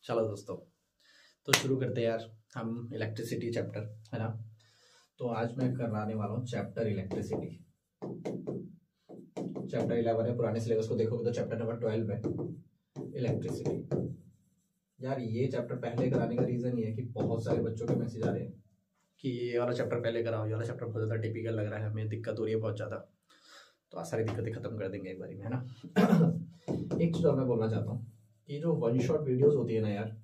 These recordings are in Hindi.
चलो दोस्तों, तो शुरू करते हैं यार हम इलेक्ट्रिसिटी चैप्टर, है ना। तो आज मैं कराने वाला हूँ चैप्टर इलेक्ट्रिसिटी। चैप्टर 11 है, पुराने सिलेबस को देखोगे तो चैप्टर नंबर 12 है इलेक्ट्रिसिटी। यार ये चैप्टर पहले कराने का रीज़न ये है कि बहुत सारे बच्चों के मैसेज आ रहे हैं कि ये वाला चैप्टर पहले कराओ, ये वाला चैप्टर बहुत ज़्यादा टिपिकल लग रहा है, हमें दिक्कत हो रही है बहुत ज़्यादा। तो आज सारी दिक्कतें खत्म कर देंगे एक बारी में, है ना। एक चीज़ और मैं बोलना चाहता हूँ कि जो वन शॉट वीडियोस होती है ना यार,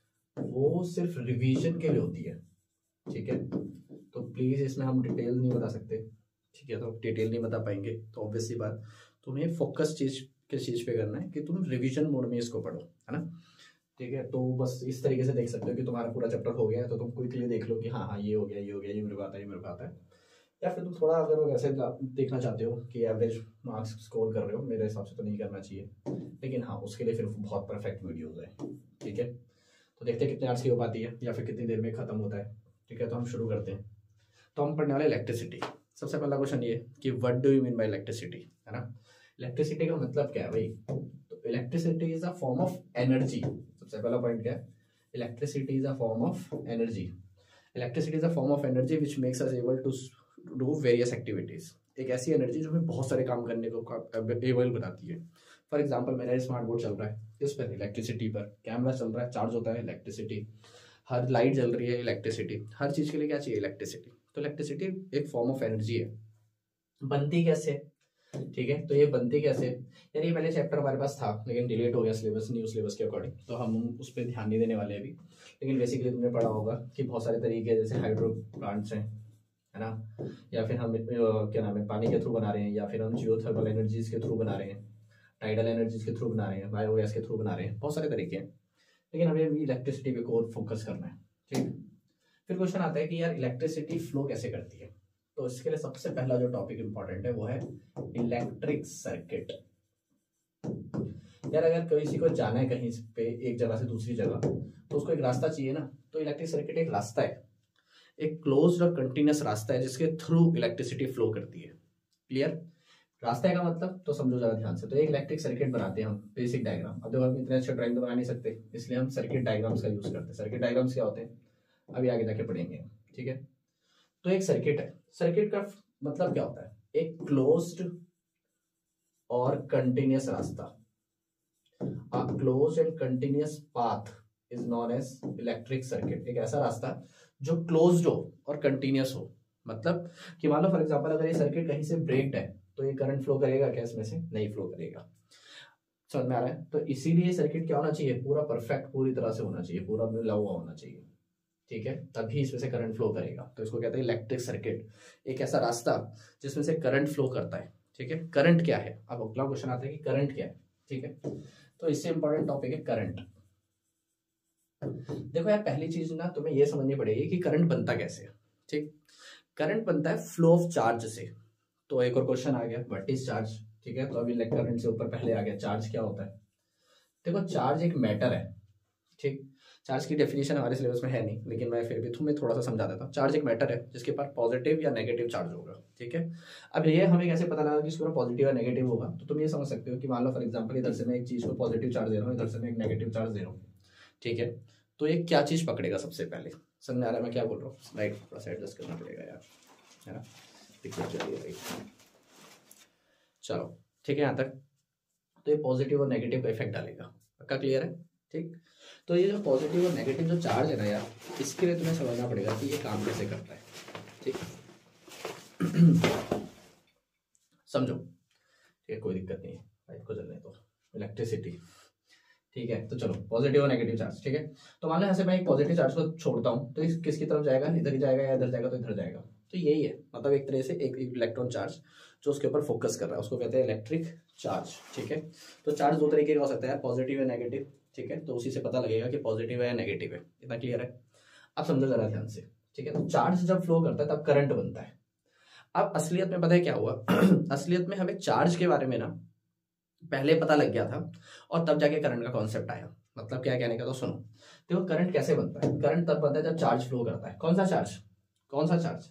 वो सिर्फ रिवीजन के लिए होती है, ठीक है। तो प्लीज़ इसमें हम डिटेल नहीं बता सकते, ठीक है। तो डिटेल नहीं बता पाएंगे तो ऑब्वियसली बात, तुम्हें फोकस किस चीज़ पे करना है कि तुम रिवीजन मोड में इसको पढ़ो, है ना, ठीक है। तो बस इस तरीके से देख सकते हो कि तुम्हारा पूरा चैप्टर हो गया है तो तुम क्विकली देख लो कि हाँ हाँ ये हो गया, ये हो गया, ये मेरे को आता है, ये मेरे को आता है। या फिर तुम थोड़ा अगर वैसे देखना चाहते हो कि एवरेज मार्क्स स्कोर कर रहे हो, मेरे हिसाब से तो नहीं करना चाहिए, लेकिन हाँ उसके लिए फिर बहुत परफेक्ट वीडियोज़ है, ठीक है। तो देखते हैं कितने आवर्स की हो पाती है या फिर कितनी देर में ख़त्म होता है, ठीक है। तो हम शुरू करते हैं। तो हम पढ़ने वाले इलेक्ट्रिसिटी। सबसे पहला क्वेश्चन ये कि what do you mean by electricity, है ना। इलेक्ट्रिसिटी का मतलब क्या है भाई? तो electricity is a form of energy. सबसे पहला पॉइंट क्या है? Electricity is a form of energy. Electricity is a form of energy which makes us able to do various activities. एक ऐसी एनर्जी जो हमें बहुत सारे काम करने को एबल बनाती है। फॉर एग्जाम्पल मेरा स्मार्ट बोर्ड चल रहा है, इस पर इलेक्ट्रिसिटी पर, कैमरा चल रहा है, चार्ज होता है, इलेक्ट्रिसिटी। हर लाइट जल रही है, इलेक्ट्रिसिटी। हर चीज़ के लिए क्या चाहिए? इलेक्ट्रिसिटी। तो इलेक्ट्रिसिटी एक फॉर्म ऑफ एनर्जी है। बनती कैसे? ठीक है, तो ये बनती कैसे यार, ये पहले चैप्टर हमारे पास था लेकिन डिलीट हो गया सिलेबस, न्यू सिलेबस के अकॉर्डिंग, तो हम उस पर ध्यान नहीं देने वाले अभी। लेकिन बेसिकली तुमने पढ़ा होगा कि बहुत सारे तरीके जैसे हाइड्रो प्लांट्स हैं, है ना, या फिर हम क्या नाम है, पानी के थ्रू बना रहे हैं, या फिर हम जियोथर्मल एनर्जीज के थ्रू बना रहे हैं, टाइडल एनर्जीज के थ्रू बना रहे हैं, बायोगैस के थ्रू बना रहे हैं, बहुत सारे तरीके हैं। लेकिन हमें अभी इलेक्ट्रिसिटी पे कोर फोकस करना है, ठीक। फिर क्वेश्चन आता है कि यार इलेक्ट्रिसिटी फ्लो कैसे करती है। तो इसके लिए सबसे पहला जो टॉपिक इंपॉर्टेंट है वो है इलेक्ट्रिक सर्किट। यार अगर किसी को जाना है कहीं पे एक जगह से दूसरी जगह, तो उसको एक रास्ता चाहिए ना। तो इलेक्ट्रिक सर्किट एक रास्ता है, एक क्लोज्ड और कंटिन्यूअस रास्ता है जिसके थ्रू इलेक्ट्रिसिटी फ्लो करती है। क्लियर? रास्ता है का मतलब तो समझो जरा ध्यान से। तो एक इलेक्ट्रिक सर्किट बनाते हैं हम, बेसिक डायग्राम। अब देखो हम इतने अच्छे ड्राइंग तो बना नहीं सकते, इसलिए हम सर्किट डायग्राम्स का यूज करते हैं। सर्किट डायग्राम्स क्या होते हैं अभी आगे जाके पढ़ेंगे, ठीक है। तो एक सर्किट है, सर्किट का मतलब क्या होता है? एक क्लोज्ड और कंटिन्यूअस रास्ता। A closed and continuous path is known as electric circuit. एक ऐसा रास्ता जो क्लोज्ड हो और कंटिन्यूअस हो। मतलब कि मान लो फॉर एग्जांपल अगर ये सर्किट कहीं से ब्रेक्ड है तो ये करंट फ्लो करेगा क्या इसमें से? नहीं फ्लो करेगा। समझ में आ रहा है? तो इसीलिए सर्किट क्या होना चाहिए? पूरा परफेक्ट, पूरी तरह से होना चाहिए, पूरा मिला हुआ होना चाहिए, ठीक है, तभी इसमें से करंट फ्लो करेगा। तो इसको कहते हैं इलेक्ट्रिक सर्किट। एक ऐसा रास्ता जिसमें से करंट फ्लो करता है, ठीक है। करंट क्या है? अब अगला क्वेश्चन आता है कि करंट क्या है, ठीक है। तो इससे इंपॉर्टेंट टॉपिक है करंट। देखो यार पहली चीज ना तुम्हें यह समझनी पड़ेगी कि करंट बनता कैसे, ठीक। करंट बनता है फ्लो ऑफ चार्ज से। तो एक और क्वेश्चन आ गया, व्हाट इज चार्ज, ठीक है। तो अभी करंट से ऊपर पहले आ गया चार्ज क्या होता है। देखो चार्ज एक मैटर है, ठीक। चार्ज की डेफिनेशन हमारे सिलेबस में है नहीं, लेकिन मैं फिर भी तुम्हें थोड़ा सा समझा देता हूँ। चार्ज एक मैटर है जिसके पास पॉजिटिव या नेगेटिव चार्ज होगा, ठीक है। अब ये हमें कैसे पता लगा कि इसके ऊपर पॉजिटिव या नेगेटिव होगा? तो तुम ये समझ सकते हो कि मान लो फॉर एग्जांपल इधर से मैं एक चीज को पॉजिटिव चार्ज दे रहा हूँ, इधर से मैं एक नेगेटिव चार्ज दे रहा हूँ, ठीक है। तो ये क्या चीज पकड़ेगा सबसे पहले? समझ में आ रहा है मैं क्या बोल रहा हूँ? स्लाइड थोड़ा सा एडजस्ट करना पड़ेगा यार, है ना, दिक्कत चलिए भाई। चलो ठीक है यहाँ तक। तो ये पॉजिटिव और नेगेटिव का इफेक्ट डालेगा, पक्का क्लियर है, ठीक। तो ये जो पॉजिटिव और नेगेटिव जो चार्ज है ना यार, इसके लिए तुम्हें समझना पड़ेगा कि ये काम कैसे करता है, ठीक। समझो, ठीक है, कोई दिक्कत नहीं है, लाइट को जलने दो। इलेक्ट्रिसिटी, ठीक है। तो चलो पॉजिटिव और नेगेटिव चार्ज, ठीक है। तो मान लो यहाँ से मैं एक पॉजिटिव चार्ज को छोड़ता हूँ तो किसकी तरफ जाएगा? इधर ही जाएगा, या इधर जाएगा तो इधर जाएगा। तो यही है, मतलब एक तरह से एक इलेक्ट्रॉन चार्ज जो उसके ऊपर फोकस कर रहा है उसको कहते हैं इलेक्ट्रिक चार्ज, ठीक है। तो चार्ज दो तरीके का हो सकता है, पॉजिटिव या नेगेटिव, ठीक है। तो उसी से पता लगेगा कि पॉजिटिव है या नेगेटिव है। इतना क्लियर है? अब समझो जरा ध्यान से, ठीक है। तो चार्ज जब फ्लो करता है तब करंट बनता है। अब असलियत में पता है क्या हुआ? असलियत में हमें चार्ज के बारे में ना पहले पता लग गया था और तब जाके करंट का कॉन्सेप्ट आया। मतलब क्या कहने का, तो सुनो। देखो करंट कैसे बनता है? करंट तब बनता है जब चार्ज फ्लो करता है। कौन सा चार्ज? कौन सा चार्ज?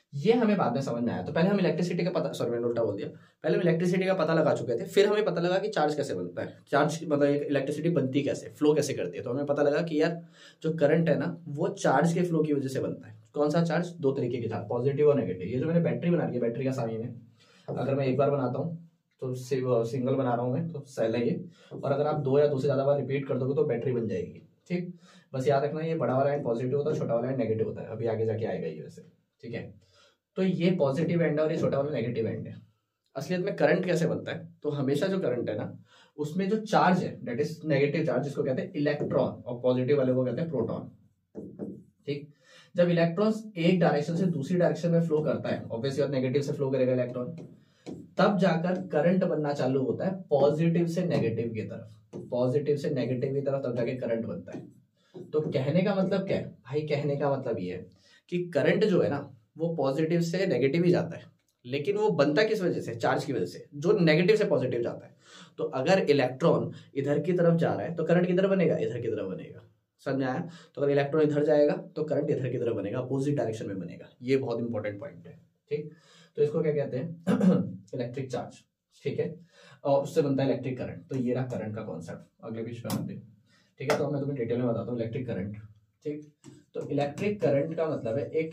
ये हमें बाद में समझ में आया। तो पहले हम इलेक्ट्रिसिटी का पता, सॉरी मैंने उल्टा बोल दिया, पहले हम इलेक्ट्रिसिटी का पता लगा चुके थे, फिर हमें पता लगा कि चार्ज कैसे बनता है, चार्ज मतलब इलेक्ट्रिसिटी बनती कैसे, फ्लो कैसे करती है। तो हमें पता लगा कि यार जो करंट है ना वो चार्ज के फ्लो की वजह से बनता है। कौन सा चार्ज? दो तरीके के चार्ज, पॉजिटिव और नेगेटिव। ये जो मैंने बैटरी बना रही है, बैटरी का साइन है, अगर मैं एक बार बनाता हूँ तो सिंगल बना रहा हूँ मैं तो सेल है ये, और अगर आप 2 या 2 से ज्यादा बार रिपीट कर दोगे तो बैटरी बन जाएगी। ठीक, बस याद रखना ये बड़ा वाला एंड पॉजिटिव होता है, छोटा वाला एंड नेगेटिव होता है, अभी आगे जाके आएगा ये वैसे। ठीक है, तो ये पॉजिटिव एंड है और ये छोटा वाला नेगेटिव एंड है। असलियत में करंट कैसे बनता है? तो हमेशा जो करंट है ना उसमें जो चार्ज है दैट इज नेगेटिव चार्ज, जिसको कहते हैं इलेक्ट्रॉन, और पॉजिटिव वाले को कहते हैं प्रोटॉन। ठीक, जब इलेक्ट्रॉन्स एक डायरेक्शन से दूसरी डायरेक्शन में फ्लो करता है, ऑब्वियसली और नेगेटिव से फ्लो करेगा इलेक्ट्रॉन, तब जाकर करंट बनना चालू होता है पॉजिटिव से नेगेटिव की तरफ, पॉजिटिव से नेगेटिव की तरफ, तब जाके करंट बनता है। तो कहने का मतलब क्या है भाई? कहने का मतलब ये है कि करंट जो है ना वो पॉजिटिव से नेगेटिव ही जाता है, लेकिन वो बनता किस वजह से? चार्ज की वजह से, जो नेगेटिव से पॉजिटिव जाता है। तो अगर इलेक्ट्रॉन इधर की तरफ जा रहा है तो करंट किधर बनेगा? इधर की तरफ बनेगा। समझ में आया? तो अगर इलेक्ट्रॉन इधर जाएगा तो करंट इधर की तरफ बनेगा, अपोजिट डायरेक्शन में बनेगा। ये बहुत इंपॉर्टेंट पॉइंट है। ठीक, तो इसको क्या कहते हैं? Electric charge. ठीक है, और उससे बनता है इलेक्ट्रिक करंट। तो ये रहा करंट का कॉन्सेप्ट, अगले पेज पे आते हैं। ठीक है, तो मैं तुम्हें डिटेल में बताता हूँ इलेक्ट्रिक करंट। ठीक, तो इलेक्ट्रिक करंट का मतलब है एक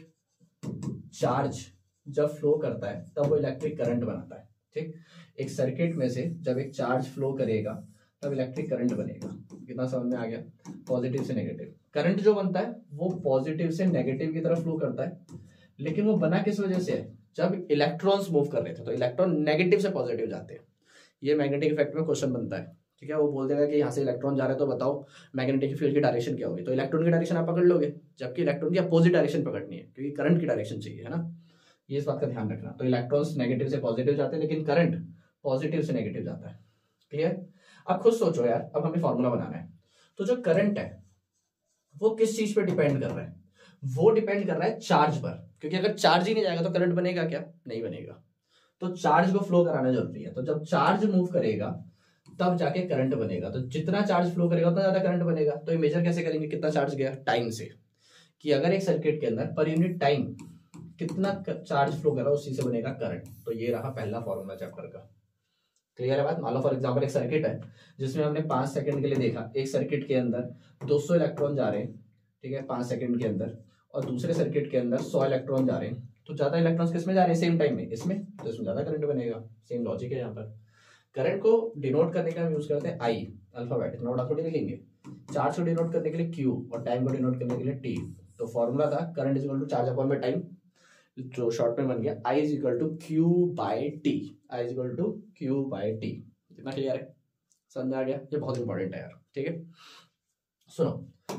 चार्ज जब फ्लो करता है तब वो इलेक्ट्रिक करंट बनाता है। ठीक, एक सर्किट में से जब एक चार्ज फ्लो करेगा तब इलेक्ट्रिक करंट बनेगा। कितना समझ में आ गया? पॉजिटिव से नेगेटिव करंट जो बनता है वो पॉजिटिव से नेगेटिव की तरफ फ्लो करता है, लेकिन वो बना किस वजह से है? जब इलेक्ट्रॉन्स मूव कर रहे थे तो इलेक्ट्रॉन नेगेटिव से पॉजिटिव जाते हैं। ये मैग्नेटिक इफेक्ट में क्वेश्चन बनता है। ठीक है, वो बोल देगा कि यहाँ से इलेक्ट्रॉन जा रहे हैं तो बताओ मैग्नेटिक फील्ड की डायरेक्शन क्या होगी? तो इलेक्ट्रॉन की डायरेक्शन आप पकड़ लोगे, जबकि इलेक्ट्रॉन की अपोजिट डायरेक्शन पकड़नी है, क्योंकि करंट की डायरेक्शन चाहिए, है ना? ये इस बात का ध्यान रखना। तो इलेक्ट्रॉन्स नेगेटिव से पॉजिटिव जाते हैं, लेकिन करंट पॉजिटिव से नेगेटिव जाता है। क्लियर? अब खुद सोचो यार, अब हमें फॉर्मूला बनाना है। तो जो करंट है वो किस चीज पे डिपेंड कर रहा है? वो डिपेंड कर रहा है चार्ज पर, क्योंकि अगर चार्ज ही नहीं जाएगा तो करंट बनेगा क्या? नहीं बनेगा। तो चार्ज को फ्लो कराना जरूरी है। तो जब चार्ज मूव करेगा तब जाके करंट बनेगा। तो जितना चार्ज फ्लो करेगा उतना ज्यादा करंट बनेगा। तो ये मेजर कैसे करेंगे कितना चार्ज गया? टाइम से, कि अगर एक सर्किट के अंदर पर यूनिट टाइम कितना चार्ज फ्लो कर रहा है उसी से बनेगा करंट। तो ये रहा पहला फॉर्मूला चैप्टर का। क्लियर है बात? मान लो फॉर एग्जांपल एक सर्किट है जिसमें हमने 5 सेकंड के लिए देखा, एक सर्किट के अंदर 200 इलेक्ट्रॉन जा रहे हैं, ठीक है, 5 सेकंड के अंदर, और दूसरे सर्किट के अंदर 100 इलेक्ट्रॉन जा रहे हैं। तो ज्यादा इलेक्ट्रॉन्स किसमें जा रहे हैं सेम टाइम में? इसमें, तो इसमें ज्यादा करंट बनेगा। सेम लॉजिक है यहाँ पर। करंट को डिनोट करने का हम यूज करते हैं आई, अल्फाबेट, नोट आप थोड़ी लिखेंगे। चार्ज को डिनोट करने के लिए क्यू और टाइम को डिनोट करने के लिए टी। तो फॉर्मूला था current is equal to charge upon में टाइम, जो शॉर्ट में बन गया I is equal to Q by T. I is equal to Q by T. कितना क्लियर है? समझ आ गया? ये बहुत इंपॉर्टेंट है यार। ठीक है, सुनो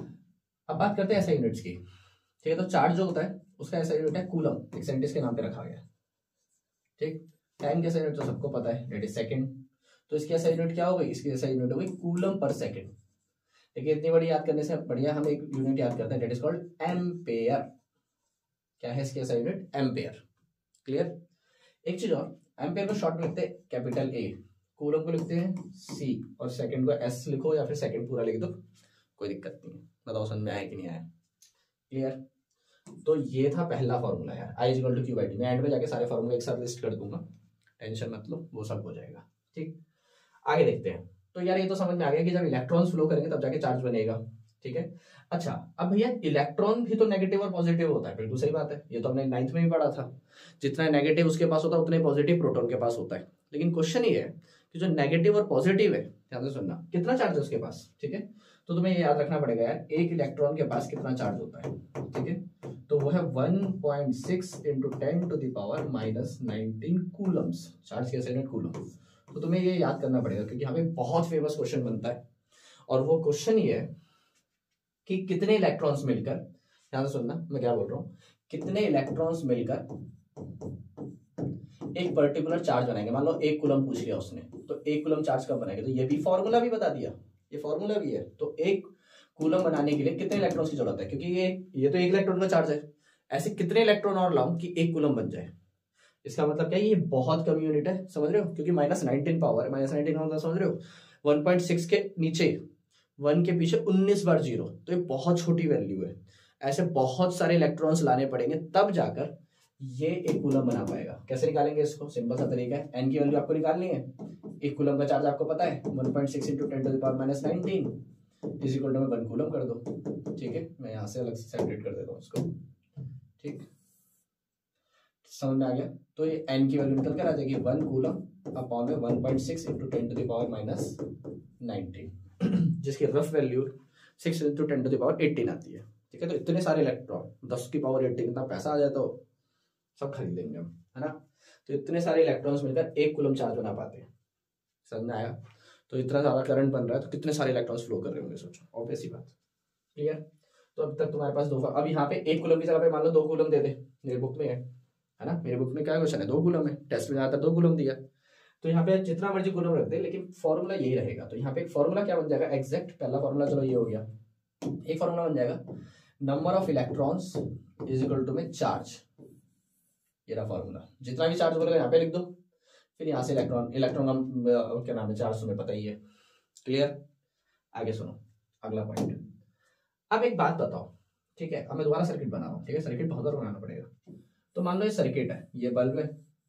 अब बात करते हैं ऐसा यूनिट्स की। ठीक है, तो चार्ज जो होता है उसका ऐसा यूनिट है कूलम, एक साइंटिस्ट के नाम पे रखा गया। ठीक, टाइम का यूनिट तो सबको पता है, दैट इज सेकंड। तो इसकी ऐसा यूनिट क्या हो गई? इसकी ऐसा यूनिट हो गई कूलम पर सेकंड। देखिए इतनी बड़ी याद करने से बढ़िया हम एक यूनिट याद करते हैं, दैट इज कॉल्ड एम्पेयर। क्या है इसकी ऐसा यूनिट? एम्पेयर। क्लियर? एक चीज और, एम्पेयर को शॉर्ट में लिखते हैं कैपिटल ए, कूलम को लिखते हैं सी, और सेकंड को एस लिखो या फिर सेकंड पूरा लिख दो, कोई दिक्कत नहीं है। बताओ समझ में आया कि नहीं आया? क्लियर? तो ये था पहला फॉर्मूला यार, I is equal to Q by T. मैं एंड में जाके सारे फॉर्मूले एक साथ लिस्ट कर दूंगा, टेंशन मत लो, वो सब हो जाएगा। ठीक, आगे देखते हैं। तो यार ये तो समझ में आ गया कि जब इलेक्ट्रॉन्स फ्लो करेंगे तब जाके चार्ज बनेगा। ठीक है, अच्छा अब भैया इलेक्ट्रॉन भी तो नेगेटिव और पॉजिटिव होता है। बिल्कुल सही बात है, ये तो हमने 9th में भी पढ़ा था। जितना नेगेटिव उसके पास होता है उतने पॉजिटिव प्रोटॉन के पास होता है। लेकिन क्वेश्चन ये है कि जो नेगेटिव और पॉजिटिव है, ध्यान से सुनना, कितना चार्ज है उसके पास। ठीक है, तो तुम्हें ये याद रखना पड़ेगा यार, एक इलेक्ट्रॉन के पास कितना चार्ज होता है। ठीक है, तो वो है 1.6 × 10⁻⁻19 कूलम्स। चार्ज कैसे यूनिट? कूलम। तो तुम्हें ये याद करना पड़ेगा क्योंकि यहाँ पे बहुत फेमस क्वेश्चन बनता है, और वो क्वेश्चन ये है कि कितने इलेक्ट्रॉन्स मिलकर, ध्यान से सुनना मैं क्या बोल रहा हूँ, कितने इलेक्ट्रॉन्स मिलकर एक पर्टिकुलर चार्ज बनाएंगे। मान लो 1 कूलम पूछ लिया उसने, तो 1 कूलम चार्ज कब बनाएंगे? तो ये भी फॉर्मूला भी बता दिया, ये फॉर्मूला भी है। तो 1 कूलम बनाने के लिए कितने इलेक्ट्रॉन्स की जरूरत है? क्योंकि ये तो 1 इलेक्ट्रॉन का चार्ज है, ऐसे कितने इलेक्ट्रॉन और लाऊं कि 1 कूलम बन जाए? इसका मतलब क्या है? ये बहुत कम यूनिट है, समझ रहे हो? क्योंकि -19 पावर है, -19 का मतलब समझ रहे हो? 1.6 के नीचे 1 के पीछे 19 बार 0, तो ये बहुत छोटी वैल्यू है। ऐसे बहुत सारे इलेक्ट्रॉन्स लाने पड़ेंगे तब जाकर ये एक कूलम बना पाएगा। कैसे निकालेंगे इसको? सिंपल सा तरीका है, एन की वैल्यू आपको निकालनी है। एक कूलम का चार्ज आपको पता है 1.6 × 10⁻⁹ इज इक्वल टू में 1 कूलम कर दो। ठीक है, मैं यहाँ से अलग से सेपरेट कर देता हूँ इसको। ठीक, समझ में आ गया? तो ये एन की वैल्यू निकल कर आ जाएगी 1 कूलम अपॉन में 1.6 × 10⁻⁹, जिसकी रफ वैल्यू 6 × 10⁻18 आती है। ठीक है, तो इतने सारे इलेक्ट्रॉन 10⁻18 इतना पैसा आ जाए तो सब खरीद लेंगे हम, है ना। तो इतने सारे इलेक्ट्रॉन्स मिलकर 1 कूलम चार्ज बना पाते हैं। समझ में आया? तो इतना ज्यादा करंट बन रहा है तो कितने सारे इलेक्ट्रॉन्स फ्लो कर रहे होंगे, सोचो। ऑब्वियस ही बात, क्लियर? तो अब तक तुम्हारे पास दो, अब यहाँ पे 1 कूलम की जगह पे मान लो 2 कूलम दे दे, मेरे बुक में है ना। मेरे बुक में क्या क्वेश्चन है? 2 कूलम है, टेस्ट में ज्यादातर 2 कूलम दिया। तो यहाँ पे जितना मर्जी कूलम रख दे, लेकिन फॉर्मूला यही रहेगा। तो यहाँ पे एक फॉर्मूला क्या बन जाएगा एग्जैक्ट? पहला फॉर्मूला चलो ये हो गया। एक फॉर्मूला बन जाएगा number of electrons is equal to में चार्ज। ये रहा फॉर्मूला। जितना भी चार्ज बोलेगा यहाँ पे लिख दो, फिर यहाँ से इलेक्ट्रॉन का क्या नाम है, चार्ज तुम्हें पता ही है। क्लियर? आगे सुनो अगला पॉइंट। अब एक बात बताओ, ठीक है, अब मैं दोबारा सर्किट बना रहा हूँ। ठीक है, सर्किट बहुत बार बनाना पड़ेगा। तो मान लो ये सर्किट है, ये बल्ब है,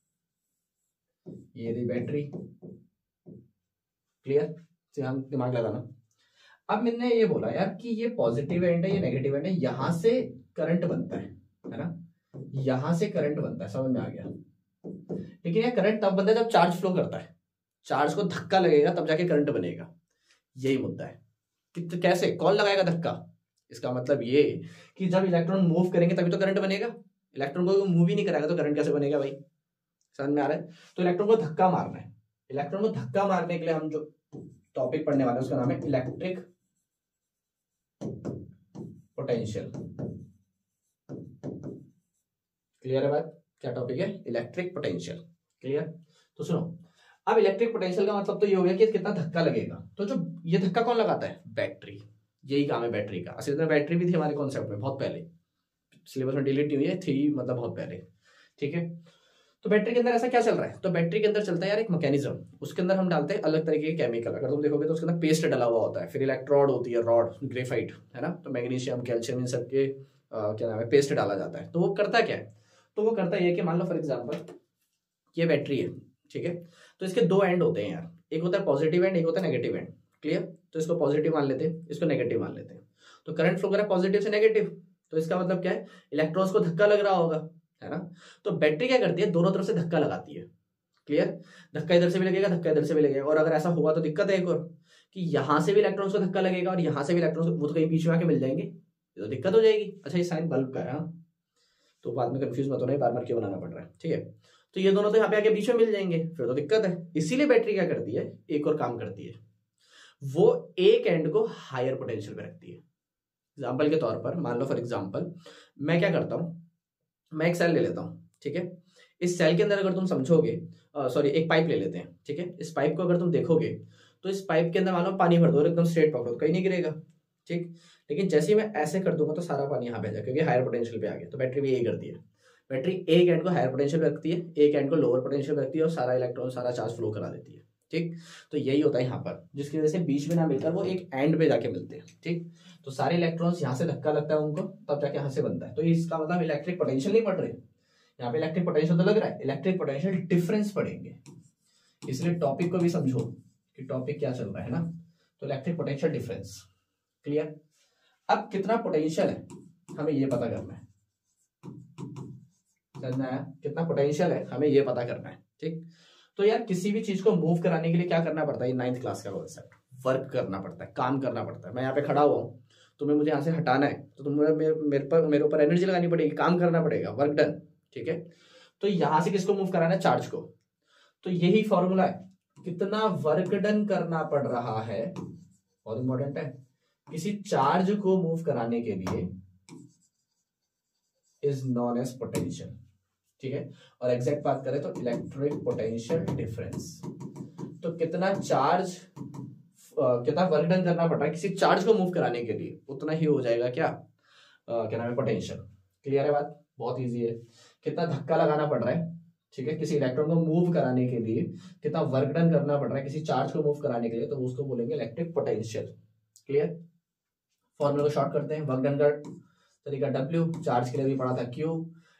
ये रही बैटरी। क्लियर? हम दिमाग लगाना। अब मैंने ये बोला यार कि ये पॉजिटिव एंड है, ये नेगेटिव एंड है, यहां से करंट बनता है ना, यहां से करंट बनता है। समझ में आ गया? लेकिन ये करंट तब बनता है जब चार्ज फ्लो करता है, चार्ज को धक्का लगेगा तब जाके करंट बनेगा। यही मुद्दा है कि तो कैसे, कौन लगाएगा धक्का? इसका मतलब ये कि जब इलेक्ट्रॉन मूव करेंगे तभी तो करंट बनेगा। इलेक्ट्रॉन को मूव ही नहीं कराएगा तो करंट कैसे बनेगा भाई? समझ में आ रहा है? तो इलेक्ट्रॉन को धक्का मारना है। इलेक्ट्रॉन को धक्का मारने के लिए हम जो टॉपिक पढ़ने वाले हैं उसका नाम है इलेक्ट्रिक पोटेंशियल। क्लियर है बात? क्या टॉपिक है? Electric potential. क्लियर? तो सुनो, अब इलेक्ट्रिक पोटेंशियल का मतलब तो ये हो गया कि कितना धक्का लगेगा। तो जो ये धक्का कौन लगाता है? बैटरी। यही काम है बैटरी का। असल में बैटरी भी थी हमारे कॉन्सेप्ट में बहुत पहले, सिलेबस में डिलीट नहीं हुई है, थी मतलब बहुत पहले। ठीक है, तो बैटरी के अंदर ऐसा क्या चल रहा है? तो बैटरी के अंदर चलता है यार एक मैकेनिज्म, उसके अंदर हम डालते हैं अलग तरीके के केमिकल। अगर तुम देखोगे तो उसके अंदर पेस्ट डाला हुआ होता है, फिर इलेक्ट्रोड होती है, रॉड, ग्रेफाइट, है ना। तो मैग्नीशियम, कैल्शियम, इन सबके क्या नाम है, पेस्ट डाला जाता है। तो वो करता क्या है? तो वो करता है कि मान लो फॉर एग्जाम्पल ये बैटरी है, ठीक है, तो इसके 2 एंड होते हैं यार, एक होता है पॉजिटिव एंड, एक होता है नेगेटिव एंड। क्लियर? तो इसको पॉजिटिव मान लेते हैं, इसको नेगेटिव मान लेते हैं। तो करंट फ्लो कर रहा है पॉजिटिव से नेगेटिव, तो इसका मतलब क्या है? इलेक्ट्रॉन्स को धक्का लग रहा होगा, है ना। तो बैटरी क्या करती है? दोनों तरफ से धक्का लगाती है। क्लियर? धक्का इधर से भी लगेगा, धक्का इधर से भी लगेगा। और अगर ऐसा हुआ तो दिक्कत है एक और, कि यहां से भी इलेक्ट्रॉन्स को धक्का लगेगा और यहां से भी इलेक्ट्रॉन्स, वो तो कहीं बीच में आके मिल जाएंगे, तो दिक्कत हो जाएगी। अच्छा, ये साइन बल्ब का है, तो बाद में कंफ्यूज मत होना, बार बार क्यों बनाना पड़ रहा है। ठीक है, तो ये दोनों तो यहाँ पे आके बीच में मिल जाएंगे, फिर तो दिक्कत है। इसीलिए बैटरी क्या करती है? एक और काम करती है, वो एक एंड को हायर पोटेंशियल पे रखती है। एग्जाम्पल के तौर पर मान लो फॉर एग्जाम्पल मैं क्या करता हूं, मैं एक सेल ले लेता हूं, ठीक है। इस सेल के अंदर अगर तुम समझोगे, सॉरी एक पाइप ले लेते हैं, ठीक है। इस पाइप को अगर तुम देखोगे तो इस पाइप के अंदर मान लो पानी भर दो, एकदम स्ट्रेट पकड़ो, कहीं नहीं गिरेगा, ठीक। लेकिन जैसे ही मैं ऐसे कर दूंगा तो सारा पानी यहाँ पे आ जाएगा, क्योंकि हायर पोटेंशियल पे आ गया। तो बैटरी भी यही करती है, बैटरी एक एंड को हायर पोटेंशियल पे रखती है, एक एंड को लोअर पोटेंशियल पे रखती है और सारा इलेक्ट्रॉन, सारा चार्ज फ्लो करा देती है, ठीक। तो यही होता है यहाँ पर, जिसकी वजह से बीच में ना मिलकर वो एक एंड पे जाके मिलते हैं, ठीक। तो सारे इलेक्ट्रॉन्स यहाँ से धक्का लगता है उनको, तब जाके यहाँ से बनता है। तो इसका मतलब इलेक्ट्रिक पोटेंशियल नहीं पढ़ रहे यहाँ पे, इलेक्ट्रिक पोटेंशियल तो लग रहा है, इलेक्ट्रिक पोटेंशियल डिफरेंस पढ़ेंगे। इसलिए टॉपिक को भी समझो कि टॉपिक क्या चल रहा है ना। तो इलेक्ट्रिक पोटेंशियल डिफरेंस, क्लियर। अब कितना पोटेंशियल है हमें ये पता करना है, समझना है? कितना पोटेंशियल है हमें ये पता करना है, ठीक। तो यार किसी भी चीज को मूव कराने के लिए क्या करना पड़ता है? 9th क्लास का कॉन्सेप्ट, वर्क करना पड़ता है, काम करना पड़ता है। मैं यहाँ पे खड़ा हुआ हूँ, तुम्हें मुझे यहाँ से हटाना है, तो तुम्हें मेरे ऊपर एनर्जी लगानी पड़ेगी, काम करना पड़ेगा, वर्क डन, ठीक है। तो यहां से किसको मूव कराना है? चार्ज को। तो यही फॉर्मूला है, कितना वर्क डन करना पड़ रहा है, बहुत इंपॉर्टेंट है। किसी चार्ज को मूव कराने के लिए इज नॉन एज पोटेंशियल, ठीक है। और एग्जैक्ट बात करें तो इलेक्ट्रिक पोटेंशियल डिफरेंस। तो कितना चार्ज, कितना वर्क डन करना पड़ रहा है किसी चार्ज को मूव कराने के लिए, उतना ही हो जाएगा क्या, क्या नाम है, पोटेंशियल। क्लियर है बात? बहुत इजी है। कितना धक्का लगाना पड़ रहा है, ठीक है, किसी इलेक्ट्रॉन को मूव कराने के लिए, कितना वर्क डन करना पड़ रहा है किसी चार्ज को मूव कराने के लिए, तो उसको बोलेंगे इलेक्ट्रिक पोटेंशियल। क्लियर? फॉर्मूला को शॉर्ट करते हैं, वर्क डन का तरीका W, चार्ज के लिए भी पढ़ा था Q,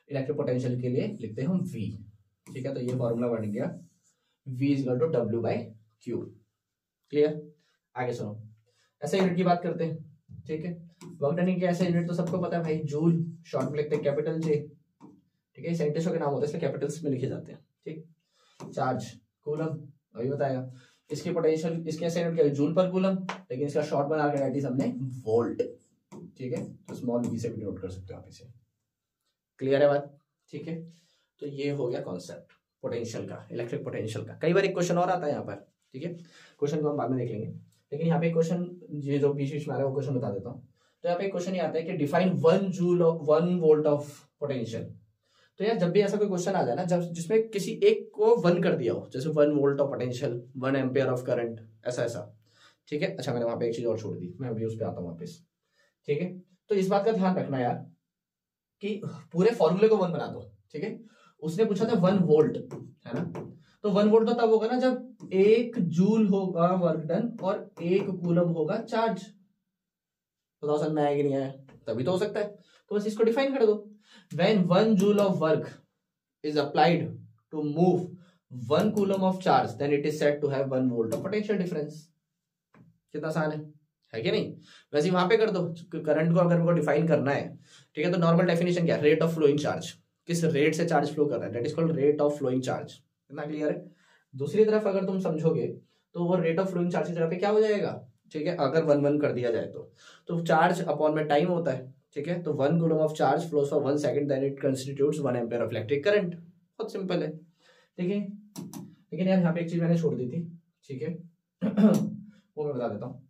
इलेक्ट्रिक पोटेंशियल के लिए लिखते हैं हम V, ठीक है। तो ये फॉर्मूला बन गया V equal to W/Q। Clear? आगे सुनो, ऐसे यूनिट की बात करते हैं, ठीक है। वर्क डन की ऐसे यूनिट तो सबको पता है भाई, जूल, शॉर्ट में लिखते हैं कैपिटल J, ठीक है। साइंटिस्टों के नाम होते हैं इसलिए कैपिटल्स में लिखे जाते हैं, ठीक। चार्ज, कूलम, अभी बताया। इसकी पोटेंशियल, इसके ऐसे यूनिट क्या है, जूल पर कूलम, लेकिन इसका शॉर्ट बना के दैट इज हमने वोल्ट, ठीक है। तो स्मॉल v से भी नोट कर सकते हो आप इसे। क्लियर है बात? ठीक है। तो ये हो गया कॉन्सेप्ट पोटेंशियल का, इलेक्ट्रिक पोटेंशियल का। कई बार एक क्वेश्चन और आता है यहाँ पर, ठीक है। क्वेश्चन को हम बाद में देख लेंगे, लेकिन यहाँ पे क्वेश्चन ये जो बीच बीच में आ रहा है वो क्वेश्चन बता देता हूँ। तो यहाँ पे क्वेश्चन ये आता है कि define 1 joule of 1 volt of potential. तो यार जब भी ऐसा कोई क्वेश्चन आ जाए ना, जब जिसमें किसी एक को 1 कर दिया हो, जैसे 1 volt of potential, 1 ampere of current, ऐसा ऐसा, ठीक है। अच्छा, मैंने वहां पे एक चीज और छोड़ दी, मैं अभी उस पर आता हूँ वापस, ठीक है। तो इस बात का ध्यान रखना यार कि पूरे फॉर्मूले को 1 बना दो, ठीक है। उसने पूछा था 1 वोल्ट, है ना। तो 1 वोल्ट तो तब होगा ना जब 1 जूल होगा वर्क डन और 1 कूलम होगा चार्ज। बताओ समझ में आया कि नहीं आया? तभी तो हो सकता है। तो बस इसको डिफाइन कर दो, when 1 joule of work is applied to move 1 coulomb of charge, then it is said to have 1 volt of potential difference। कितना आसान है कि नहीं? वैसे वहां पे कर दो, करंट को अगर वो डिफाइन करना है, ठीक है। तो नॉर्मल डेफिनेशन क्या है, रेट ऑफ फ्लोइंग चार्ज, किस रेट से चार्ज फ्लो कर रहा है, that is called rate of flowing charge. कितना क्लियर है? दूसरी तरफ अगर तुम समझोगे तो वो रेट ऑफ फ्लोइंग चार्ज की जगह पे क्या हो जाएगा, ठीक है। अगर 1 कर दिया जाए तो चार्ज अपॉन में टाइम होता है, ठीक है। तो 1 coulomb of charge flows for 1 second, then it constitutes 1 ampere of electric current. बहुत सिंपल है, ठीक है। लेकिन यार यहाँ पे एक चीज मैंने छोड़ दी थी, ठीक है। वो मैं बता देता हूँ,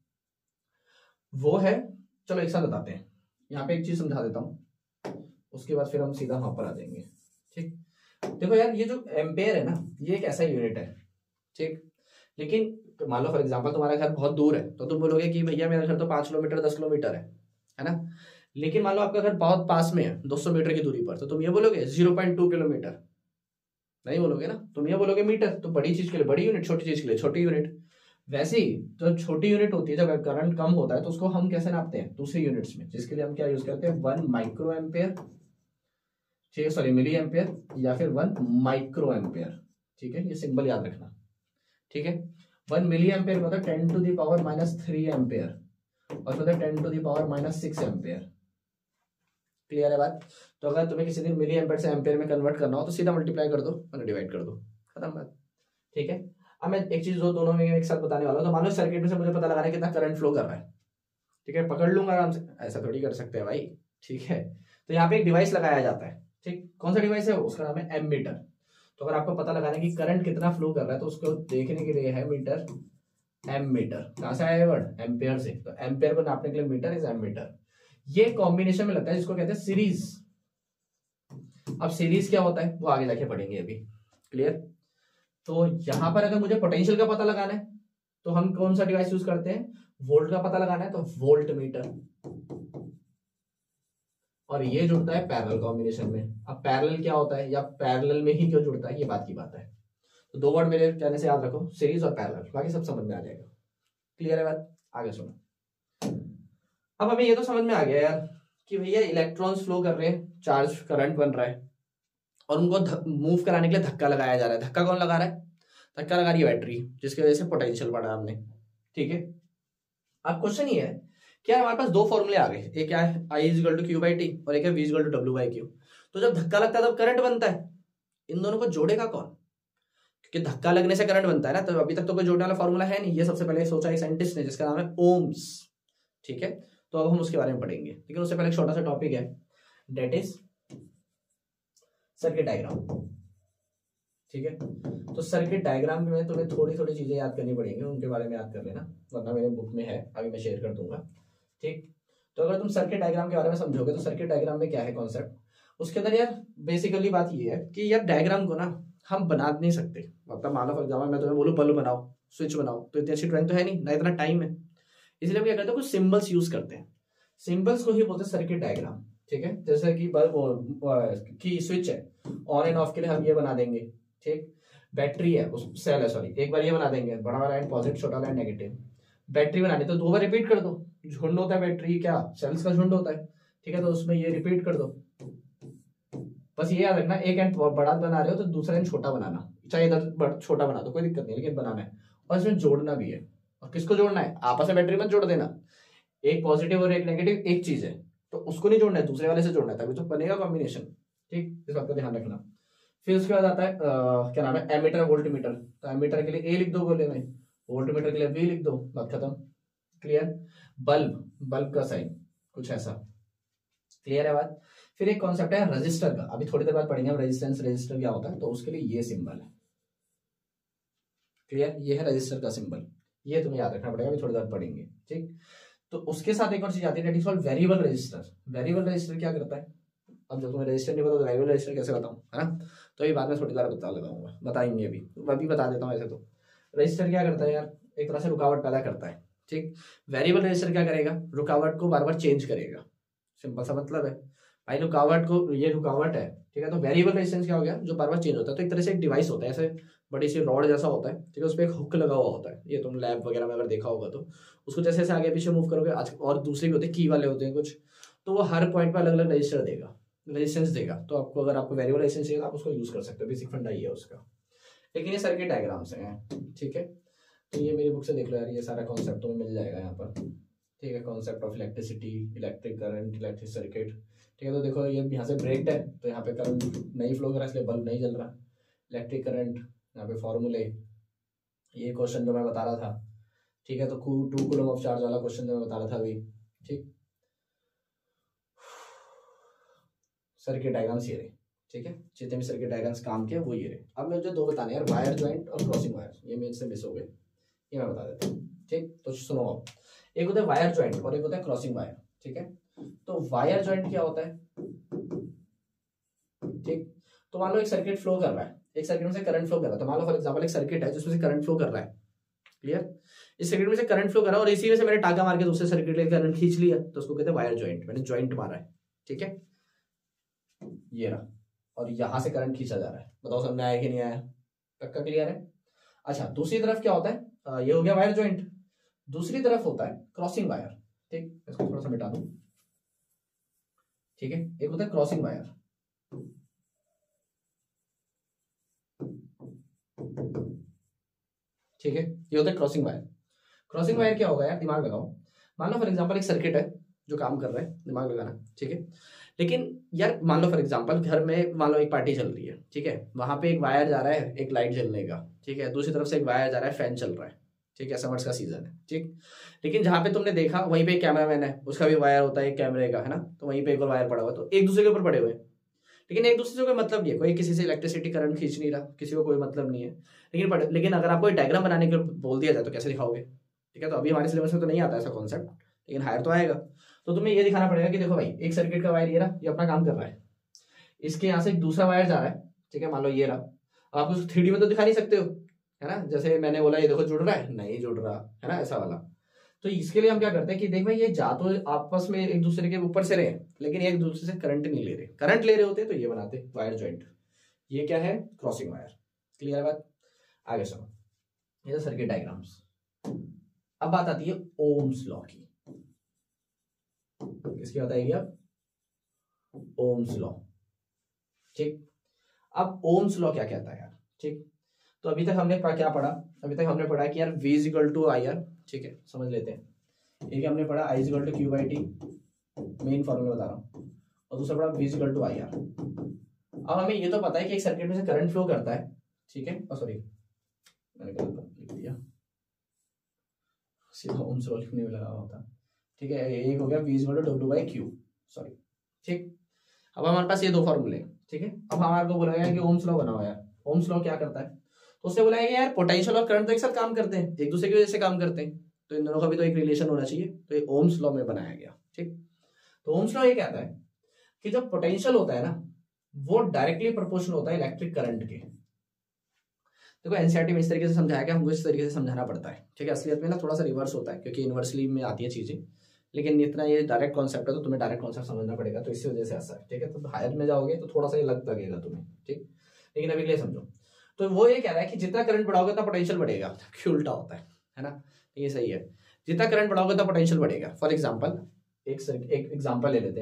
वो है, चलो एक साथ बताते हैं। यहाँ पे एक चीज समझा देता हूँ, उसके बाद फिर हम सीधा वहां पर आ जाएंगे, ठीक। देखो यार, ये जो एम्पेयर है ना, ये एक ऐसा यूनिट है, ठीक। लेकिन मान लो फॉर एग्जाम्पल तुम्हारा घर बहुत दूर है, तो तुम बोलोगे कि भैया मेरा घर तो 5 किलोमीटर 10 किलोमीटर है ना। लेकिन मान लो आपका घर बहुत पास में है, 200 मीटर की दूरी पर, तो तुम ये बोलोगे 0.2 किलोमीटर, नहीं बोलोगे ना, तुम ये बोलोगे मीटर। तो बड़ी चीज के लिए बड़ी यूनिट, छोटी चीज के लिए छोटी यूनिट। वैसे ही जो छोटी यूनिट होती है, जब करंट कम होता है तो उसको हम कैसे नापते हैं, दूसरी यूनिट्स में, जिसके लिए हम क्या यूज करते हैं, 1 माइक्रो एम्पेयर, ठीक है, सॉरी मिली एम्पेयर, या फिर 1 माइक्रो एम्पेयर, ठीक है। ये सिंबल याद रखना, ठीक है। 1 मिली एम्पेयर मतलब 10 टू द पावर -3 एम्पेयर, और फिर 10 to the power -6 ampere. Clear है बात? तो अगर तुम्हें किसी दिन मिली एम्पेयर से एम्पेयर में कन्वर्ट करना हो तो सीधा मल्टीप्लाई कर दो और डिवाइड कर दो, खत्म बात, ठीक है। अब मैं एक चीज दोनों में एक साथ बताने वाला हूं। तो मान लो सर्किट में से मुझे पता लगाना है कितना करंट फ्लो कर रहा है, ठीक है, पकड़ लूंगा आराम से, ऐसा थोड़ी कर सकते हैं भाई, ठीक है। तो यहाँ पे एक डिवाइस लगाया जाता है, ठीक। कौन सा डिवाइस है? उसका नाम है एमीटर। तो अगर आपको पता लगाना है कि करंट कितना फ्लो कर रहा है, तो उसको देखने के लिए है मीटर, एमीटर। कहां से आया वर्ड? एम्पेयर से। तो एम्पेयर को नापने के लिए मीटर इज एमीटर। ये कॉम्बिनेशन में लगता है, जिसको कहते हैं सीरीज। अब सीरीज क्या होता है वो आगे जाके पढ़ेंगे अभी, क्लियर। तो यहां पर अगर मुझे पोटेंशियल का पता लगाना है तो हम कौन सा डिवाइस यूज करते हैं, वोल्ट का पता लगाना है तो वोल्ट मीटर, और ये जुड़ता है पैरेलल कॉम्बिनेशन में। अब पैरेलल क्या होता है, या पैरेलल में ही क्यों जुड़ता है, ये बात की बात है। तो 2 वर्ड मेरे कहने से याद रखो, सीरीज और पैरेलल, बाकी सब समझ में आ जाएगा। क्लियर है बात? आगे सुनो। अब हमें ये तो समझ में आ गया यार कि भैया इलेक्ट्रॉन्स फ्लो कर रहे हैं, चार्ज करंट बन रहा है, और उनको मूव कराने के लिए धक्का लगाया जा रहा है। धक्का कौन लगा रहा है? धक्का लगा रही है बैटरी, जिसकी वजह से पोटेंशियल बढ़ा हमने, ठीक है। अब क्वेश्चन ये है कि यार हमारे पास 2 फॉर्मूले आ गए, एक क्या है I = Q/T और एक है V = W/Q। तो जब धक्का लगता है तब करंट बनता है, इन दोनों को जोड़ेगा कौन? क्योंकि धक्का लगने से करंट बनता है ना। तो अभी तक तो कोई जोड़ने वाला फॉर्मूला है नहीं, ये सबसे पहले सोचा एक साइंटिस्ट ने, जिसका नाम है ओम्स, ठीक है। तो अब हम उसके बारे में पढ़ेंगे, लेकिन उससे पहले एक छोटा सा टॉपिक है, डेट इज सर्किट डायग्राम, ठीक है। तो सर्किट डायग्राम में तुम्हें थोड़ी थोड़ी चीजें याद करनी पड़ेंगी, उनके बारे में याद कर लेना, वरना मेरे बुक में है, अभी मैं शेयर कर दूंगा, ठीक। तो अगर तुम सर्किट डायग्राम के बारे में समझोगे तो सर्किट डायग्राम में क्या है कॉन्सेप्ट, उसके अंदर यार बेसिकली बात ये है कि यार डायग्राम को ना हम बना नहीं सकते। मतलब मान लो फॉर एग्जाम्पल मैं तुम्हें बोलूं बल्ब बनाओ, स्विच बनाओ, तो इतनी अच्छी ड्राइंग तो है नहीं ना, इतना टाइम है, इसलिए क्या करते हैं, कुछ सिंबल्स यूज करते हैं। सिंबल्स को ही बोलते हैं सर्किट डायग्राम, ठीक है। जैसे कि बल्ब की स्विच है, ऑन एंड ऑफ के लिए हम ये बना देंगे, ठीक। बैटरी है, उस सेल है, सॉरी, एक बार ये बना देंगे, बड़ा वाला एंड पॉजिटिव, छोटा वाला एंड नेगेटिव। बैटरी बनानी तो 2 बार रिपीट कर दो, झुंड होता है बैटरी, क्या सेल्स का झुंड होता है, ठीक है। तो उसमें ये रिपीट कर दो, बस ये याद रखना, एक एंड बड़ा बना रहे हो तो दूसरा एंड छोटा बनाना, चाहे इधर छोटा बना दो कोई दिक्कत नहीं, लेकिन बनाना है। और इसमें जोड़ना भी है। और किसको जोड़ना है? आपस में बैटरी मत जोड़ देना, एक पॉजिटिव और एक नेगेटिव एक चीज है, तो उसको नहीं जोड़ना है, दूसरे वाले से जोड़ना है, तभी तो बनेगा कॉम्बिनेशन। ठीक, इस बात का ध्यान रखना। फिर उसके बाद आता है क्या नाम है, एमीटर वोल्ट मीटर। तो एमीटर के लिए ए लिख दो बोले में, वोल्ट मीटर के लिए बी लिख दो, बात खत्म। क्लियर। बल्ब, बल्ब का साइन कुछ ऐसा। क्लियर है बात। फिर एक कॉन्सेप्ट है रजिस्टर का, अभी थोड़ी देर बाद पढ़ेंगे हम रेजिस्टेंस रजिस्टर क्या होता है, तो उसके लिए ये सिंबल है। क्लियर, ये है रजिस्टर का सिंबल, ये तुम्हें याद रखना पड़ेगा, अभी थोड़ी देर बाद पढ़ेंगे। ठीक, तो उसके साथ एक और चीज आती है, that is called variable resistor. Variable resistor क्या करता है? अब जब तुम्हें रजिस्टर नहीं पता तो वेरिएबल रजिस्टर कैसे बताऊं, है ना? तो ये बाद में थोड़ी देर बता लगाऊंगा, बताएंगे अभी बता देता हूँ। ऐसे तो रजिस्टर क्या करता है यार, एक तरह से रुकावट पैदा करता है। ठीक, वेरिएबल रजिस्टर क्या करेगा, रुकावट को बार बार चेंज करेगा। सिंपल सा मतलब है भाई, रुकावट को, ये रुकावट है, ठीक है, तो वेरिएबल रेजिस्टेंस क्या हो गया, जो बार बार चेंज होता है। तो एक तरह से एक डिवाइस होता है, ऐसे बड़ी सी रॉड जैसा होता है, ठीक है, उस पर एक हुक लगा हुआ होता है, ये तुम लैब वगैरह में अगर देखा होगा तो उसको जैसे जैसे आगे पीछे मूव करोगे, आज और दूसरे भी होते हैं की वाले होते हैं कुछ, तो वो हर पॉइंट पर अलग अलग रजिस्टर देगा, रेजिस्टेंस देगा। तो आपको अगर आपको वेरिएबल रेजिस्टेंस चाहिए तो आप उसको यूज कर सकते हो, बेसिक फंडा ही है उसका। लेकिन ये सर्किट डायग्राम्स हैं, ठीक है, तो ये मेरी बुक से देख लो यार, ये सारा कॉन्सेप्ट तुम्हें मिल जाएगा यहाँ पर। ठीक है, concept of electricity, electric current, electric circuit. ठीक है, तो देखो ये यहाँ से ब्रेक्ड है, तो यहाँ पे करंट नहीं फ्लो कर रहा है, इसलिए बल्ब नहीं जल रहा। इलेक्ट्रिक करंट, यहाँ पे फॉर्मूले, ये क्वेश्चन जो मैं बता रहा था, ठीक है, तो 2 कूलम ऑफ चार्ज वाला क्वेश्चन जो मैं बता रहा था अभी। ठीक, सर्किट डायग्राम्स ये रहे, ठीक है, जितने भी सर्किट डायग्राम्स काम किया वो ये रहे। अब मुझे 2 बताने यार, वायर ज्वाइंट और क्रॉसिंग वायर, ये मेरे से मिस हो गए, ये मैं बता देता हूँ। ठीक, तो सुनो अब, एक होता है वायर ज्वाइंट और एक होता है क्रॉसिंग वायर। ठीक है, तो वायर ज्वाइंट क्या होता है? ठीक, तो मान लो एक सर्किट फ्लो कर रहा है, एक सर्किट में से करंट फ्लो कर रहा है, तो मान लो फॉर एग्जांपल एक सर्किट है जिसमें से करंट फ्लो कर रहा है। क्लियर, इस सर्किट में से करंट फ्लो कर रहा है और इसी में से मैंने टाका मार के दूसरे सर्किट में करंट खींच लिया, तो उसको कहते हैं वायर ज्वाइंट, मैंने ज्वाइंट मारा है। ठीक है, ये रहा, और यहां से करंट खींचा जा रहा है, बताओ समझ में आया कि नहीं आया? पक्का क्लियर है? अच्छा, दूसरी तरफ क्या होता है, ये हो गया वायर ज्वाइंट, दूसरी तरफ होता है क्रॉसिंग वायर। ठीक, इसको थोड़ा सा मिटा दूं। ठीक है, एक होता है क्रॉसिंग वायर, ठीक है, ये होता है क्रॉसिंग वायर। क्रॉसिंग वायर क्या होगा यार, दिमाग लगाओ। मान लो फॉर एग्जांपल एक सर्किट है जो काम कर रहा है, दिमाग लगाना, ठीक है, लेकिन यार मान लो फॉर एग्जांपल घर में मान लो एक पार्टी चल रही है, ठीक है, वहां पे एक वायर जा रहा है एक लाइट जलने का, ठीक है, दूसरी तरफ से एक वायर जा रहा है फैन चल रहा है, ठीक है, समर्स का सीजन है। ठीक, लेकिन जहां पे तुमने देखा वहीं पे एक कैमरामैन है, उसका भी वायर होता है एक कैमरे का, है ना, तो वहीं पे एक और वायर पड़ा हुआ, तो एक दूसरे के ऊपर पड़े हुए, लेकिन एक दूसरे से कोई मतलब नहीं है, कोई किसी से इलेक्ट्रिसिटी करंट खींच नहीं रहा, किसी को कोई मतलब नहीं है। लेकिन अगर आपको डायग्राम बनाने के बोल दिया जाए तो कैसे दिखाओगे? ठीक है, तो अभी हमारे सिलेबस में तो नहीं आता ऐसा कॉन्सेप्ट, लेकिन हायर तो आएगा। तो तुम्हें ये दिखाना पड़ेगा कि देखो भाई, एक सर्किट का वायर ये रहा, ये अपना काम कर रहा है, इसके यहाँ से एक दूसरा वायर जा रहा है, ठीक है, मान लो ये रहा। आप उसको 3D में तो दिखा नहीं सकते हो, है ना, जैसे मैंने बोला ये देखो जुड़ रहा है, नहीं जुड़ रहा है ना, ऐसा वाला। तो इसके लिए हम क्या करते हैं कि देख भाई, ये जा तो आपस में एक दूसरे के ऊपर से रहे, लेकिन एक दूसरे से करंट नहीं ले रहे, करंट ले रहे होते तो ये बनाते वायर ज्वाइंट। ये क्या है? Crossing wire. क्लियर बात? आगे सुनो, ये सर्किट डायग्राम्स। अब बात आती है ओम्स लॉ की। किसकी बताएगी अब? Ohm's law. ठीक, अब ओम्स लॉ क्या कहता है यार? ठीक, तो अभी तक हमने क्या पढ़ा? अभी तक हमने पढ़ा कि यार V equal to I R, ठीक है, समझ लेते हैं। एक हमने पढ़ा I equal to Q by T, main formula बता रहा हूँ, और दूसरा पढ़ा V equal to I R. अब हमें ये तो पता है कि एक सर्किट में से करंट फ्लो करता है, ठीक है, सॉरी मैंने गलत लिख दिया, सीधा ओम्स लॉ लिखने में लगा हुआ था, ठीक है। एक हो गया V equal to W by Q, sorry, ठीक। अब हमारे पास ये 2 फॉर्मूले, ठीक है। अब हमारे को बोला गया कि ओम्स लॉ बनाओ यार। ओम्स लॉ क्या करता है? तो उससे बोला है कि यार पोटेंशियल और करंट तो एक साथ काम करते हैं, एक दूसरे की वजह से काम करते हैं, तो इन दोनों का भी तो एक रिलेशन होना चाहिए, तो ये ओम्स लॉ में बनाया गया। ठीक, तो ओम्स लॉ ये कहता है कि जब पोटेंशियल होता है ना, वो डायरेक्टली प्रोपोर्शनल होता है इलेक्ट्रिक करंट के। देखो एनसीईआरटी में इस तरीके से समझाया गया, हमको इस तरीके से समझाना पड़ता है, ठीक है। असलियत में ना थोड़ा सा रिवर्स होता है, क्योंकि इनवर्सली में आती है चीजें, लेकिन इतना ये डायरेक्ट कॉन्सेप्ट है तो तुम्हें डायरेक्ट कॉन्सेप्ट समझना पड़ेगा, तो इसी वजह से ऐसा है, ठीक है। तो हायर में जाओगे तो थोड़ा सा ये लगेगा तुम्हें, ठीक, लेकिन अभी के लिए समझो। तो वो ये कह रहा है कि जितना करंट बढ़ाओगे उतना पोटेंशियल बढ़ेगा, क्यों उल्टा होता है ना, ये सही है। जितना करंट बढ़ाओगे उतना पोटेंशियल बढ़ेगा। फॉर एग्जांपल एक एग्जांपल ले लेते हैं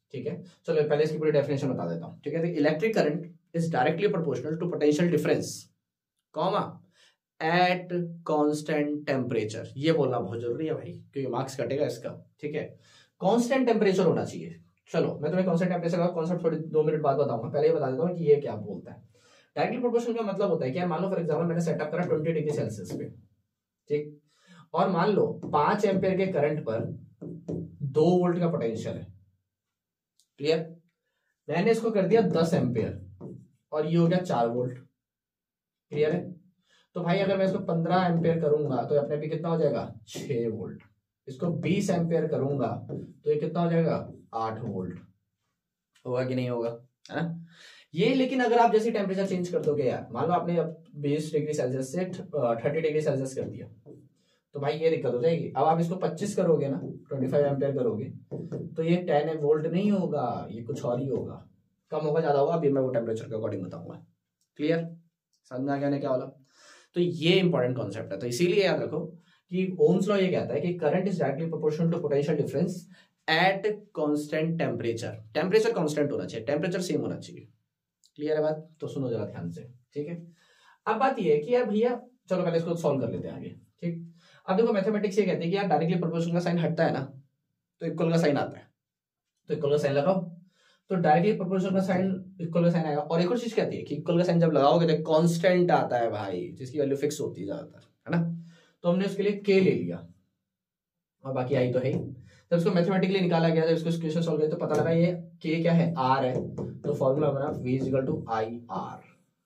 ठीक है, चलो पहले इसकी पूरी डेफिनेशन बता देता हूँ। ठीक है, electric current is directly proportional to potential difference comma at constant temperature. ये बोलना बहुत जरूरी है भाई, क्योंकि मार्क्स कटेगा इसका। ठीक है, कांस्टेंट टेम्परेचर होना चाहिए। चलो मैं तुम्हें कांस्टेंट टेम्परेचर का कॉन्सेप्ट थोड़ी 2 मिनट बाद बताऊंगा, पहले ये बता देता हूँ कि ये क्या बोलता है। डायरेक्टली प्रोपोर्शनल का मतलब होता है कि मान लो फॉर एग्जांपल मैंने सेटअप करा 20 डिग्री सेल्सियस पे, ठीक, और मान लो 5 एम्पियर के करंट पर 2 वोल्ट का पोटेंशियल है। क्लियर, मैंने इसको कर दिया 10 एम्पियर और ये हो गया 4 वोल्ट। क्लियर है, तो भाई अगर मैं इसको 15 एम्पियर करूंगा तो अपने पे कितना हो जाएगा 6 वोल्ट। इसको 20 एम्पियर करूंगा तो ये कितना हो जाएगा 8 वोल्ट। होगा कि नहीं होगा, है ना। ये लेकिन अगर आप जैसे टेम्परेचर चेंज कर दोगे यार, मान लो आपने 20 डिग्री सेल्सियस से 30 डिग्री सेल्सियस कर दिया, तो भाई ये दिक्कत हो जाएगी। अब आप इसको 25 करोगे ना, 25 एम्पियर करोगे, तो ये 10 वोल्ट नहीं होगा, ये कुछ और ही होगा, कम होगा ज्यादा होगा, अभी मैं वो टेम्परेचर के अकॉर्डिंग बताऊंगा। क्लियर, समझ में आ गया क्या वाला। तो ये इंपॉर्टेंट कॉन्सेप्ट है, तो इसीलिए याद रखो कि ओम्स लॉ ये कहता है कि current is directly proportional to potential difference at constant temperature. Temperature constant होना चाहिए, टेम्परेचर सेम होना चाहिए। क्लियर है बात, तो सुनो जरा ध्यान से। ठीक है, अब बात ये है कि यार भैया चलो पहले इसको सॉल्व कर लेते हैं आगे। ठीक, अब देखो मैथमेटिक्स ये कहते हैं कि यार डायरेक्टली प्रोपोर्शनल का साइन हटता है ना, तो इक्वल का साइन आता है, तो इक्वल का साइन लगाओ, तो डायरेक्टली प्रोपोर्शनल का साइन इक्वल का साइन आएगा। और एक और चीज कहती है कि इक्वल का साइन जब लगाओगे तो कांस्टेंट आता है भाई, जिसकी वैल्यू फिक्स होती है ज्यादातर, है ना। तो हमने उसके लिए के ले लिया और बाकी आई तो है ही। जब इसको मैथमेटिकली निकाला गया, जब इसको इक्वेशन सॉल्व किया तो पता लगा ये के क्या है, आर है, तो फॉर्मूला बना V equal to I R.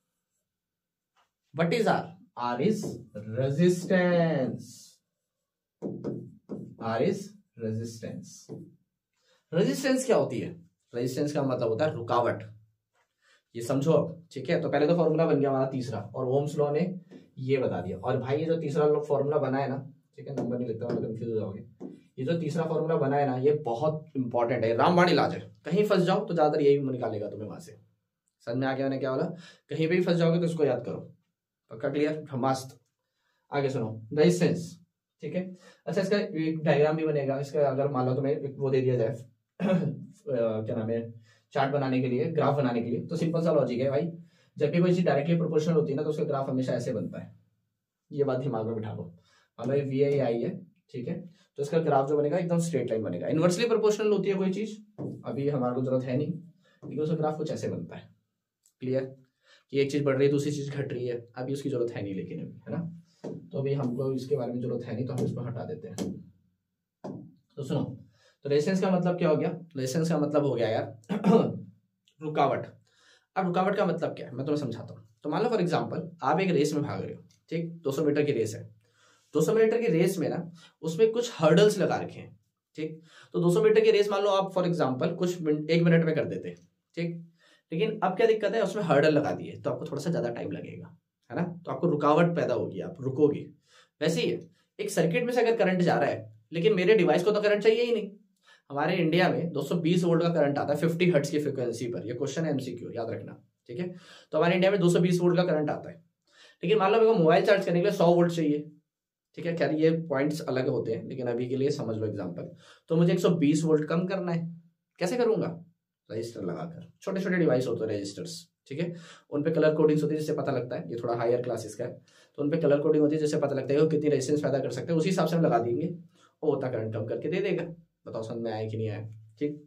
What is R? R is resistance. R is resistance. Resistance क्या होती है? रेजिस्टेंस का मतलब होता है रुकावट, ये समझो अब। ठीक है, तो पहले तो फॉर्मूला बन गया हमारा तीसरा, और ओम्स लॉ ने ये बता दिया। और भाई ये जो तीसरा फॉर्मूला बना है ना, ठीक है, नंबर नहीं लिखता हूं, कंफ्यूज हो जाओगे। ये जो तीसरा फॉर्मूला बना है ना, ये बहुत इंपॉर्टेंट है, रामबाण इलाज है। कहीं फंस जाओ तो ज्यादातर यही निकालेगा तुम्हें वहां से। समझ में आ गया मैंने क्या बोला? कहीं पे भी फंस जाओगे तो इसको याद करो, पक्का क्लियर? मस्त। आगे सुनो, रेजिस्टेंस। ठीक है, अच्छा इसका एक डायग्राम भी बनेगा इसका, अगर मान लो तुम्हें वो दे दिया जाए क्या नाम है, चार्ट बनाने के लिए, ग्राफ बनाने के लिए, तो सिंपल सा लॉजिक है भाई, जब भी कोई चीज डायरेक्टली प्रोपोर्शनल होती है ना, तो उसका ग्राफ हमेशा ऐसे बनता है। ये बात दिमाग में बिठा लो। मान लो वी आई आई है, ठीक है, तो इसका ग्राफ जो बनेगा एकदम स्ट्रेट लाइन बनेगा। इनवर्सली प्रोपोर्शनल होती है कोई चीज, अभी हमारे को जरूरत है नहीं, लेकिन उसका ग्राफ कुछ ऐसे बनता है। क्लियर, कि एक चीज बढ़ रही है दूसरी चीज घट रही है, अभी उसकी जरूरत है नहीं, लेकिन अभी, है ना, तो अभी हमको इसके बारे में जरूरत है नहीं, तो हम इसको हटा देते हैं। तो सुनो, तो रेजिस्टेंस का मतलब क्या हो गया? रेजिस्टेंस का मतलब हो गया यार रुकावट। अब रुकावट का मतलब क्या है मैं तुम्हें समझाता हूँ। तो मान लो फॉर एग्जांपल आप एक रेस में भाग रहे हो, ठीक, 200 मीटर की रेस है। 200 मीटर की रेस में ना, उसमें कुछ हर्डल्स लगा रखे हैं, ठीक। तो 200 मीटर की रेस मान लो आप फॉर एग्जांपल कुछ 1 मिनट में कर देते, ठीक, लेकिन अब क्या दिक्कत है, उसमें हर्डल लगा दिए तो आपको थोड़ा सा ज्यादा टाइम लगेगा, है ना, तो आपको रुकावट पैदा होगी, आप रुकोगे। वैसे ही है, एक सर्किट में से अगर करंट जा रहा है, लेकिन मेरे डिवाइस को तो करंट चाहिए ही नहीं। हमारे इंडिया में 220 वोल्ट का करंट आता है 50 हर्ट्ज की फ्रीक्वेंसी पर, ये क्वेश्चन है एमसीक्यू, याद रखना, ठीक है। तो हमारे इंडिया में 220 वोल्ट का करंट आता है, लेकिन मान लो मेरे को मोबाइल चार्ज करने के लिए 100 वोल्ट चाहिए, ठीक है। खैर ये पॉइंट्स अलग होते हैं, लेकिन अभी के लिए समझ लो एग्जांपल। तो मुझे 120 वोल्ट कम करना है, कैसे करूंगा? रजिस्टर लगाकर। छोटे छोटे डिवाइस होते हैं रजिस्टर्स, ठीक है, उन पे कलर कोडिंग्स होती है जिससे पता लगता है, ये थोड़ा हायर क्लासेस का है, तो उन पे कलर कोडिंग होती है जिससे पता लगता है कि कितनी रेजिस्टेंस पैदा कर सकते हैं, उसी हिसाब से हम लगा देंगे, वो उतना करंट कम करके दे देगा। बताओ समझ में आया कि नहीं आया? ठीक,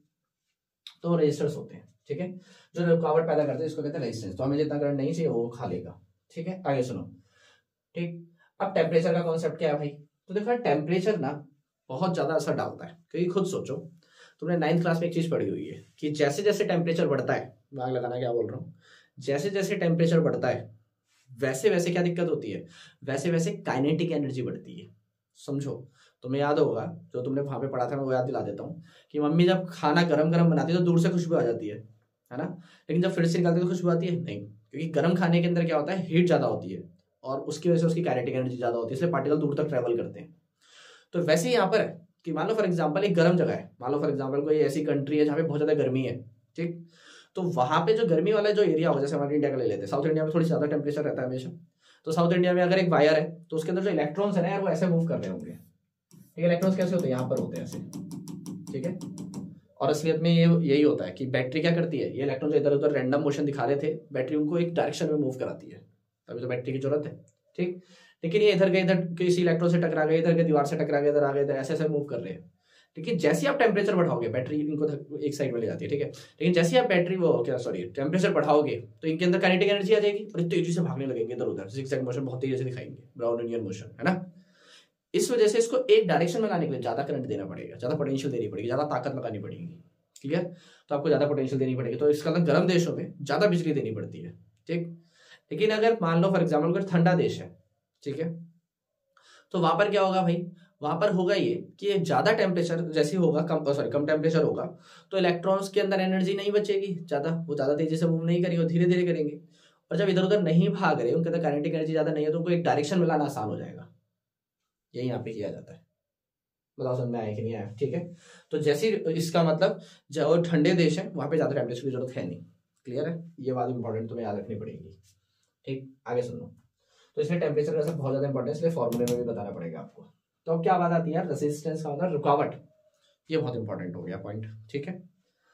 तो रजिस्टर्स होते हैं, ठीक है, जो रुकावट पैदा करते हैं, इसको कहते हैं रेजिस्टेंस। तो हमें जितना करंट नहीं चाहिए वो खा लेगा, ठीक है। आगे सुनो, ठीक। अब टेम्परेचर का कॉन्सेप्ट क्या है भाई? तो देखो टेम्परेचर ना बहुत ज्यादा असर डालता है, क्योंकि खुद सोचो, तुमने 9th क्लास में एक चीज पढ़ी हुई है कि जैसे जैसे टेम्परेचर बढ़ता है, दिमाग लगाना क्या बोल रहा हूँ, जैसे जैसे टेम्परेचर बढ़ता है वैसे वैसे क्या दिक्कत होती है, वैसे वैसे काइनेटिक एनर्जी बढ़ती है। समझो, तुम्हें याद होगा जो तुमने वहां पे पढ़ा था, मैं वो याद दिला देता हूँ कि मम्मी जब खाना गरम गरम बनाती है तो दूर से खुशबू आ जाती है ना, लेकिन जब फ्रिज से निकालती है तो खुशबू आती है नहीं, क्योंकि गर्म खाने के अंदर क्या होता है, हीट ज्यादा होती है और उसकी वजह से उसकी काइनेटिक एनर्जी ज्यादा होती है, इसलिए पार्टिकल दूर तक ट्रेवल करते हैं। तो वैसे ही यहाँ पर है कि मान लो फॉर एग्जाम्पल एक गर्म जगह है, मान लो फॉर एग्जाम्पल कोई ऐसी कंट्री है जहाँ पे बहुत ज्यादा गर्मी है, ठीक, तो वहां पे जो गर्मी वाला जो एरिया होगा, जैसे हमारे इंडिया का ले लेते हैं, साउथ इंडिया में थोड़ी ज्यादा टेम्परेचर रहता है हमेशा, तो साउथ इंडिया में अगर एक वायर है तो उसके अंदर जो इलेक्ट्रॉन्स है ना यार, वो ऐसे मूव कर रहे होंगे, ठीक है। इलेक्ट्रॉन्स कैसे होते हैं, यहाँ पर होते हैं ऐसे, ठीक है, और असलियत में ये यही होता है कि बैटरी क्या करती है, ये इलेक्ट्रॉन जो इधर उधर रैंडम मोशन दिखा रहे थे, बैटरी उनको एक डायरेक्शन में मूव कराती है, तभी तो बैटरी की जरूरत है। ठीक, लेकिन ये इधर के इधर किसी इलेक्ट्रॉन से टकरा गए, इधर के दीवार से टकरा गए, इधर आ गए, इधर ऐसे ऐसे मूव कर रहे हैं। लेकिन जैसे ही आप टेम्परेचर बढ़ाओगे, बैटरी इनको एक साइड में ले जाती है, ठीक है, लेकिन जैसे ही आप बैटरी टेम्परेचर बढ़ाओगे तो इनके अंदर काइनेटिक एनर्जी आ जाएगी और तेजी से भागने लगेंगे इधर उधर, जिगजैग मोशन बहुत तेजी से दिखाएंगे, ब्राउन इंडियन मोशन, है ना। इस वजह से इसको एक डायरेक्शन में लाने के लिए ज्यादा करंट देना पड़ेगा, ज्यादा पोटेंशियल देनी पड़ेगी, ज्यादा ताकत लगानी पड़ेगी, क्लियर। तो आपको ज्यादा पोटेंशियल देनी पड़ेगी, तो इसका मतलब गर्म देशों में ज्यादा बिजली देनी पड़ती है, ठीक। लेकिन अगर मान लो फॉर एग्जाम्पल अगर ठंडा देश है, ठीक है, तो वहां पर क्या होगा भाई, वहां पर होगा ये कि ज्यादा टेम्परेचर जैसे होगा, कम टेम्परेचर होगा तो इलेक्ट्रॉन्स के अंदर एनर्जी नहीं बचेगी ज्यादा, वो ज्यादा तेजी से मूव नहीं करेंगे, धीरे धीरे करेंगे। और जब इधर उधर नहीं भाग रहे, उनके अंदर काइनेटिक एनर्जी ज्यादा नहीं है, तो उनको एक डायरेक्शन में लाना आसान हो जाएगा। यही यहाँ पे किया जाता है, बताओ समझ में आया कि नहीं आया, ठीक है। तो जैसे इसका मतलब जो ठंडे देश है वहां पे ज्यादा टेम्परेचर की जरूरत है नहीं, क्लियर है, ये बात इंपॉर्टेंट तुम्हें याद रखनी पड़ेगी, ठीक। आगे सुनो, तो इसलिए टेम्परेचर का बहुत ज्यादा इंपॉर्टेंट है, इसलिए फॉर्मूले में भी बताना पड़ेगा आपको। तो अब क्या बात आती है, रेजिस्टेंस का मतलब रुकावट, ये बहुत इंपॉर्टेंट हो गया पॉइंट, ठीक है।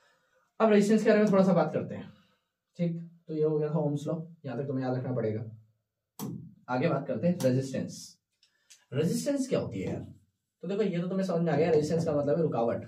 अब रेजिस्टेंस के बारे में थोड़ा सा बात करते हैं, ठीक। तो ये हो गया था ओम्स लॉ, यहाँ तक तुम्हें याद रखना पड़ेगा। आगे बात करते हैं रेजिस्टेंस। रेजिस्टेंस क्या होती है यार, तो देखो ये तो तुम्हें समझ में आ गया, रेजिस्टेंस का मतलब है रुकावट,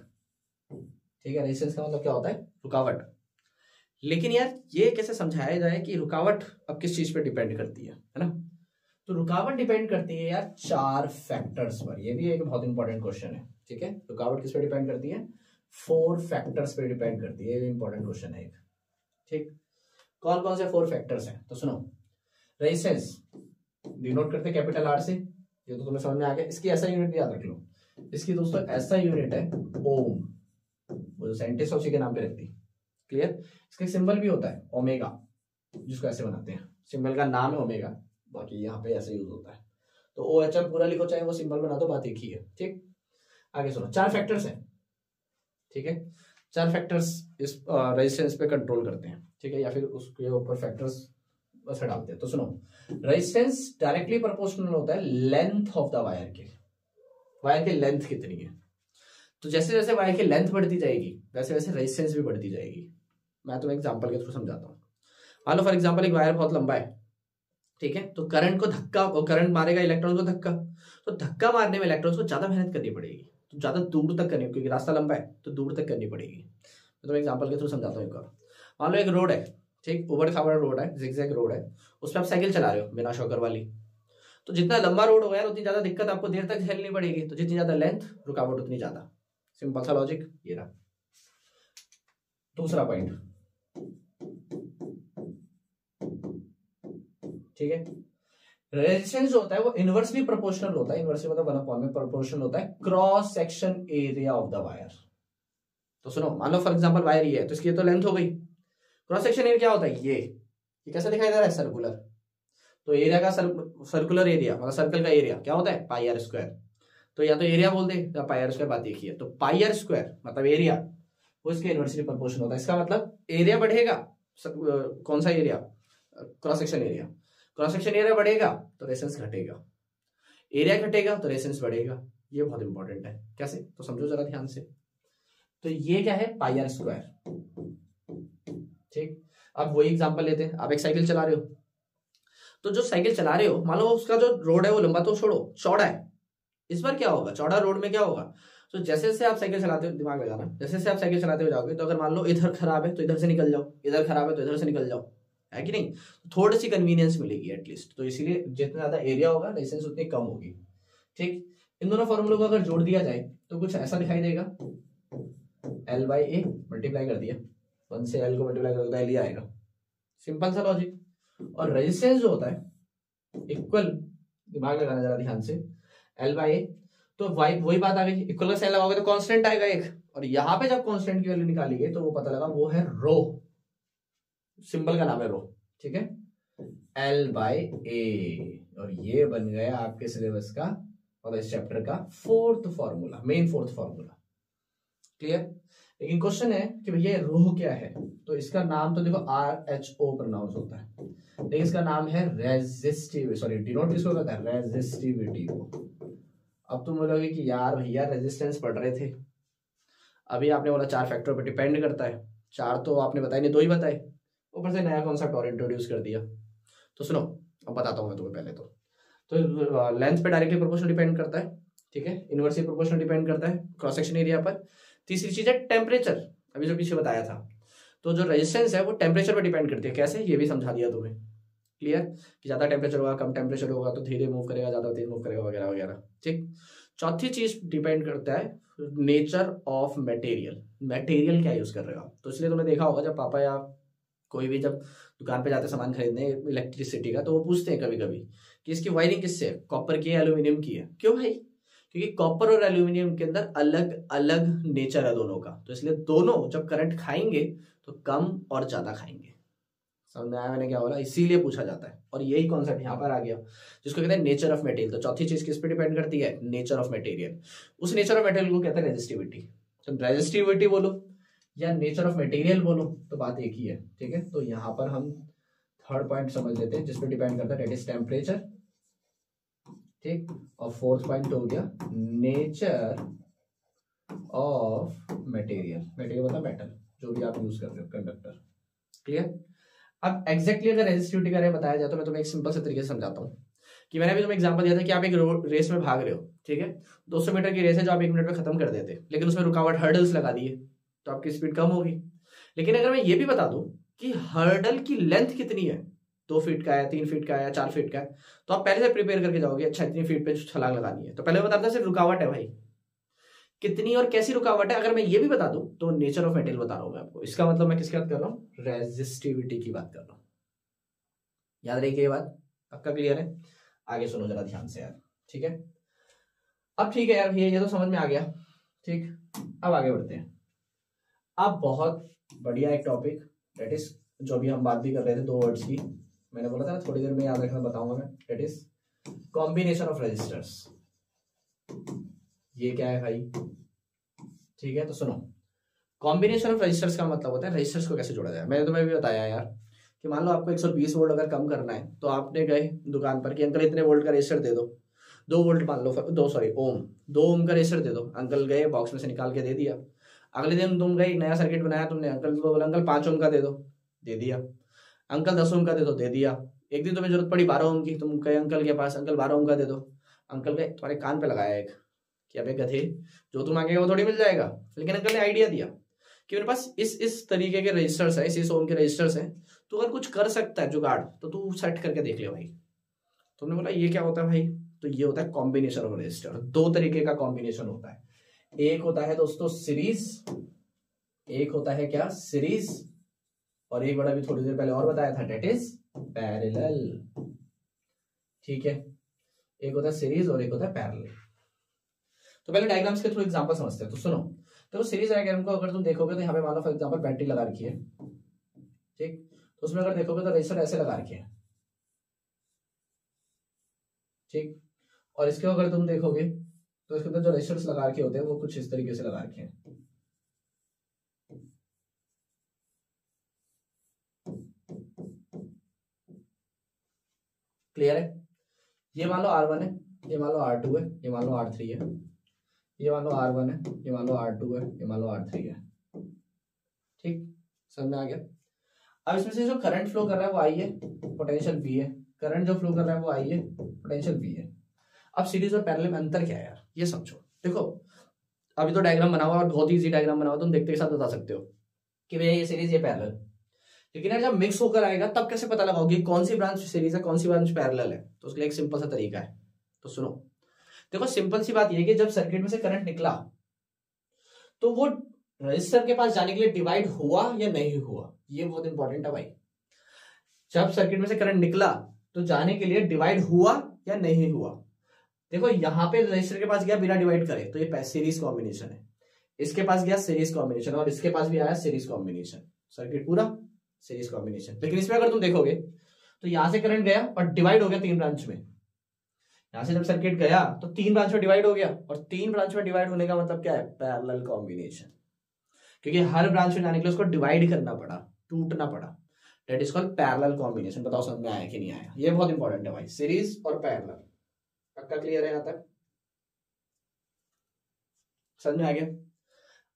ठीक है। रेजिस्टेंस का मतलब क्या होता है, रुकावट। लेकिन यार ये कैसे समझाया जाए कि रुकावट अब किस चीज पे डिपेंड करती है ना। तो रुकावट डिपेंड करती है यार 4 फैक्टर्स पर, ये भी एक बहुत इंपॉर्टेंट क्वेश्चन है, ठीक है। रुकावट किस पे डिपेंड करती है, 4 फैक्टर्स पे डिपेंड करती है, ये भी इंपॉर्टेंट क्वेश्चन है एक, ठीक। कौन कौन से 4 फैक्टर्स हैं, तो सुनो। रेजिस्टेंस डिनोट करते कैपिटल आर से, ये तो तुम्हें समझ में आ गया। इसकी ऐसा यूनिट याद रख लो, इसकी दोस्तों ऐसा यूनिट है ओम, वो जो साइंटिस्ट उसी के नाम पे रखती है, क्लियर। इसका सिंबल भी होता है ओमेगा, जिसको ऐसे बनाते हैं, सिंबल का नाम है ओमेगा, बाकी यहाँ पे ऐसे यूज होता है। तो OHM पूरा लिखो चाहे वो सिंबल बना दो, बात एक ही है, ठीक। आगे सुनो, 4 फैक्टर्स हैं, ठीक है। 4 फैक्टर्स इस रेजिस्टेंस पे कंट्रोल करते हैं, ठीक है, या फिर उसके ऊपर फैक्टर्स बस डालते हैं। तो सुनो, रेजिस्टेंस डायरेक्टली प्रोपोर्शनल होता है लेंथ ऑफ द वायर के, वायर की लेंथ कितनी है। तो जैसे जैसे वायर की लेंथ बढ़ती जाएगी वैसे वैसे रेजिस्टेंस भी बढ़ती जाएगी। मैं तुम्हें एग्जांपल के थ्रू समझाता हूँ। मान लो फॉर एग्जांपल एक वायर बहुत लंबा है, ठीक है, तो करंट मारेगा इलेक्ट्रॉन को धक्का, तो धक्का मारने में इलेक्ट्रॉन्स को ज्यादा मेहनत करनी पड़ेगी, तो ज्यादा दूर तक करनी, क्योंकि रास्ता लंबा है तो दूर तक करनी पड़ेगी। मैं तुम्हें एग्जांपल के थ्रू समझाता हूँ एक बार। मान लो एक रोड है, ठीक, उबड़ खाबड़ रोड है, जिगजैग रोड है, उस पर आप साइकिल चला रहे हो बिना शॉकर वाली, तो जितना लंबा रोड होगा यार उतनी ज्यादा दिक्कत आपको देर तक झेलनी पड़ेगी, तो जितनी ज्यादा लेंथ रुकावट उतनी ज्यादा, सिंपल सा लॉजिक ये रहा। दूसरा पॉइंट, ठीक है, रेजिस्टेंस जो होता है वो इनवर्सली प्रोपोर्शनल होता है, इनवर्सली मतलब 1/, में प्रोपोर्शनल होता है cross section area of the wire. तो सुनो, मान लो फॉर एग्जांपल वायर ये है, तो इसकी तो लेंथ हो गई, क्रॉस सेक्शन एरिया क्या होता है, ये कैसे दिखाई दे रहा है, सर्कुलर। तो एरिया का सर्कुलर एरिया मतलब सर्कल का एरिया क्या होता है, पाई आर स्क्वायर। तो या तो एरिया बोल दे या पाई आर स्क्वायर, बात एक ही है। तो पाई आर स्क्वायर मतलब एरिया, वो इसके इनवर्सली प्रोपोर्शनल होता है। इसका मतलब एरिया बढ़ेगा, कौन सा area, cross section area, cross section area बढ़ेगा तो रेजिस्टेंस घटेगा, एरिया घटेगा तो रेजिस्टेंस बढ़ेगा। ये बहुत इंपॉर्टेंट है, कैसे, तो समझो जरा ध्यान से। तो ये क्या है, पाई आर स्क्वायर, ठीक। अब वही एग्जांपल लेते हैं, आप एक साइकिल चला रहे हो, तो जो साइकिल चला रहे हो मान लो उसका जो रोड है वो लंबा तो छोड़ो, चौड़ा है। इस बार क्या होगा, चौड़ा रोड में क्या होगा, तो जैसे जैसे आप साइकिल चलाते हो, दिमाग लगाना, जैसे जैसे आप साइकिल चलाते हुए जाओगे, तो अगर मान लो इधर खराब है तो इधर से निकल जाओ, इधर खराब है तो इधर से निकल जाओ, है कि नहीं, थोड़ी सी कन्वीनियंस मिलेगी एटलीस्ट। तो इसीलिए जितना ज्यादा एरिया होगा रेजिस्टेंस उतनी कम होगी, ठीक। इन दोनों फॉर्मूलों को अगर जोड़ दिया जाए तो कुछ ऐसा दिखाई देगा, L/A मल्टीप्लाई कर दिया, 1 से L को मल्टीप्लाई कर दिया, L ही आएगा, सिंपल सा लॉजिक। और रेजिस्टेंस जो होता है इक्वल, दिमाग लगाना जरा ध्यान से, L/A, तो वही बात आ गई, इक्वल का साइन लगाओगे तो कांस्टेंट आएगा एक, और यहाँ पे जब कांस्टेंट की वैल्यू निकाली गई तो वो पता लगा वो है रो, सिंबल का नाम है रो, ठीक है, L/A। और ये बन गया आपके सिलेबस का और इस चैप्टर का 4th formula, main 4th formula, clear. लेकिन क्वेश्चन है कि भैया रो क्या है, तो इसका नाम तो देखो RHO प्रोनाउंस होता है, लेकिन इसका नाम है रेजिस्टिव, सॉरी डिनोट किसको कहता है, रेजिस्टिविटी को। अब तुम बोलोगे कि यार भैया रेजिस्टेंस पढ़ रहे थे, अभी आपने बोला 4 फैक्टर पर डिपेंड करता है, 4 तो आपने बताए नहीं, 2 ही बताए, ऊपर से नया कॉन्सेप्ट और इंट्रोड्यूस कर दिया। तो सुनो अब बताता हूँ मैं तुम्हें पहले तो लेंथ पे डायरेक्टली प्रोपोर्शनल डिपेंड करता है, ठीक है, इनवर्सली प्रोपोर्शनल डिपेंड करता है क्रॉस सेक्शन एरिया पर। तीसरी चीज है टेम्परेचर, अभी जो पीछे बताया था। तो जो रेजिस्टेंस है वो टेम्परेचर पर डिपेंड करती है, कैसे ये भी समझा दिया तुम्हें, क्लियर, कि ज्यादा टेम्परेचर होगा कम टेम्परेचर होगा तो धीरे मूव करेगा, ज्यादा तेज मूव करेगा वगैरह वगैरह, ठीक। चौथी चीज डिपेंड करता है नेचर ऑफ मटेरियल, मटेरियल क्या यूज कर रहे हो आप। तो इसलिए तुमने देखा होगा जब पापा या कोई भी जब दुकान पे जाते सामान खरीदने इलेक्ट्रिसिटी का, तो वो पूछते हैं कभी कभी कि इसकी वायरिंग किससे है, कॉपर की है एल्यूमिनियम की है। क्यों भाई, क्योंकि कॉपर और एल्यूमिनियम के अंदर अलग अलग नेचर है दोनों का, तो इसलिए दोनों जब करंट खाएंगे तो कम और ज्यादा खाएंगे। समझ में आया मैंने क्या बोला, इसीलिए पूछा जाता है। और यही कॉन्सेप्ट यहाँ पर आ गया जिसको कहते हैं नेचर ऑफ मटेरियल। तो चौथी चीज किस पे डिपेंड करती है, नेचर ऑफ मटेरियल। उस नेचर ऑफ मटेरियल को कहते हैं रेजिस्टिविटी। तो रेजिस्टिविटी बोलो या नेचर ऑफ मटेरियल बोलो तो बात एक ही है, ठीक है। तो यहाँ पर हम थर्ड पॉइंट समझ लेते हैं जिसपे डिपेंड करता है, दैट इज टेम्परेचर, ठीक। और फोर्थ पॉइंट हो गया नेचर ऑफ मटेरियल, मटेरियल मतलब मेटल जो भी आप यूज कर रहे हो, कंडक्टर, क्लियर। अब एग्जैक्टली अगर रेजिस्टिविटी का बताया जाए तो मैं तुम्हें एक सिंपल से तरीके से समझाता हूँ कि मैंने अभी तुम्हें एग्जांपल दिया था कि आप एक रेस में भाग रहे हो, ठीक है, 200 मीटर की रेस है जो आप 1 मिनट में खत्म कर देते, लेकिन उसमें रुकावट हर्डल्स लगा दिए तो आपकी स्पीड कम होगी। लेकिन अगर मैं ये भी बता दूं कि हर्डल की लेंथ कितनी है, 2 फीट का है, 3 फीट का है, 4 फीट का है, तो आप पहले से प्रिपेयर करके जाओगे, अच्छा इतनी फीट पे छलांग लगानी है, तो पहले बताता सिर्फ रुकावट है भाई, कितनी और कैसी रुकावट है। अगर मैं ये भी बता दूं तो नेचर ऑफ मटेरियल बता रहा हूं मैं आपको, इसका मतलब मैं किसकी बात कर रहा हूँ, रेजिस्टिविटी की बात कर रहा हूँ। याद रखिए ये बात, पक्का क्लियर है। आगे सुनो जरा ध्यान से यार, ठीक है। अब ठीक है यार, ये तो समझ में आ गया, ठीक। अब आगे बढ़ते हैं। अब बहुत बढ़िया एक टॉपिक, दैट इज जो भी हम बात भी कर रहे थे 2 वर्ड्स की, मैंने बोला था ना थोड़ी देर में याद रखना बताऊंगा मैं, that is combination of resistors. ये क्या है भाई, ठीक है। तो सुनो, कॉम्बिनेशन ऑफ रजिस्टर्स का मतलब होता है रजिस्टर्स को कैसे जोड़ा जाए। मैंने तुम्हें भी बताया यार कि मान लो आपको 120 वोल्ट अगर कम करना है तो आपने गए दुकान पर कि अंकल इतने वोल्ट का रजिस्टर दे दो, 2 वोल्ट मान लो, ओम, 2 ओम का रजिस्टर दे दो। अंकल गए बॉक्स में से निकाल के दे दिया। अगले दिन तुम गए नया सर्किट बनाया तुमने, अंकल को बोला अंकल 5 ओम का दे दो, दे दिया। अंकल 10 ओम का दे दो, दे दिया। एक दिन तुम्हें जरूरत पड़ी 12 ओम की, तुम गए अंकल के पास, अंकल 12 ओम का दे दो। अंकल गए तुम्हारे कान पे लगाया एक कि अबे गधे जो तुम मांगेगा वो थोड़ी मिल जाएगा, लेकिन अंकल ने आइडिया दिया कि मेरे पास इस तरीके के रजिस्टर्स है, इस ओम के रजिस्टर्स हैं, तो अगर कुछ कर सकता है जुगाड़ तो तू सेट करके देख ले भाई। तुमने बोला ये क्या होता है भाई, तो ये होता है कॉम्बिनेशन ऑफ रजिस्टर। 2 तरीके का कॉम्बिनेशन होता है, एक होता है दोस्तों सीरीज, एक होता है क्या सीरीज, और एक बड़ा भी थोड़ी देर पहले और बताया था दैट इज पैरेलल, ठीक है। एक होता है सीरीज और एक होता है पैरेलल। तो पहले डायग्राम्स के थ्रू एग्जांपल समझते हैं। तो सुनो, तो सीरीज डायग्राम को अगर तुम देखोगे तो यहाँ पे मान लो फॉर एग्जांपल बैटरी लगा रखी है, ठीक। तो उसमें अगर देखोगे तो रजिस्टर ऐसे लगा रखे हैं, ठीक। और इसके अगर तुम देखोगे तो इसके अंदर जो रजिस्टर्स लगा रखे होते हैं वो कुछ इस तरीके से लगा रखे हैं, क्लियर है। ये मान लो R1 है, ये मान लो R2 है, ये मान लो R3 है, ये मान लो R1 है, ये मान लो R2 है, ये मान लो R3 है, ठीक, समझ में आ गया। अब इसमें से जो करंट फ्लो कर रहा है वो I है, पोटेंशियल V है, करंट जो फ्लो कर रहा है वो I है, पोटेंशियल V है। अब सीरीज और पैरेलल में अंतर क्या है यार, ये समझो। देखो अभी तो डायग्राम बना हुआ और बहुत इजी डायग्राम बना हुआ, तुम देखते के साथ बता सकते हो कि भैया ये सीरीज ये पैरेलल, लेकिन यार जब मिक्स होकर आएगा तब कैसे पता लगाओगे कौन सी ब्रांच सीरीज है कौन सी ब्रांच पैरेलल है। तो उसके लिए एक सिंपल सा तरीका है। तो सुनो, देखो सिंपल सी बात यह है कि जब सर्किट में से करंट निकला तो वो रजिस्टर के पास जाने के लिए डिवाइड हुआ या नहीं हुआ, ये बहुत इंपॉर्टेंट है भाई। जब सर्किट में से करंट निकला तो जाने के लिए डिवाइड हुआ या नहीं हुआ। देखो यहाँ पे रजिस्टर के पास गया बिना डिवाइड करे तो ये सीरीज कॉम्बिनेशन है, इसके पास गया सीरीज कॉम्बिनेशन और इसके पास भी आया सीरीज कॉम्बिनेशन, सर्किट पूरा सीरीज कॉम्बिनेशन। लेकिन इसमें अगर तुम देखोगे तो यहां से करंट गया और डिवाइड हो गया 3 ब्रांच में। यहां से जब सर्किट गया तो 3 ब्रांच में डिवाइड हो गया, और 3 ब्रांच में डिवाइड होने का मतलब क्या है, पैरेलल कॉम्बिनेशन, क्योंकि हर ब्रांच में जाने के लिए उसको डिवाइड करना पड़ा, टूटना पड़ा, that is called parallel combination. बताओ समझ में आया कि नहीं आया, ये बहुत इंपॉर्टेंट है भाई, सीरीज और पैरेलल। पक्का क्लियर है यहाँ तक, समझ में आ गया।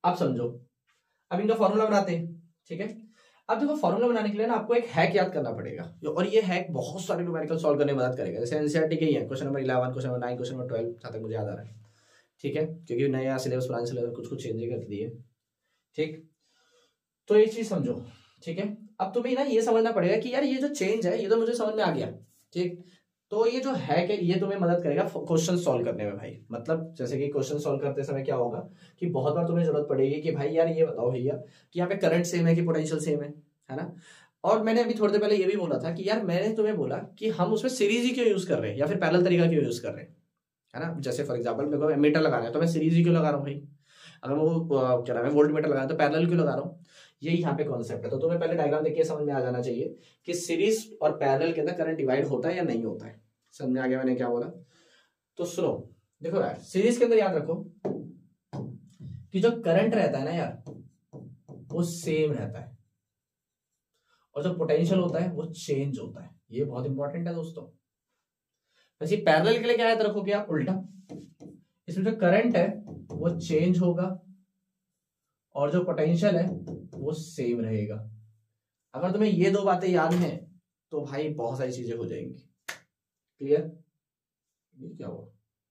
आप समझो, अब इनका फॉर्मूला बनाते हैं, ठीक है। अब देखो फॉर्मूला बनाने के लिए ना आपको एक हैक याद करना पड़ेगा, और ये हैक बहुत सारे न्यूमेरिकल सॉल्व करने में मदद करेगा। जैसे एनसीईआरटी के ही है, question number 11, question number 9, question number 12, जहाँ तक मुझे याद आ रहा है, ठीक है, क्योंकि नया सिलेबस पुराने सिलेबस कुछ चेंज कर दिए, ठीक। तो ये चीज समझो, ठीक है। अब तुम्हें ना ये समझना पड़ेगा कि यार ये जो चेंज है ये तो मुझे समझ में आ गया, ठीक। तो ये जो हैक है ये तुम्हें मदद करेगा क्वेश्चन सॉल्व करने में भाई। मतलब जैसे कि क्वेश्चन सॉल्व करते समय क्या होगा कि बहुत बार तुम्हें जरूरत पड़ेगी कि भाई यार ये बताओ भैया कि यहाँ पे करंट सेम है कि पोटेंशियल सेम है ना। और मैंने अभी थोड़ी देर पहले ये भी बोला था कि यार मैंने तुम्हें बोला कि हम उसमें सीरीज ही क्यों यूज कर रहे हैं या फिर पैरेलल तरीका क्यों यूज कर रहे हैं, है ना। जैसे फॉर एग्जाम्पल मेरे को एमीटर लगाना है तो मैं सीरीज ही क्यों लगा रहा हूँ भाई, अगर वो क्या नाम है वोल्ट मीटर लगाना है तो पैरेलल क्यों लगा रहा हूँ। ये यहाँ पे कॉन्सेप्ट है। तो तुम्हें पहले डायग्राम देखिए समझ में आ जाना चाहिए कि सीरीज और पैरेलल के अंदर करंट डिवाइड होता है या नहीं होता है। समझ में आ गया मैंने क्या बोला। तो सुनो देखो यार, सीरीज के अंदर याद रखो कि जो करंट रहता है ना यार वो सेम रहता है, और जो पोटेंशियल होता है वो चेंज होता है। ये बहुत इंपॉर्टेंट है दोस्तों। वैसे पैरेलल के लिए क्या याद रखोगे आप, उल्टा। इसमें जो करंट है वो चेंज होगा और जो पोटेंशियल है वो सेम रहेगा। अगर तुम्हें ये दो बातें याद हैं तो भाई बहुत सारी चीजें हो जाएंगी। क्लियर? ये क्या हुआ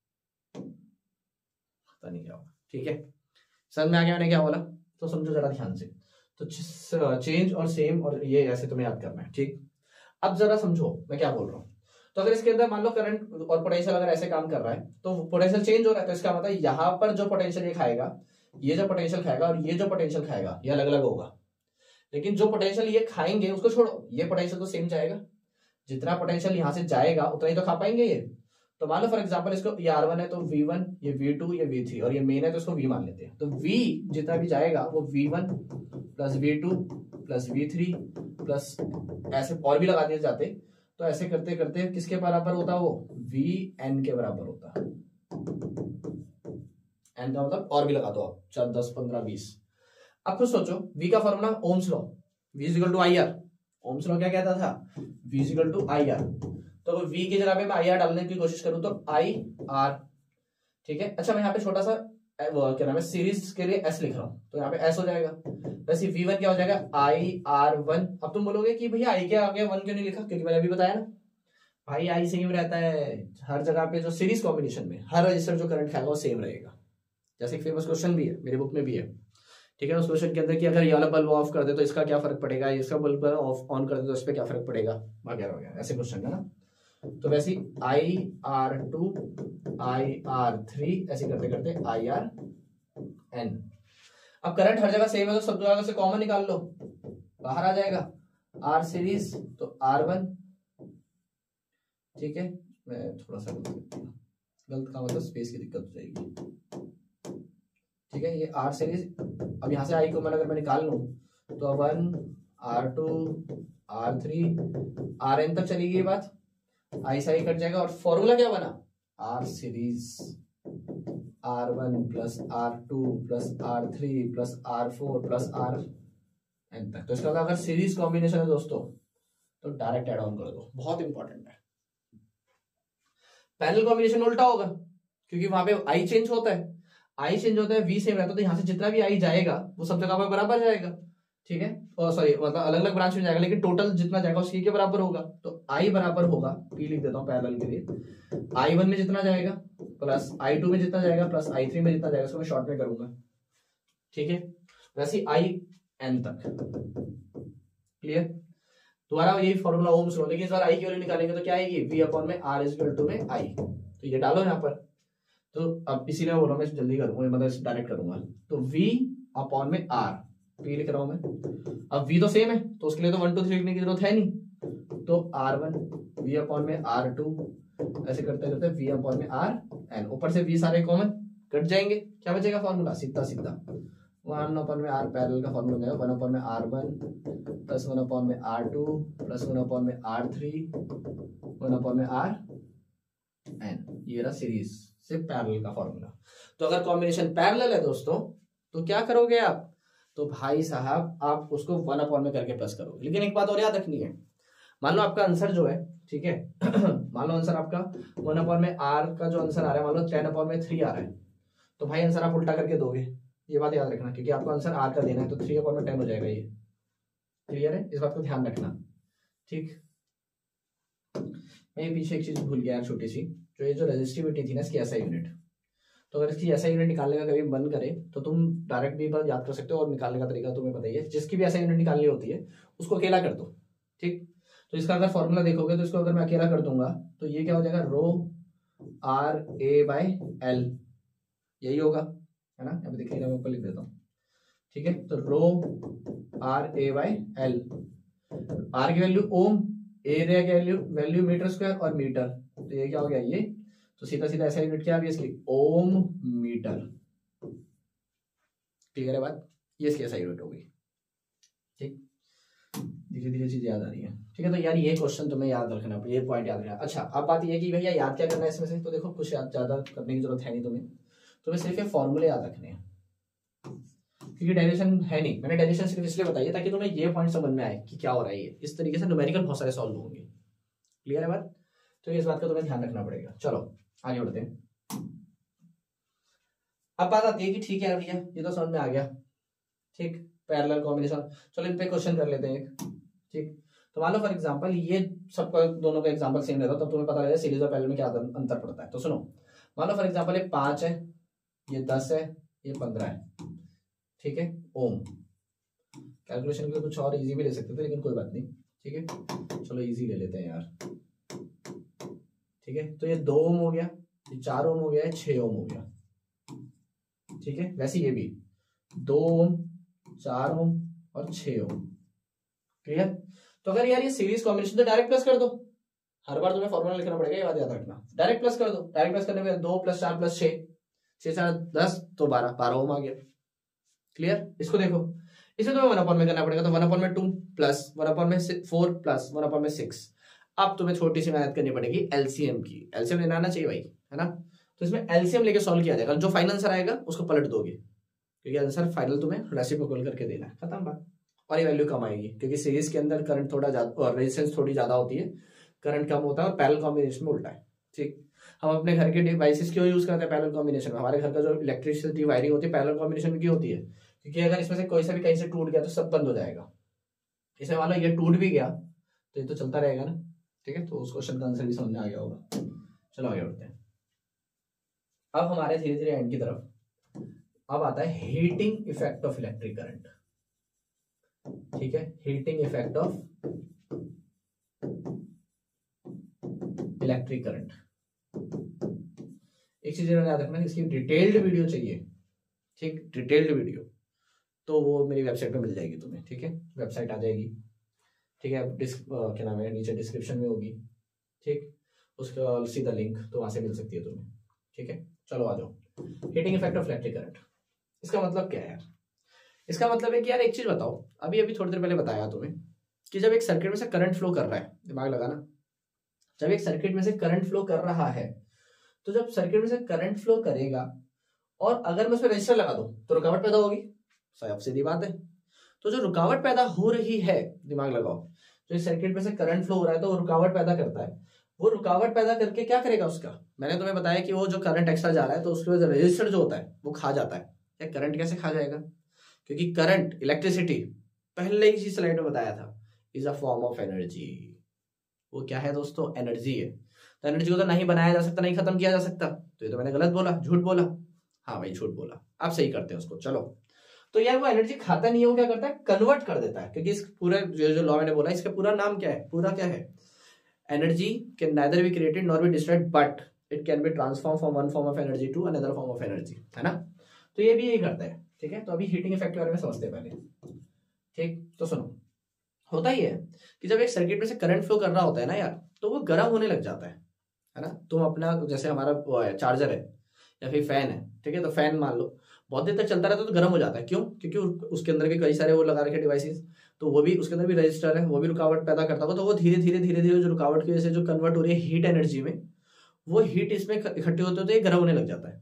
पता नहीं क्या हुआ, ठीक है। समझ में आ गया मैंने क्या बोला। तो समझो जरा ध्यान से। तो चेंज और सेम और ये ऐसे तुम्हें याद करना है, ठीक। अब जरा समझो मैं क्या बोल रहा हूँ। तो अगर इसके अंदर मान लो करंट और पोटेंशियल अगर ऐसे काम कर रहा है तो पोटेंशियल चेंज हो रहा है, तो इसका मतलब यहाँ पर जो पोटेंशियल ये खाएगा, ये जो पोटेंशियल खाएगा और ये जो पोटेंशियल खाएगा ये अलग अलग होगा। लेकिन जो पोटेंशियल ये खाएंगे उसको छोड़ो, ये पोटेंशियल तो सेम जाएगा। जितना पोटेंशियल यहाँ से जाएगा उतना ही तो खा पाएंगे ये। तो मान लो फॉर एग्जांपल इसको ये R1 है तो V1, ये V2, ये V3 और ये मेन है तो इसको V मान लेते हैं। तो V जितना भी जाएगा वो V1 plus V2 plus V3 plus ऐसे और भी लगा दिए जाते। तो ऐसे करते करते किसके बराबर होता वो, Vn के बराबर होता। n का मतलब और भी लगा दो आप, 4, 10, 15, 20। अब कुछ सोचो, V का formula Ohm's law, V is equal to IR। Ohm's law क्या कहता था, V is equal to IR। तो अगर V की जगह पे मैं IR डालने की कोशिश करूं तो IR, ठीक है। अच्छा मैं यहाँ पे छोटा सा क्या नाम है सीरीज के लिए S लिख रहा हूं तो यहाँ पे S हो जाएगा। वैसे V1 क्या हो जाएगा IR1। अब तुम बोलोगे कि भैया I के आगे 1 क्यों नहीं लिखा, क्योंकि मैंने अभी बताया ना भाई I सेम रहता है हर जगह पे। जो सीरीज कॉम्बिनेशन में हर रजिस्टर जो करंट खाएगा वो सेम रहेगा। जैसे एक फेमस क्वेश्चन भी है मेरे बुक में भी है, ठीक है। उस क्वेश्चन के अंदर कि अगर ये वाला बल्ब ऑफ कर दे तो इसका क्या फर्क पड़ेगा, इसका बल्ब ऑफ ऑन कर दे तो इस पर क्या फर्क पड़ेगा, वगैरह वगैरह ऐसे क्वेश्चन है ना। तो वैसे IR2 IR3 ऐसे करते करते IRN। अब करंट हर जगह सेम है तो सब जगह से कॉमन निकाल लो, बाहर आ जाएगा R सीरीज तो R1, ठीक है। मैं थोड़ा सा गलत का मतलब स्पेस की दिक्कत हो जाएगी, ठीक है। ये R सीरीज, अब यहाँ से I को अगर मैं निकाल लूं तो 1 R2 R3 RN तक चलेगी ये बात, I से I कट जाएगा और फॉर्मूला क्या बना, R series R1 plus R2 plus R3 plus R4 plus RN तक। तो इसका मतलब अगर सीरीज कॉम्बिनेशन है दोस्तों तो डायरेक्ट एड ऑन कर दो, बहुत इंपॉर्टेंट है। पैरेलल कॉम्बिनेशन उल्टा होगा क्योंकि वहां पे I चेंज होता है, I चेंज होता है V सेम रहता है, तो यहाँ से जितना भी I जाएगा वो सब जगह पर बराबर जाएगा, ठीक है। और सॉरी मतलब अलग अलग ब्रांच में जाएगा लेकिन टोटल जितना जाएगा उसकी के बराबर होगा। तो I बराबर होगा, P लिख देता हूँ पैरेलल के लिए, I1 में जितना जाएगा प्लस I2 में जितना जाएगा प्लस I3 में जितना जाएगा, उसको मैं शॉर्ट में करूंगा, ठीक है। वैसे IN तक। क्लियर? दोबारा यही फॉर्मूला ओम्स लॉ, लेकिन इस बार I की वैल्यू निकालेंगे तो क्या आएगी, V अपॉन में R इज इक्वल टू में I। तो ये डालो यहाँ पर। तो अब इसीलिए बोल रहा हूँ मैं जल्दी करूंगा, मतलब डायरेक्ट करूंगा। तो V अपॉन में R, P लिख रहा हूं मैं। अब V तो सेम है तो उसके लिए तो 1 2 3 लिखने की जरूरत है नहीं। तो R1 V अपॉन में R2 ऐसे करते करते V अपॉन में RN, ऊपर से V सारे कॉमन कट जाएंगे, क्या बचेगा फॉर्मूला, सीधा सीधा 1 अपॉन में R पैरेलल का फॉर्मूला हो जाएगा 1 अपॉन में R1 प्लस 1 अपॉन में R2 प्लस 1 अपॉन में R3 1 अपॉन में RN। ये रहा सीरीज से पैरेलल का फॉर्मूला। तो अगर कॉम्बिनेशन पैरेलल है दोस्तों तो क्या करोगे आप, तो भाई साहब आप उसको 1 अपॉन में करके प्लस करोगे। लेकिन एक बात और याद रखनी है, मान लो आपका आंसर जो है, ठीक है मान लो आंसर आपका 1 अपॉन में R का जो आंसर आ रहा है मान लो 10 अपॉन में 3 आ रहा है, तो भाई आंसर आप उल्टा करके दोगे, ये बात याद रखना, क्योंकि आपको आंसर आर का देना है, तो 3/10 हो जाएगा ये। क्लियर है, इस बात को ध्यान रखना। ठीक, मैं पीछे एक चीज भूल गया यार छोटी सी, जो ये जो रेजिस्टिविटी थी ना इसकी एसआई यूनिट, तो अगर इसकी एसआई यूनिट निकालने का कभी मन करे तो तुम डायरेक्ट भी बात याद कर सकते हो, और निकालने का तरीका तुम्हें पता ही है। जिसकी भी एसआई यूनिट निकालनी होती है उसको अकेला कर दो। ठीक, तो इसका अगर फॉर्मूला देखोगे तो इसको अगर मैं अकेला कर दूंगा तो ये क्या हो जाएगा, rho R A by L, यही होगा, है ना। यहाँ पे दिखेगा, मैं ऊपर लिख देता हूँ। ठीक है, तो rho R A by L, R की वैल्यू ओम, एरिया की वैल्यू मीटर स्क्वायर और मीटर, तो ये क्या हो गया ये, तो सीधा सीधा ऐसा यूनिट क्या है इसकी, ओम मीटर। क्लियर है बात, ये इसकी ऐसा यूनिट हो गई। ठीक, धीरे धीरे चीज याद आ रही है। ठीक है, तो यार ये क्वेश्चन तुम्हें याद रखना, ये पॉइंट याद रखना। अच्छा, अब बात ये है कि भैया याद क्या करना है इसमें से, तो देखो कुछ याद ज्यादा करने की जरूरत है नहीं तुम्हें सिर्फ ये फॉर्मूले याद रखने हैं, क्योंकि डेरिवेशन है नहीं। मैंने डेरिवेशन सिर्फ इसलिए बताई है ताकि तुम्हें ये पॉइंट समझ में आए कि क्या हो रहा है। ये इस तरीके से न्यूमेरिकल बहुत सारे सॉल्व होंगे। क्लियर है बात, तो इस बात का तुम्हें ध्यान रखना पड़ेगा। चलो आगे बढ़ते हैं। अब बात आती है कि ठीक है भैया ये तो समझ में आ गया, ठीक, पैरेलल कॉम्बिनेशन, चलो इन पे क्वेश्चन कर लेते हैं एक। ठीक, तो मान लो फॉर एग्जांपल ये सबका दोनों का एग्जांपल सेम रहता है, तब तुम्हें पता लगेगा सीरीज और पैरेलल में क्या अंतर पड़ता है। तो सुनो, मान लो फॉर एग्जांपल ये 5 है, ये 10 है, ये 15 है। ठीक है, ओम, कैलकुलेशन के लिए कुछ और इजी भी ले सकते थे लेकिन कोई बात नहीं। ठीक है, चलो इजी ले लेते हैं यार। ठीक है, तो ये 2 ओम हो गया, ये 4 ओम हो गया, 6 ओम हो गया। ठीक है, वैसे ये भी 2 ओम, 4 ओम और 6 ओम। क्लियर, तो अगर यार ये सीरीज कॉम्बिनेशन तो डायरेक्ट प्लस कर दो, हर बार तुम्हें फॉर्मूला लिखना पड़ेगा, ये बात याद रखना। डायरेक्ट प्लस कर दो, डायरेक्ट प्लस करने में 2 + 4 + 6, 6 4 10 तो 12 ओम आ गया। क्लियर, इसको देखो, इसमें तुम्हें 1/में करना पड़ेगा, तो 1/2 प्लस 1/4 प्लस 1/6। अब तुम्हें छोटी सी मेहनत करनी पड़ेगी एलसीएम की, एलसीएम लेना आना चाहिए भाई, है ना। तो इसमें एलसीएम लेके सॉल्व किया जाएगा, जो फाइनल आंसर आएगा उसको पलट दोगे, क्योंकि आंसर फाइनल तुम्हें रेसिप्रोकल करके देना है, खत्म बात। और ये वैल्यू कम आएगी, क्योंकि सीरीज के अंदर करंट थोड़ा ज्यादा और रेजिस्टेंस थोड़ी ज्यादा होती है, करंट कम होता है, और पैरेलल कॉम्बिनेशन में उल्टा है। ठीक, हम अपने घर के डिवाइसेस क्यों यूज करते हैं पैरेलल कॉम्बिनेशन में, हमारे घर का जो इलेक्ट्रिसिटी वायरिंग होती है पैरेलल कॉम्बिनेशन में क्यों होती है, क्योंकि अगर इसमें से कोई सा भी कहीं से टूट गया तो सब बंद हो जाएगा। इसे मान लो ये टूट भी गया तो ये तो चलता रहेगा ना। ठीक है, तो उस क्वेश्चन का आंसर भी समझ में आ गया होगा। चलो आगे बढ़ते हैं। अब हमारे धीरे धीरे एंड की तरफ अब आता है heating effect of electric current. ठीक है, heating effect of electric current. एक चीज याद रखना, इसकी डिटेल्ड वीडियो चाहिए, ठीक, डिटेल्ड वीडियो, तो वो मेरी वेबसाइट पे मिल जाएगी तुम्हें। ठीक है, वेबसाइट आ जाएगी, ठीक है, क्या नाम है, नीचे डिस्क्रिप्शन में होगी। ठीक, उसका सीधा लिंक तो वहां से मिल सकती है तुम्हें। ठीक है, चलो आ जाओ। Heating effect of electric current, इसका मतलब क्या है यार? इसका मतलब है कि यार एक चीज बताओ, अभी थोड़ी देर पहले बताया तुम्हें कि जब एक सर्किट में से करंट फ्लो कर रहा है, दिमाग लगाना, जब एक सर्किट में से करंट फ्लो कर रहा है, तो जब सर्किट में से करंट फ्लो करेगा और अगर मैं उसमें रेजिस्टर लगा दूं तो रुकावट पैदा होगी, साफ सीधी बात है। तो जो रुकावट पैदा हो रही है, दिमाग लगाओ, जो इस सर्किट में से करंट फ्लो हो रहा है तो वो रुकावट पैदा करता है। वो रुकावट पैदा करके क्या करेगा उसका, मैंने तुम्हें बताया कि वो जो करंट एक्स्ट्रा जा रहा है तो उसके वजह रेजिस्टर जो होता है वो खा जाता है। या करंट कैसे खा जाएगा, क्योंकि करंट, इलेक्ट्रिसिटी, पहले ही स्लाइड में बताया था, is a form of energy. वो क्या है दोस्तों, एनर्जी है। तो एनर्जी को तो नहीं बनाया जा सकता, नहीं खत्म किया जा सकता। तो ये तो मैंने गलत बोला, झूठ बोला, हाँ भाई झूठ बोला। आप सही करते हैं उसको। चलो, तो यार वो एनर्जी खाता नहीं है, वो क्या करता है, कन्वर्ट कर देता है। क्योंकि इस पूरे जो लॉ मैंने बोला, इसका पूरा नाम क्या है, पूरा क्या है, energy can neither be created nor be destroyed but it can be transform from one form of energy to another form of energy, है ना। तो ये भी यही करता है। ठीक है, तो अभी हीटिंग इफेक्ट के बारे में समझते हैं पहले। ठीक, तो सुनो, होता ही है कि जब एक सर्किट में से करंट फ्लो कर रहा होता है ना यार, तो वो गर्म होने लग जाता है ना। तुम अपना, जैसे हमारा वो है चार्जर है या फिर फैन है, ठीक है, तो फैन मान लो बहुत देर तक चलता रहता है तो गर्म हो जाता है। क्यों, क्योंकि उसके अंदर भी कई सारे वो लगा रखे डिवाइसेस, तो वो भी, उसके अंदर भी रजिस्टर है, वो भी रुकावट पैदा करता होगा। तो वो धीरे धीरे जो रुकावट की वजह से जो कन्वर्ट हो रही है हीट एनर्जी में, वो हीट इसमें इकट्ठी होते होते गर्म होने लग जाता है।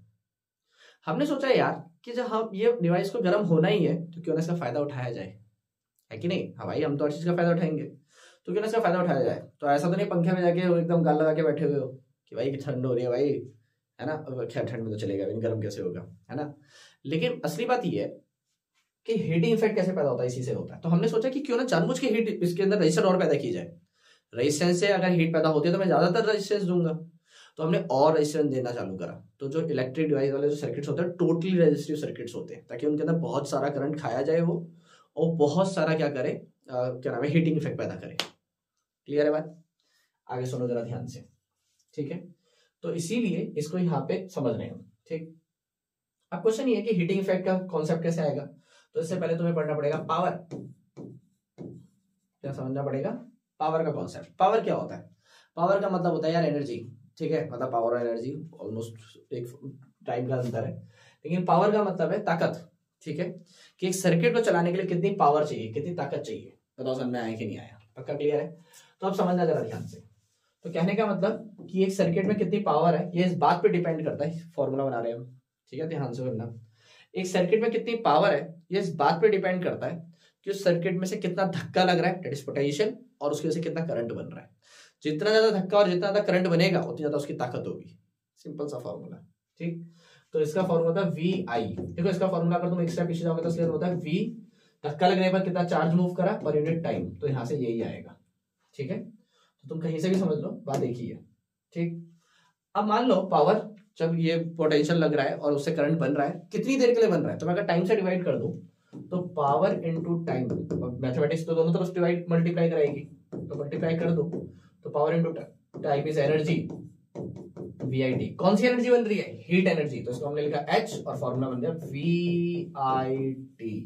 हमने सोचा यार कि जब हम ये डिवाइस को गर्म होना ही है तो क्यों ना इसका फायदा उठाया जाए, है कि नहीं। हाँ भाई, हम तो हर चीज का फायदा उठाएंगे, तो क्यों ना इसका फायदा उठाया जाए। तो ऐसा तो नहीं पंखे में जाके एकदम गाल लगा के बैठे हुए हो कि भाई ठंड हो रही है भाई, है ना। खैर ठंड में तो चलेगा, गर्म कैसे होगा, है ना। लेकिन असली बात यह है कि हीटिंग इफेक्ट कैसे पैदा होता है, इसी से होता है। तो हमने सोचा कि क्यों ना जानबूझ के हीट इसके अंदर रेजिस्टेंस और पैदा की जाए। रेजिस्टेंस से अगर हीट पैदा होती है तो मैं ज्यादातर रेजिस्टेंस दूंगा, तो हमने और रेजिस्टेंस देना चालू करा। तो जो इलेक्ट्रिक डिवाइस वाले जो सर्किट्स होते हैं टोटली रेजिस्टिव सर्किट्स होते हैं, ताकि उनके अंदर बहुत सारा करंट खाया जाए वो, और बहुत सारा क्या करे, क्या नाम है, हीटिंग इफेक्ट पैदा करे। क्लियर है बात? आगे सुनो जरा ध्यान से, ठीक है। तो इसीलिए इसको यहाँ पे समझ रहे हैं हम, ठीक। अब क्वेश्चन ये है कि हीटिंग इफेक्ट का कॉन्सेप्ट कैसे आएगा। तो इससे पहले तुम्हें पढ़ना पड़ेगा पावर, क्या समझना पड़ेगा, पावर का कॉन्सेप्ट। पावर क्या होता है? पावर का मतलब होता है यार एनर्जी, ठीक है। मतलब पावर और एनर्जी ऑलमोस्ट एक टाइप का अंतर है, लेकिन पावर का मतलब है ताकत, ठीक है। कि एक सर्किट को चलाने के लिए कितनी पावर चाहिए, कितनी ताकत चाहिए। बताओ समझ में आया कि नहीं आया? पक्का क्लियर है? तो अब समझना जरा ध्यान से। तो कहने का मतलब कि एक सर्किट में कितनी पावर है ये इस बात पे डिपेंड करता है, फॉर्मूला बना रहे हैं हम, ठीक है, ध्यान से करना। एक सर्किट में कितनी पावर है ये इस बात पे डिपेंड करता है कि उस सर्किट में से कितना धक्का लग रहा है, दैट इज पोटेंशियल, और उसकी वजह से कितना करंट बन रहा है। जितना ज्यादा धक्का और जितना ज्यादा करंट बनेगा उतनी ज्यादा उसकी ताकत होगी। सिंपल सा फॉर्मूला, ठीक। तो इसका फॉर्मूला था वी आई। देखो इसका फॉर्मूला अगर तुम एक स्टेप पीछे जाओगे तो इसलिए होता है वी, धक्का लगने पर कितना चार्ज मूव करा पर यूनिट टाइम, तो यहां से यही आएगा, ठीक है। तो तुम कहीं से भी समझ लो, बात एक ही है, ठीक। अब मान लो पावर, जब ये पोटेंशियल लग रहा है और उससे करंट बन रहा है, कितनी देर के लिए बन रहा है, तो मैं अगर टाइम से डिवाइड कर दूं तो पावर इनटू टाइम, मैथमेटिक्स तो दोनों तरफ डिवाइड मल्टीप्लाई कराएगी, तो मल्टीप्लाई कर दो तो power into time is energy, VIT. कौन सी एनर्जी बन रही है? Heat energy. तो इसको हमने लिखा एच और फॉर्मूला बन गया वीआईटी।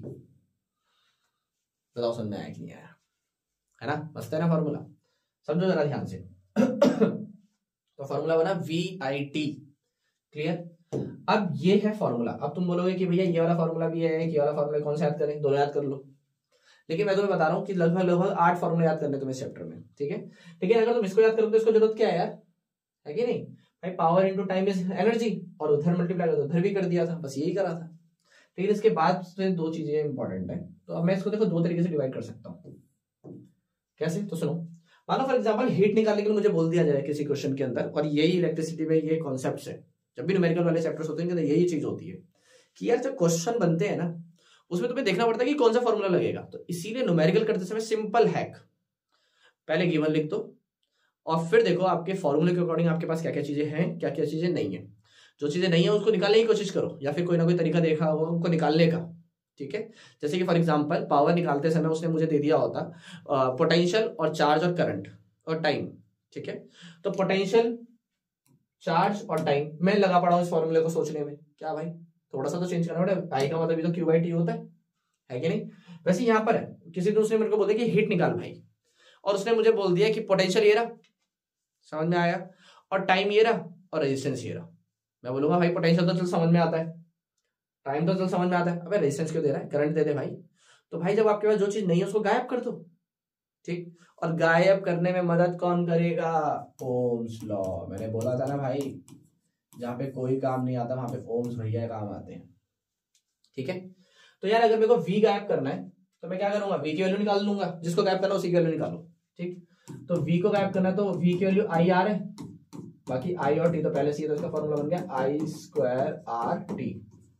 बताओ समझ में आया कि नहीं आया? है ना, मस्त है ना फॉर्मूला, समझो जरा ध्यान से। तो फॉर्मूला बना वीआईटी, क्लियर। अब ये है फॉर्मूला। अब तुम बोलोगे कि भैया ये वाला फॉर्मूला भी है, ये वाला फॉर्मूला कौन सा याद करें? दोनों याद कर लो। लेकिन मैं तुम्हें बता रहा हूं कि लगभग 8 फॉर्मूला याद करने तुम्हें इस चैप्टर में, ठीक है। लेकिन अगर तुम इसको याद करोगे तो इसको जरूरत क्या है यार, है कि नहीं भाई? Power into time is energy, और उधर मल्टीप्लाई कर दो, उधर भी कर दिया था, बस यही करा था। लेकिन इसके बाद से 2 चीजें इंपॉर्टेंट है। तो अब मैं इसको देखो 2 तरीके से डिवाइड कर सकता हूँ। कैसे? तो सुनो, मानो फॉर एग्जांपल हीट निकालने के लिए मुझे बोल दिया जाए किसी क्वेश्चन के अंदर, और यही इलेक्ट्रिसिटी में ये कॉन्सेप्ट है, जब भी न्यूमेरिकल वाले चैप्टर्स होते हैं तो यही चीज होती है कि यार जब क्वेश्चन बनते हैं ना उसमें तुम्हें देखना पड़ता है कि कौन सा फॉर्मूला लगेगा। तो इसीलिए न्यूमेरिकल करते समय सिंपल हैक, पहले गिवन लिख दो और फिर देखो आपके फॉर्मूले के अकॉर्डिंग आपके पास क्या क्या चीजें हैं, क्या क्या चीजें नहीं है। जो चीजें नहीं है उसको निकालने की कोशिश करो, या फिर कोई ना कोई तरीका देखा होगा उनको निकालने का, ठीक है। जैसे कि फॉर एग्जांपल पावर निकालते समय उसने मुझे दे दिया होता पोटेंशियल और चार्ज और करंट और टाइम, ठीक है। तो पोटेंशियल, चार्ज और टाइम, मैं लगा पड़ा हूं इस फॉर्मूले को सोचने में, क्या भाई थोड़ा सा तो चेंज करना पड़ेगा। आई का मतलब तो क्यू बाई टी होता है कि नहीं? वैसे यहाँ पर है, किसी दूसरे मेरे को बोल दिया कि हीट निकाल भाई, और उसने मुझे बोल दिया कि पोटेंशियल ये रहा, समझ में आया, और टाइम ये रहा और रेजिस्टेंस ये रहा। मैं बोलूंगा भाई पोटेंशियल तो चल समझ में आता है, टाइम तो चल समझ में आता है, अबे रेजिस्टेंस क्यों दे रहा है, करंट दे दे भाई। तो भाई जब आपके पास जो चीज नहीं है उसको गायब कर दो, ठीक। और गायब करने में मदद कौन करेगा? Ohm's law. मैंने बोला था ना भाई, जहां पे कोई काम नहीं आता वहां पे ओम्स भैया काम आते हैं, ठीक है। तो यार अगर मेरे को वी गायब करना है तो मैं क्या करूंगा? वी की वैल्यू निकाल लूंगा, जिसको गायब करना उसी की वैल्यू निकालो, ठीक। तो वी को गायब करना है तो वी की वैल्यू आई आर है, बाकी आई और टी तो पहले से ही, तो इसका फॉर्मूला बन गया आई स्क्वायर आर टी।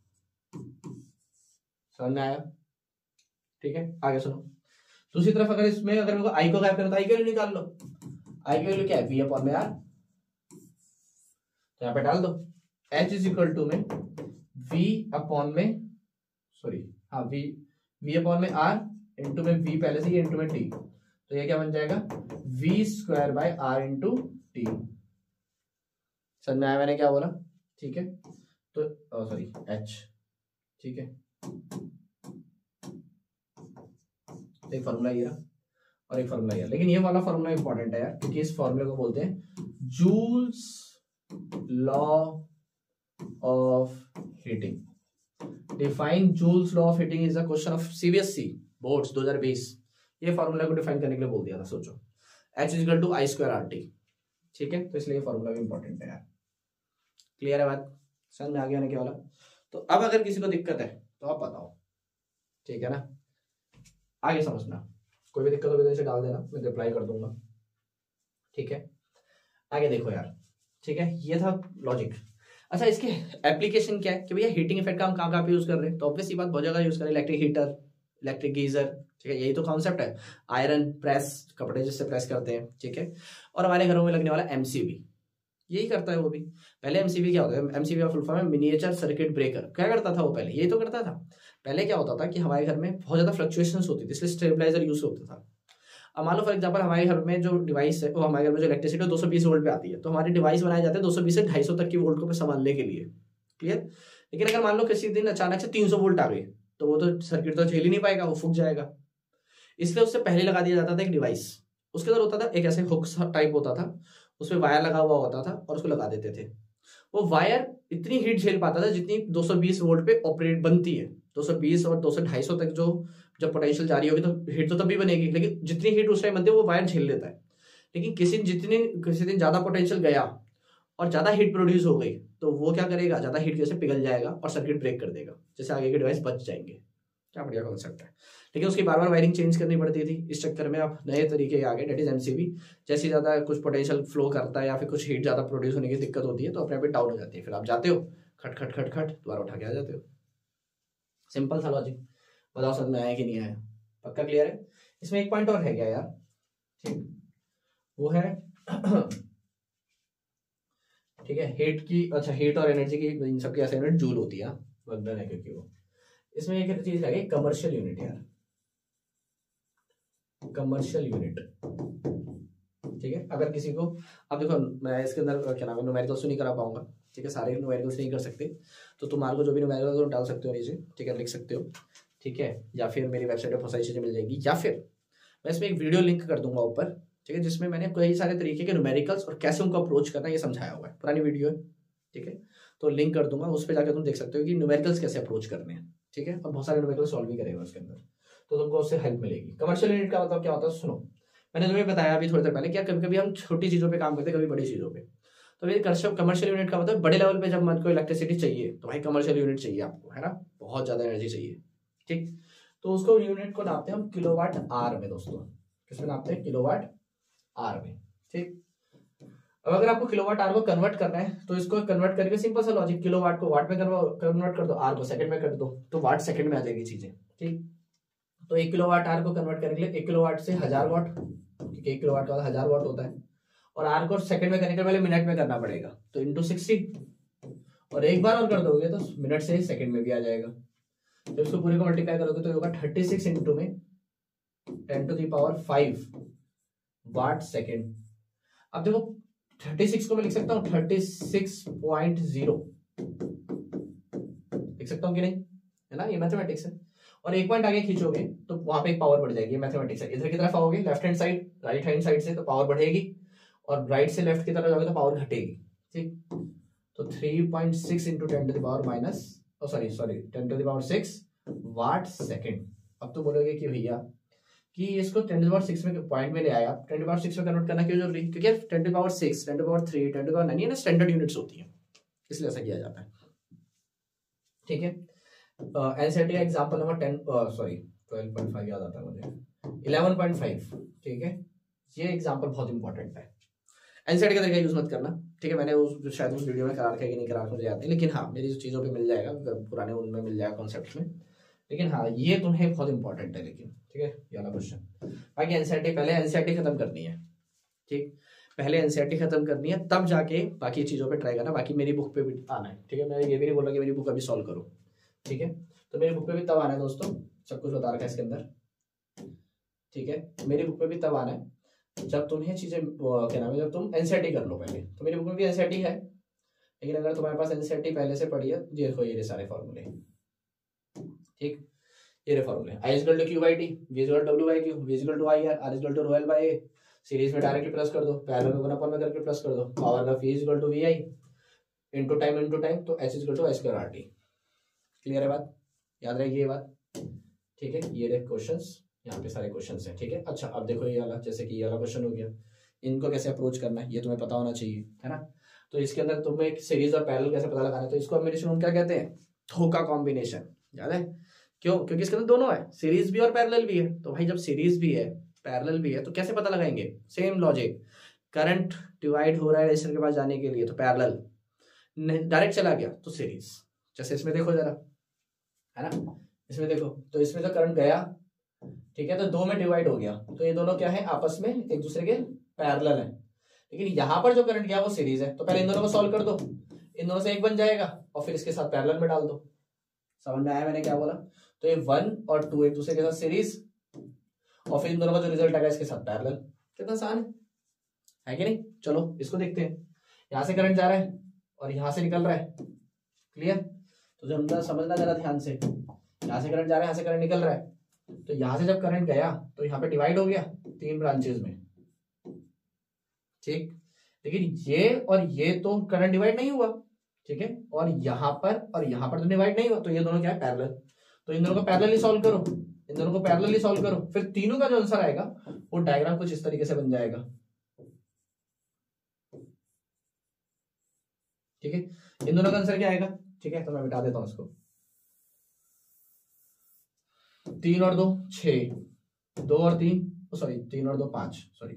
समझ में आया? ठीक है, आगे सुनो। दूसरी तरफ अगर इसमें अगर मेरे को आई को गायब करना तो आई की वैल्यू निकाल लो। आई की वैल्यू क्या है? वी अपॉन में आर, तो यहां पे डाल दो एच इज इक्वल टू में वी अपॉन में, सॉरी हाँ वी अपॉन में आर इंटू में वी पहले से ही इंटू में टी, तो ये क्या बन जाएगा? V square by R into T. समझ में आया मैंने क्या बोला? ठीक है, तो सॉरी एच, ठीक है। एक फॉर्मूला ये रहा और एक फॉर्मूला ये, लेकिन ये वाला फॉर्मूला इंपॉर्टेंट है यार, क्योंकि इस फॉर्मूले को बोलते हैं Joule's law of heating. Define Joule's law of heating is a question of CBSE boards 2020। ये फॉर्मूला को डिफाइन करने के लिए बोल दिया था, सोचो H is equal to I square R T, ठीक है। तो इसलिए फॉर्मूला भी इंपॉर्टेंट है यार। क्लियर है बात? समझ में आ गया ना क्या वाला? तो अब अगर किसी को दिक्कत है तो आप बताओ, ठीक है ना? आगे समझना, कोई भी दिक्कत होगी तो इसे डाल देना, मैं रिप्लाई कर दूंगा, ठीक है। आगे देखो यार, ठीक है, ये था लॉजिक। अच्छा, इसके एप्लीकेशन क्या है कि भैया हीटिंग इफेक्ट का हम कहाँ पे यूज कर रहे हैं, तो ऑब्वियस ये बात बहुत जगह यूज कर रहे हैं, इलेक्ट्रिक हीटर, इलेक्ट्रिक गीजर, ठीक है, यही तो कॉन्सेप्ट है। आयरन प्रेस, कपड़े जिससे प्रेस करते हैं, ठीक है। और हमारे घरों में लगने वाला एमसीबी, यही करता है वो भी। पहले एमसीबी क्या होता है, एमसीबी का फुल फॉर्म है मिनिएचर सर्किट ब्रेकर। क्या करता था वो पहले, यही तो करता था। पहले क्या होता था कि हमारे घर में बहुत ज्यादा फ्लक्चुएशंस होती थी, इसलिए स्टेबलाइजर यूज होता था। अब मान लो फॉर एग्जांपल हमारे घर में जो डिवाइस है, वो हमारे घर में जो इलेक्ट्रिसिटी है 220 वोल्ट पे आती है, तो हमारे डिवाइस बनाए जाते हैं 220 से 250 तक की वोल्ट को संभालने के लिए, क्लियर। लेकिन अगर मान लो किसी दिन अचानक से 300 वोल्ट आ गई, तो वो तो सर्किट तो झेल ही नहीं पाएगा, वो फूक जाएगा। इसलिए उससे पहले लगा दिया जाता था एक डिवाइस, उसके अंदर होता था एक ऐसे हुक टाइप होता था, उसमें वायर लगा हुआ होता था और उसको लगा देते थे। वो वायर इतनी हीट झेल पाता था जितनी 220 वोल्ट पे ऑपरेट बनती है। 220 और 200 250 तक जो जब पोटेंशियल जारी होगी तो हीट तो तभी बनेगी, लेकिन जितनी हीट उस टाइम बनती है वो वायर झेल लेता है। लेकिन किसी दिन ज्यादा पोटेंशियल गया और ज्यादा हीट प्रोड्यूस हो गई, तो वो क्या करेगा, ज्यादा हीट की वजह से पिघल जाएगा और सर्किट ब्रेक कर देगा, जैसे आगे के डिवाइस बच जाएंगे। क्या बढ़िया कॉन्सेप्ट है। लेकिन उसकी बार बार वायरिंग चेंज करनी पड़ती थी, इस चक्कर में आप नए तरीके आ गए, डेट इज एमसीबी। जैसे ज्यादा कुछ पोटेंशियल फ्लो करता है या फिर कुछ हीट ज्यादा प्रोड्यूस होने की दिक्कत होती है, तो अपने आप डाउन हो जाती है, फिर आप जाते हो खट खट खट खट दोबारा उठा के आ जाते हो। सिंपल था लॉजिक, बताओ समझ में आया कि नहीं आया, पक्का क्लियर है। इसमें एक पॉइंट और है क्या यार, ठीक, वो है ठीक है, हीट की, अच्छा हीट और एनर्जी की इन सबकी ऐसे यूनिट जूल होती है, वरदान है क्योंकि वो। इसमें एक चीज है कमर्शियल यूनिट यार, कमर्शियल यूनिट, ठीक है। अगर किसी को, अब देखो मैं इसके अंदर क्या नाम है न्यूमेरिकल्स तो नहीं करा पाऊंगा, ठीक है, सारे न्यूमेरिकल्स नहीं कर सकते, तो तुम्हारे को जो भी न्यूमेरिकल्स डाल सकते हो नीचे, ठीक है, लिख सकते हो, ठीक है, या फिर मेरी वेबसाइट पर बहुत सारी चीजें मिल जाएगी, या फिर मैं इसमें एक वीडियो लिंक कर दूंगा ऊपर, ठीक है, जिसमें मैंने कई सारे तरीके के न्यूमेरिकल्स और कैसे उनको अप्रोच करना ये समझाया हुआ है, पुरानी वीडियो है, ठीक है, तो लिंक कर दूंगा, उस पर जाकर तुम देख सकते हो कि न्यूमेरिकल्स कैसे अप्रोच करने हैं, ठीक है, और बहुत सारे न्यूमेरिकल्स सॉल्व भी करेगा उसके अंदर, तो तुमको उससे हेल्प मिलेगी। कमर्शियल यूनिट का मतलब क्या होता है, सुनो, मैंने तुम्हें बताया अभी थोड़ी देर पहले, क्या कभी कभी हम छोटी चीजों पे काम करते हैं, कभी बड़ी चीजों पे, तो ये कमर्शियल यूनिट का मतलब बड़े लेवल पे जब मन को इलेक्ट्रिसिटी चाहिए तो भाई कमर्शियल यूनिट चाहिए आपको, है ना, बहुत ज्यादा एनर्जी चाहिए, ठीक, तो उसको यूनिट को नापते हैं हम किलोवाट आर में दोस्तों, किसमें नापते हैं, किलोवाट आर में, ठीक। अब अगर आपको किलोवाट आर को कन्वर्ट करना है, तो इसको कन्वर्ट करके सिंपल सा लॉजिक, किलोवाट को वाट में कन्वर्ट कर दो, आर को सेकंड में कर दो, तो वाट सेकंड में आ जाएगी चीजें, ठीक। तो 1 किलोवाट आर को कन्वर्ट करने के लिए 1 किलोवाट से 1000 वाट, क्योंकि 1 किलोवाट का 1000 वाट होता है, और आर को सेकंड में करने के पहले मिनट में करना पड़ेगा, तो इंटू 60, और एक बार और कर दोगे तो मिनट से सेकंड में भी आ जाएगा, तो इसको पूरे को मल्टीप्लाई करोगे तो होगा 36 इंटू में 10⁵ वाट सेकंड। अब देखो 36 को मैं लिख सकता हूँ 36.0, लिख सकता हूँ कि नहीं, है ना, ये मैथमेटिक्स है। और एक पॉइंट आगे खींचोगे तो वहां पे एक पावर बढ़ जाएगी, मैथमेटिक्स है। इधर की तरफ आओगे left hand side, right hand side से, तो पावर बढ़ेगी, और राइट से लेफ्ट की तरफ जाओगे तो पावर घटेगी, ठीक। तो 3.6 इंटू 10⁻6 वाट सेकेंड। अब तो बोलोगे कि भैया कि इसको 10⁻6 में पॉइंट में ले आया, 10⁻6 में कन्वर्ट करना क्यों जरूरी, क्योंकि 10⁻6 10⁻3 10⁻9 ये ना स्टैंडर्ड यूनिट्स होती हैं, इसलिए ऐसा किया जाता है, ठीक है। एनसीईआरटी का एग्जांपल नंबर 12.5 याद आता है मुझे, 11.5, ठीक है, ये एग्जांपल बहुत इंपॉर्टेंट है। एनसीईआरटी का तरीका यूज मत करना, ठीक है, मैंने शायद उस वीडियो में करा रखा है कि नहीं करा रखा मुझे याद नहीं, लेकिन हाँ मेरी चीजों पे मिल जाएगा, पुराने उनमें मिल जाएगा कॉन्सेप्ट में, लेकिन हाँ ये तुम्हें बहुत इंपॉर्टेंट है, लेकिन ठीक है, ये वाला क्वेश्चन। बाकी एनसीईआरटी पहले एनसीईआरटी खत्म करनी है, ठीक, पहले एनसीईआरटी खत्म करनी है, तब जाके बाकी चीजों पे ट्राई करना, बाकी मेरी बुक पे भी आना है, ठीक है, मैं ये भी नहीं बोल रहा कि मेरी बुक अभी सॉल्व करो, ठीक है, तो मेरी बुक पे भी तब आना है दोस्तों, सब कुछ बता रखा है इसके अंदर, ठीक है, मेरी बुक पे भी तब आना है जब तुम ये चीजें क्या नाम है, जब तुम एनसीईआरटी कर लो पहले, तो मेरी बुक में भी एनसीईआरटी है, लेकिन अगर तुम्हारे पास एनसीईआरटी पहले से पड़ी है, देखो ये सारे फॉर्मूले, ठीक, ये फॉर्मूले, I = Q/T, V = W/Q, V = IR, R = ρL/A, series में डायरेक्टली प्लस कर दो, पैरेलल में 1/में करके प्लस कर दो, पावर का V = VI इनटू टाइम, तो H = I²RT। क्लियर है बात, याद रहेगी ये बात, ठीक है। ये रहे क्वेश्चंस, यहाँ पे सारे क्वेश्चंस हैं, ठीक है। अच्छा अब देखो ये वाला, जैसे कि ये वाला क्वेश्चन हो गया, इनको कैसे अप्रोच करना है ये तुम्हें पता होना चाहिए, है ना। तो इसके अंदर तुम्हें एक सीरीज और पैरेलल कैसे पता लगाना है, तो इसको हम मेरे स्टूडेंट क्या कहते हैं, धोखा कॉम्बिनेशन, याद है क्यों, क्योंकि इसके अंदर दोनों है, सीरीज भी और पैरेलल भी है, तो भाई जब सीरीज भी है पैरेलल भी है तो कैसे पता लगाएंगे, सेम लॉजिक, करंट डिवाइड हो रहा है रेजिस्टर के पास जाने के लिए तो पैरेलल, डायरेक्ट चला गया तो सीरीज। जैसे इसमें देखो जरा, है ना, इसमें देखो तो इसमें जो करंट गया, ठीक है, तो दो में डिवाइड हो गया, तो ये दोनों क्या है, आपस में एक दूसरे के पैरेलल है। लेकिन यहां पर जो करंट गया वो सीरीज है, तो पहले इन दोनों को सॉल्व कर दो, इन दोनों से एक बन जाएगा और फिर इसके साथ पैरेलल में डाल दो। समझ में आया मैंने क्या बोला? तो ये 1 और 2 एक दूसरे के साथ सीरीज, और फिर इन दोनों का जो रिजल्ट आएगा इसके साथ पैरेलल। कितना आसान है कि नहीं? चलो इसको देखते हैं। यहां से करंट जा रहा है और यहां से निकल रहा है, क्लियर? तो जब अंदर समझना जरा ध्यान से, यहां से करंट जा रहा है, यहां से करंट निकल रहा है, तो यहां से जब करंट गया तो यहाँ पे डिवाइड हो गया 3 ब्रांचेस में, ठीक। लेकिन ये और ये तो करंट डिवाइड नहीं हुआ, ठीक है, और यहाँ पर तो डिवाइड नहीं हुआ, तो ये दोनों क्या है, पैरेलल। तो इन दोनों को पैरेलली सॉल्व करो, इन दोनों को पैरेलली सॉल्व करो, फिर तीनों का जो आंसर आएगा वो डायग्राम कुछ इस तरीके से बन जाएगा, ठीक है। इन दोनों का आंसर क्या आएगा, ठीक है, तो मैं मिटा देता हूं इसको। 3 और 2 6, 2 और 3 सॉरी 3 और 2 5, सॉरी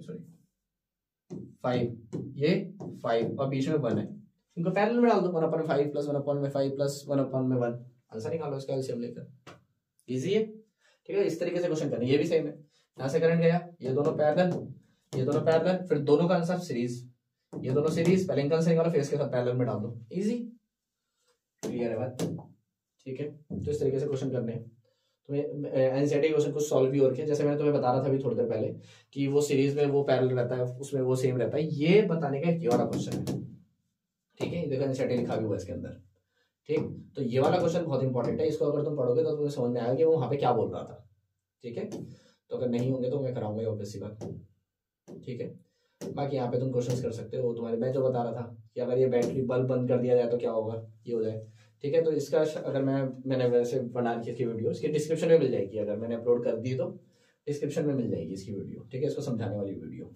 5, ये 5 और बीच में 1 है, इनको पैरेलल में डाल दो, 1/5 प्लस 1/5 प्लस 1/1, आंसर निकालो इसका एलसीएम लेकर। इजी है, ठीक है। इस तरीके से क्वेश्चन करना, ये भी सेम है। यहां से करंट गया, ये दोनों पैरेलल, ये दोनों पैरेलल, फिर दोनों का आंसर सीरीज, ये दोनों सीरीज, पहले इनका आंसर निकालो फिर इसके साथ पैरेलल में डाल दो। इजी, क्लियर है बात, ठीक है। तो इस तरीके से क्वेश्चन करने हैं। तुम्हें एनसीईआरटी क्वेश्चन कुछ सॉल्व भी और किया, जैसे मैंने तुम्हें बता रहा था अभी थोड़ी देर पहले कि वो सीरीज में वो पैरेलल रहता है, उसमें वो सेम रहता है, ये बताने का ये वाला क्वेश्चन है, ठीक है। देखो एनसीईआरटी लिखा भी हुआ है इसके अंदर, ठीक। तो ये वाला क्वेश्चन बहुत इंपॉर्टेंट है, इसको अगर तुम पढ़ोगे तो तुम्हें समझ में आएगा कि वो वहां पे क्या बोल रहा था, ठीक है। तो अगर नहीं होंगे तो मैं कराऊंगा ऑब्वियस सी बात, ठीक है। बाकी यहाँ पे तुम क्वेश्चंस कर सकते हो, तुम्हारे मैं जो बता रहा था कि अगर ये बैटरी बल्ब बंद कर दिया जाए तो क्या होगा, ये हो जाए, ठीक है। तो इसका अगर मैंने वैसे बना रखी इसकी वीडियो, इसकी डिस्क्रिप्शन में मिल जाएगी, अगर मैंने अपलोड कर दी तो डिस्क्रिप्शन में मिल जाएगी इसकी वीडियो, ठीक है, इसको समझाने वाली वीडियो,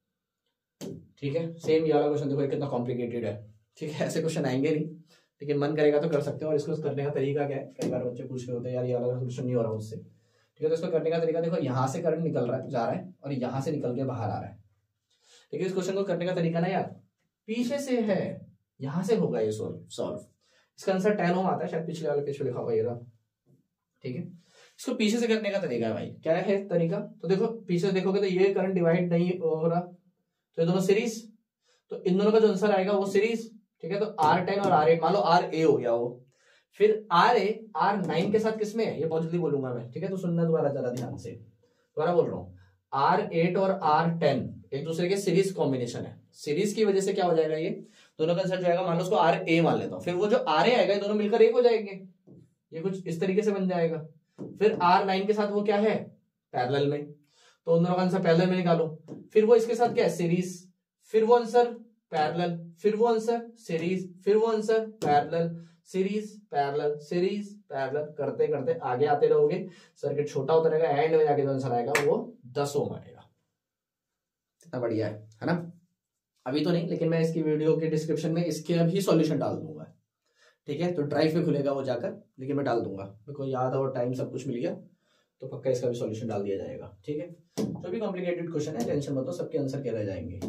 ठीक है। सेम ये वाला क्वेश्चन देखो कितना कॉम्प्लिकेटेड है, ठीक है। ऐसे क्वेश्चन आएंगे नहीं, लेकिन मन करेगा तो कर सकते हो। और इसको करने का तरीका क्या है, कई बार बच्चे पूछ रहे होते हैं यार ये वाला सोल्यूशन नहीं हो रहा मुझसे, ठीक है। तो इसको करने का तरीका देखो, यहाँ से करंट निकल रहा है, जा रहा है, और यहाँ से निकल के बाहर आ रहा है, ठीक है। इस क्वेश्चन को करने का तरीका ना यार पीछे से है, यहाँ से होगा ये सॉल्व। इसका आंसर 10 ओम आता है, शायद पिछले वाले पेज पे लिखा हुआ ये रहा, ठीक है। इसको पीछे से करने का तरीका है भाई, क्या है तरीका, तो देखो पीछे से देखोगे तो ये करंट डिवाइड नहीं हो रहा, तो ये दोनों सीरीज, तो इन दोनों का जो आंसर आएगा वो सीरीज, ठीक है। तो R10 और R8, मान लो RA हो गया वो, फिर RA R9 के साथ किसमें है, ये बहुत जल्दी बोलूंगा मैं, ठीक है। तो सुनना दोबारा जरा ध्यान से, दोबारा बोल रहा हूँ, R8 और R10 एक दूसरे के सीरीज कॉम्बिनेशन है, सीरीज की वजह से क्या हो जाएगा, ये दोनों का आंसर जो आएगा, मान लो उसको RA मान लेता हूँ, फिर वो जो RA आएगा ये दोनों मिलकर एक हो जाएंगे, ये कुछ इस तरीके से बन जाएगा। फिर R9 के साथ वो क्या है, पैरेलल में, तो उन दोनों का आंसर पैरेलल में निकालो, फिर वो इसके साथ क्या है, सीरीज, फिर वो आंसर पैरेलल, फिर वो आंसर सीरीज, फिर वो answer parallel, series parallel, series parallel, करते करते आगे आते रहोगे, सर्किट छोटा होता रहेगा, एंड में जाके जो आंसर आएगा वो 10 ओम आएगा। कितना बढ़िया है ना? अभी तो नहीं, लेकिन मैं इसकी वीडियो के डिस्क्रिप्शन में इसके अभी सॉल्यूशन डाल दूंगा, ठीक है। तो ड्राइव पे खुलेगा वो जाकर, लेकिन मैं डाल दूंगा, मेरे को याद और टाइम सब कुछ मिल गया तो पक्का इसका भी सॉल्यूशन डाल दिया जाएगा, ठीक है। जो भी कॉम्प्लिकेटेड क्वेश्चन है टेंशन मत लो, सबके आंसर क्या रह जाएंगे,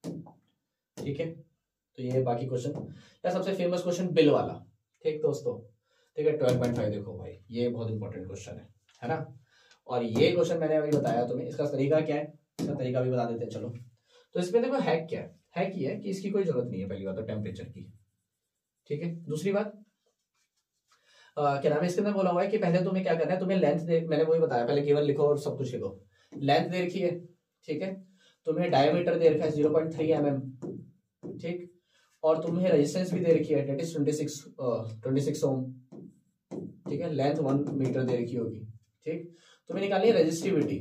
ठीक है। तो ये बाकी क्वेश्चन, या सबसे फेमस क्वेश्चन बिल वाला, ठीक दोस्तों, ठीक है। 12.5 देखो भाई, ये बहुत इंपॉर्टेंट क्वेश्चन है ना। और ये क्वेश्चन मैंने अभी बताया तुम्हें, इसका तरीका क्या है, इसका तरीका भी बता देते हैं चलो। तो इसमें देखो हैक क्या है, हैक ये है कि इसकी कोई जरूरत नहीं है, पहली बात तो टेम्परेचर की, ठीक है। दूसरी बात क्या नाम है, इसके अंदर बोला हुआ है कि पहले तुम्हें क्या करना है, तुम्हें लेंथ दे, मैंने वही बताया, पहले केवल लिखो और सब कुछ लिखो। लेंथ दे रखी है, ठीक है, तुम्हें डायमीटर दे रखा है 0.3 mm, ठीक, और तुम्हें रेजिस्टेंस भी दे रखी है, डेट इज 26 ओम, ठीक है। लेंथ 1 मीटर दे रखी होगी, ठीक। तुम्हें निकालनी है रेजिस्टिविटी,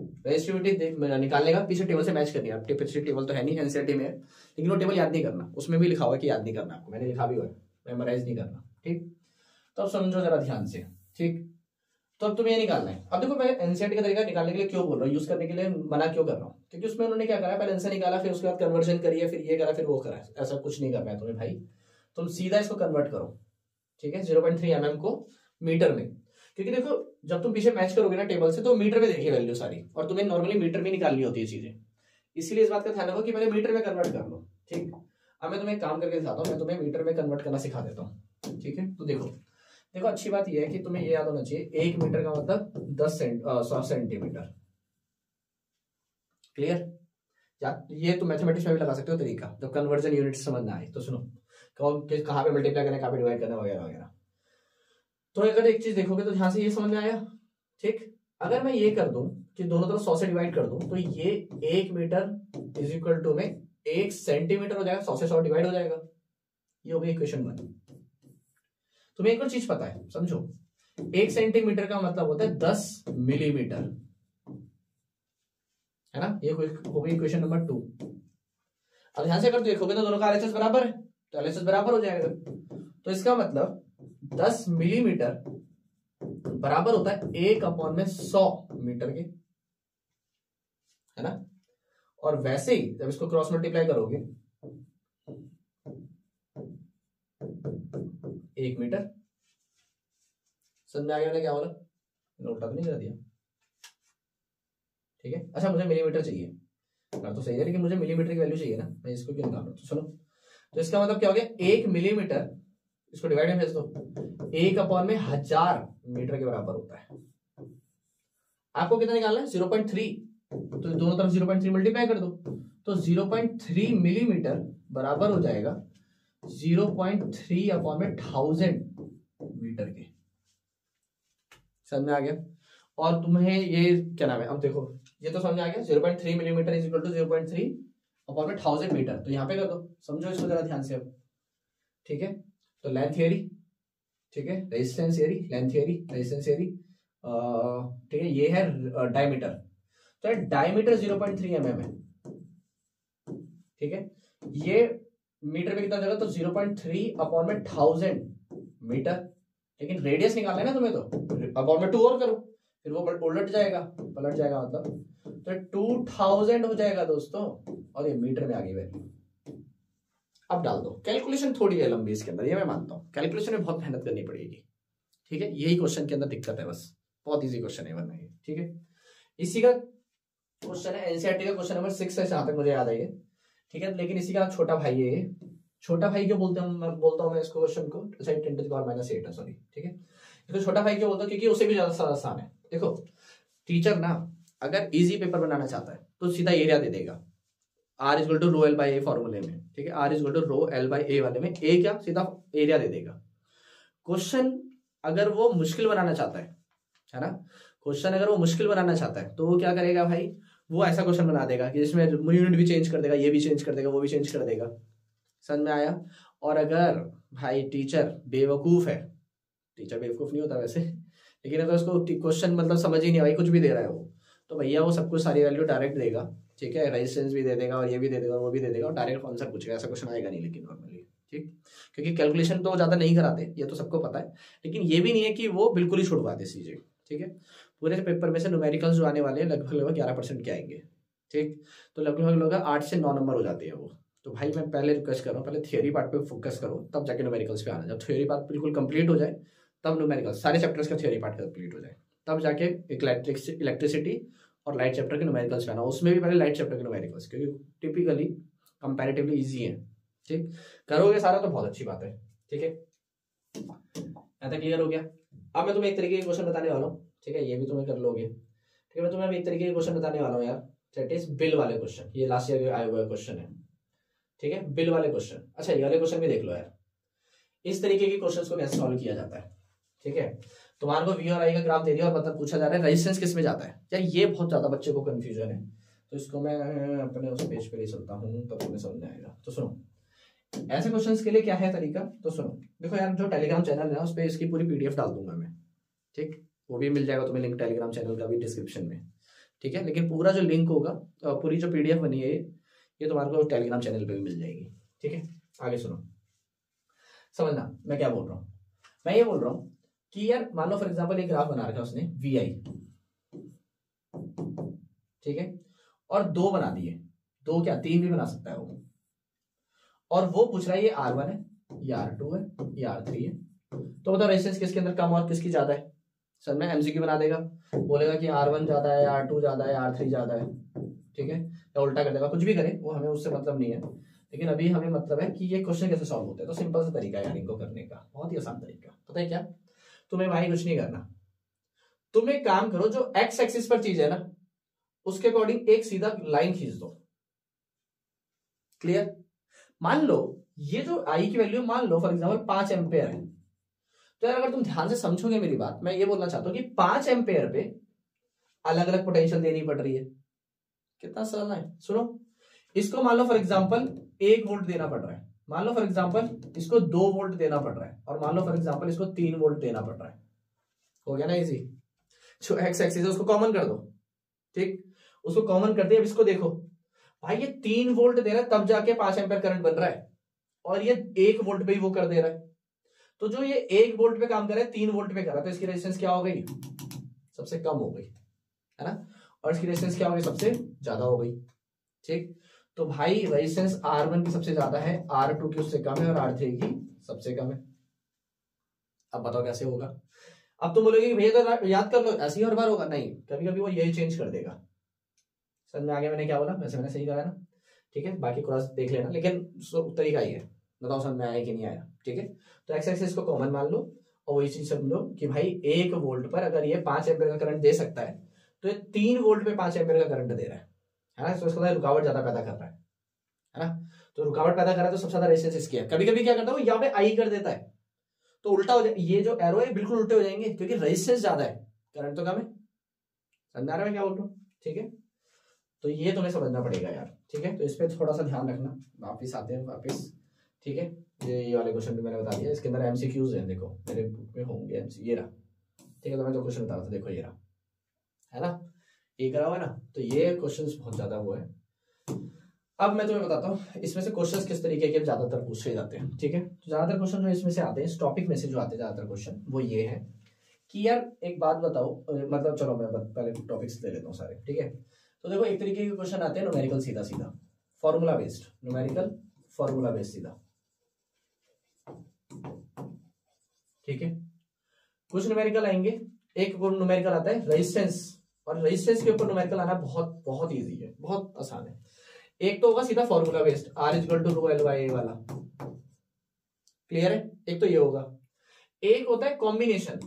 निकालने का पीछे टेबल से मैच करनी है। आप पीछे टेबल तो है नहीं, एनसीईआरटी में है, लेकिन वो टेबल याद नहीं करना, उसमें भी लिखा हुआ है कि याद नहीं करना आपको, मैंने लिखा भी हुआ है, मेमोराइज नहीं करना, ठीक। तो अब समझो जरा ध्यान से, ठीक। तो अब तुम्हें ये निकालना है। अब देखो मैं एनसीईआरटी का तरीका निकालने के लिए क्यों बोल रहा हूँ, यूज करने के लिए मना क्यों कर रहा हूँ, क्योंकि उसमें उन्होंने क्या करा, पहले आंसर निकाला, फिर उसके बाद कन्वर्जन करिए, फिर ये करा, फिर वो करा। ऐसा कुछ नहीं करना है तुम्हें भाई, तुम सीधा इसको कन्वर्ट करो, ठीक है, 0.3 mm को मीटर में, क्योंकि देखो जब तुम पीछे मैच करोगे ना टेबल से, तो मीटर में देखिए वैल्यू सारी, और तुम्हें नॉर्मली मीटर में निकालनी होती है चीजें, इसीलिए इस बात का ध्यान रखो कि पहले मीटर में कन्वर्ट कर लो, ठीक। अब मैं तुम्हें एक काम करके दिखाता हूँ, मैं तुम्हें मीटर में कन्वर्ट करना सिखा देता हूँ, ठीक है। तो देखो देखो अच्छी बात यह है कि तुम्हें ये याद होना चाहिए 1 मीटर का मतलब 100 सेंटीमीटर। क्लियर? ये तो मैथमेटिक्स में भी लगा सकते हो तरीका, जब कन्वर्जन यूनिट समझ ना आए तो सुनो, कहाँ पे मल्टीप्लाई करना, कहाँ पे डिवाइड करना वगैरह वगैरह। तो अगर एक चीज देखोगे तो ध्यान से ये समझ में आया, ठीक। अगर मैं ये कर दूं कि दोनों तरफ 100 से डिवाइड कर दूं तो ये 1 मीटर इज इक्वल टू में 1 सेंटीमीटर हो जाएगा, 100 से 100 डिवाइड हो जाएगा। ये हो गई इक्वेशन 1। तुम्हें एक और चीज पता है, समझो, 1 सेंटीमीटर का मतलब होता है 10 मिलीमीटर, है ना। ये हो गई इक्वेशन नंबर 2। अब ध्यान से अगर देखोगे तो दोनों का एलएचएस बराबर है, तो एलएचएस बराबर हो जाएगा। तो इसका मतलब 10 मिलीमीटर बराबर होता है 1/100 मीटर के, है ना। और वैसे ही जब इसको क्रॉस मल्टीप्लाई करोगे 1 मीटर, समझ में आ गया क्या बोला, मैंने उल्टा तो नहीं कर दिया, ठीक है। अच्छा मुझे मिलीमीटर चाहिए, तो सही है, लेकिन मुझे मिलीमीटर की वैल्यू चाहिए ना, मैं इसको क्यों निकाल रहा हूं। तो सुनो, तो इसका मतलब क्या हो गया, 1 मिलीमीटर, इसको डिवाइड में भेज दो, 1/1000 मीटर के बराबर होता है। आपको कितना निकालना है, 0.3, तो दोनों तरफ 0.3 मल्टीप्लाई कर दो, तो 0.3 मिलीमीटर बराबर हो जाएगा 0.3/1000 मीटर के। समझ में आ गया। और तुम्हें ये क्या नाम है, अब देखो ये तो समझ में आ गया, 0.3 millimetre is equal to 0.3/1000 metre. तो यहां पे कर दो, समझो इसको जरा ध्यान से अब, ठीक है। तो लेंथ थियरी, ठीक है, resistance theory, length theory, resistance theory, ठीक है। ये है डायमीटर, तो डायमीटर 0.3 mm है, ठीक है। ये मीटर में कितना जगह, तो 0.3/1000 मीटर, लेकिन रेडियस निकालना है ना तुम्हें, तो अपॉन में 2 और करो, फिर वो पलट जाएगा मतलब, तो 2000 हो जाएगा दोस्तों, और ये मीटर में आ गई वैल्यू। अब डाल दो, कैलकुलेशन थोड़ी है लंबी इसके अंदर, ये मैं मानता हूँ, कैलकुलेशन में बहुत मेहनत करनी पड़ेगी, ठीक है। यही क्वेश्चन के अंदर दिक्कत है, बस बहुत इजी क्वेश्चन है वरना ये, ठीक है। इसी का क्वेश्चन है, एनसीईआरटी का क्वेश्चन नंबर 6 है जहां तक मुझे याद आई है, ठीक है। लेकिन इसी का छोटा भाई है, छोटा भाई क्यों बोलते हैं, बोलता हूँ मैं इसको क्वेश्चन को, 10⁻⁸ है, सॉरी, ठीक है। इसको छोटा भाई क्यों बोलता हूँ, क्योंकि उसे भी ज्यादा आसान है। देखो टीचर ना अगर इजी पेपर बनाना चाहता है तो सीधा एरिया दे देगा, R equal to rho L by A फॉर्मूले में, ठीक है। R equal to rho L by A वाले में ए क्या, सीधा एरिया दे देगा। क्वेश्चन अगर वो मुश्किल बनाना चाहता है ना, क्वेश्चन अगर वो मुश्किल बनाना चाहता है तो वो क्या करेगा भाई, वो ऐसा क्वेश्चन बना देगा कि जिसमें यूनिट भी चेंज कर देगा, ये भी चेंज कर देगा, वो भी चेंज कर देगा। समझ में आया। और अगर भाई टीचर बेवकूफ है, टीचर बेवकूफ नहीं होता वैसे, लेकिन अगर उसको क्वेश्चन मतलब समझ ही नहीं भाई, कुछ भी दे रहा है वो, तो भैया वो सब कुछ सारी वैल्यू डायरेक्ट देगा, ठीक है। रेजिस्टेंस भी दे देगा और ये भी दे देगा और वो भी दे देगा, और डायरेक्ट आंसर पूछेगा, ऐसा क्वेश्चन आएगा नहीं लेकिन नॉर्मली, ठीक। क्योंकि कैलकुलेशन तो ज्यादा नहीं कराते, ये तो सबको पता है, लेकिन ये भी नहीं है कि वो बिल्कुल ही छुड़वा दे चीजें, ठीक है। पूरे पेपर में से न्यूमेरिकल्स जो आने वाले हैं लगभग 11% के आएंगे, ठीक। तो लगभग 8 से 9 नंबर हो जाते हैं वो। तो भाई मैं पहले रिक्वेस्ट कर रहा हूँ, पहले थियोरी पार्ट पे फोकस करो, तब जाके न्यूमेरिकल्स पे आना। जब थियोरी पार्ट बिल्कुल कंप्लीट हो जाए तब न्यूमेरिकल्स, सारे चैप्टर्स का थियोरी पार्ट कंप्लीट हो जाए, तब जाके एक इलेक्ट्रिसिटी और लाइट चैप्टर के न्यूमेरिकल्स पे आना। उसमें भी पहले लाइट चैप्टर के न्यूमेरिकल्स, क्योंकि टिपिकली कंपैरेटिवली इजी है, ठीक। करोगे सारा तो बहुत अच्छी बात है, ठीक है। ऐसा क्लियर हो गया। अब मैं तुम्हें एक तरीके के क्वेश्चन बताने वाला हूँ, ठीक है, ये भी तुम्हें कर लोगे, ठीक है। मैं तुम्हें एक तरीके के क्वेश्चन बताने वाला हूँ यार, दैट इज बिल वाले क्वेश्चन। ये लास्ट ईयर आया हुआ क्वेश्चन है, ठीक है, बिल वाले क्वेश्चन। अच्छा ये वाले क्वेश्चन भी देख लो यार, इस तरीके के क्वेश्चंस को कैसे सॉल्व किया जाता है, ठीक है। तुम्हारे को वी और आई का ग्राफ दे दिया और मतलब पूछा जा रहा है रेजिस्टेंस किस में जाता है यार, ये बहुत ज्यादा बच्चे को कंफ्यूजन है। तो इसको मैं अपने उस पेज पे ले चलता हूँ, तब तुम्हें समझ में आएगा। तो सुनो, ऐसे क्वेश्चंस के लिए क्या है तरीका, तो सुनो। देखो यार, जो टेलीग्राम चैनल है ना, उस पर इसकी पूरी पीडीएफ डाल दूंगा मैं, ठीक। वो भी मिल जाएगा तुम्हें लिंक, टेलीग्राम चैनल का भी डिस्क्रिप्शन में, ठीक है। लेकिन पूरा जो लिंक होगा, पूरी जो पीडीएफ बनी है ये तुम्हारे को टेलीग्राम चैनल पे भी मिल जाएगी, ठीक है। आगे सुनो, समझना मैं क्या बोल रहा हूँ। मैं ये बोल रहा हूँ कि यार मान लो फॉर एग्जांपल एक ग्राफ बना रखा है उसने वी आई, ठीक है, और 2 बना दिए, 2 क्या 3 भी बना सकता है वो, और वो पूछ रहा है ये R1 है, ये R2 है, ये R3 है। तो बताओ रेजिस्टेंस किसके अंदर कम और किसकी ज्यादा है। सर में एमसीक्यू बना देगा, बोलेगा कि R1 ज्यादा है, R2 ज्यादा है, R3 ज्यादा है, ठीक है, या उल्टा कर देगा, कुछ भी करे वो, हमें उससे मतलब नहीं है। लेकिन अभी हमें मतलब है कि ये क्वेश्चन कैसे सॉल्व होते हैं। तो सिंपल सा तरीका है यार इनको करने का, बहुत ही आसान तरीका। पता है क्या, तुम्हें भाई कुछ नहीं करना, तुम एक काम करो, जो एक्स एक्सिस पर चीज है ना उसके अकॉर्डिंग एक सीधा लाइन खींच दो। क्लियर? मान लो ये जो आई की वैल्यू मान लो फॉर एग्जांपल 5 एम्पेयर है, तो यार अगर तुम ध्यान से समझोगे मेरी बात, मैं ये बोलना चाहता हूं कि 5 एम्पेयर पे अलग अलग पोटेंशियल देनी पड़ रही है। कितना सरल है, सुनो। इसको मान लो फॉर एग्जांपल 1 वोल्ट देना पड़ रहा है, मान लो फॉर एग्जांपल इसको 2 वोल्ट देना पड़ रहा है, और मान लो फॉर एग्जांपल इसको 3 वोल्ट देना पड़ रहा है। हो गया ना इजी। जो एक्स एक्सिस है उसको कॉमन कर दो, ठीक, उसको कॉमन कर दिया। अब इसको देखो भाई, ये 3 वोल्ट दे रहा है तब जाके 5 एम्पेयर करंट बन रहा है, और ये 1 वोल्ट पे ही वो कर दे रहा है। तो जो ये 1 वोल्ट पे काम कर रहा है 3 वोल्ट पे कर रहा है, तो इसकी रेजिस्टेंस क्या हो गई, सबसे कम हो गई, है ना, और इसकी रेजिस्टेंस क्या हो गई, सबसे ज्यादा हो गई। ठीक, तो भाई रेजिस्टेंस R1 की सबसे ज्यादा है, R2 की उससे कम है, और R3 की सबसे कम है। अब बताओ कैसे होगा। अब तुम बोलोगे भैया तो याद कर लो, ऐसे ही हर बार होगा, नहीं, कभी कभी वो यही चेंज कर देगा। समझ में आ गया मैंने क्या बोला, वैसे मैंने सही करा ना, ठीक है, बाकी क्रॉस देख लेना, लेकिन तरीका ही है, बताओ समझ में आया कि नहीं आया। ठीक है, तो एक्स एक्सिस को कॉमन मान लो, और वही चीज समझो कि भाई 1 वोल्ट पर अगर ये 5 एम्पीयर का करंट दे सकता है, तो ये 3 वोल्ट पे 5 एम्पीयर का करंट दे रहा है ना, तो इसका रुकावट ज्यादा पैदा कर रहा है ना, तो रुकावट पैदा कर रहा है, तो सबसे ज्यादा रेजिस्टेंस इसकी है। कभी कभी क्या करता है, यहाँ पे आई कर देता है, तो उल्टा हो जाए, ये जो एरो है बिल्कुल उल्टे हो जाएंगे, क्योंकि रेजिस्टेंस ज्यादा है, करंट तो कम है। समझ आ रहा है क्या बोल रहा हूँ? ठीक है, तो ये तुम्हें समझना पड़ेगा यार। ठीक है, तो इस पे थोड़ा सा ध्यान रखना। वापिस आते हैं वापिस, ठीक है, ये वाले क्वेश्चन भी मैंने बता दिया, इसके अंदर एमसीक्यूज हैं, देखो मेरे बुक में होंगे एमसी, ये रहा। ठीक है, तो मैं जो क्वेश्चन बता रहा था देखो ये रहा, है ना, ये करा हुआ है ना, तो ये क्वेश्चन बहुत ज्यादा हुआ है। अब मैं तुम्हें बताता हूँ इसमें से क्वेश्चंस किस तरीके के ज्यादातर पूछे जाते हैं। ठीक है, तो ज्यादातर क्वेश्चन जो इसमें से आते हैं, इस टॉपिक में से जो आते हैं ज्यादातर क्वेश्चन, वो ये है कि यार एक बात बताओ, मतलब चलो मैं पहले टॉपिक्स ले लेता हूँ सारे। ठीक है, तो देखो एक तरीके के क्वेश्चन आते हैं न्यूमेरिकल, सीधा सीधा formula based, numerical formula based सीधा। ठीक है, कुछ न्यूमेरिकल आएंगे, एक न्यूमेरिकल आता है रेजिस्टेंस, और रेजिस्टेंस के ऊपर न्यूमेरिकल आना बहुत बहुत इजी है, बहुत आसान है। एक तो होगा सीधा formula based, R equal to rho L by A वाला, क्लियर है, एक तो ये होगा। एक होता है कॉम्बिनेशन,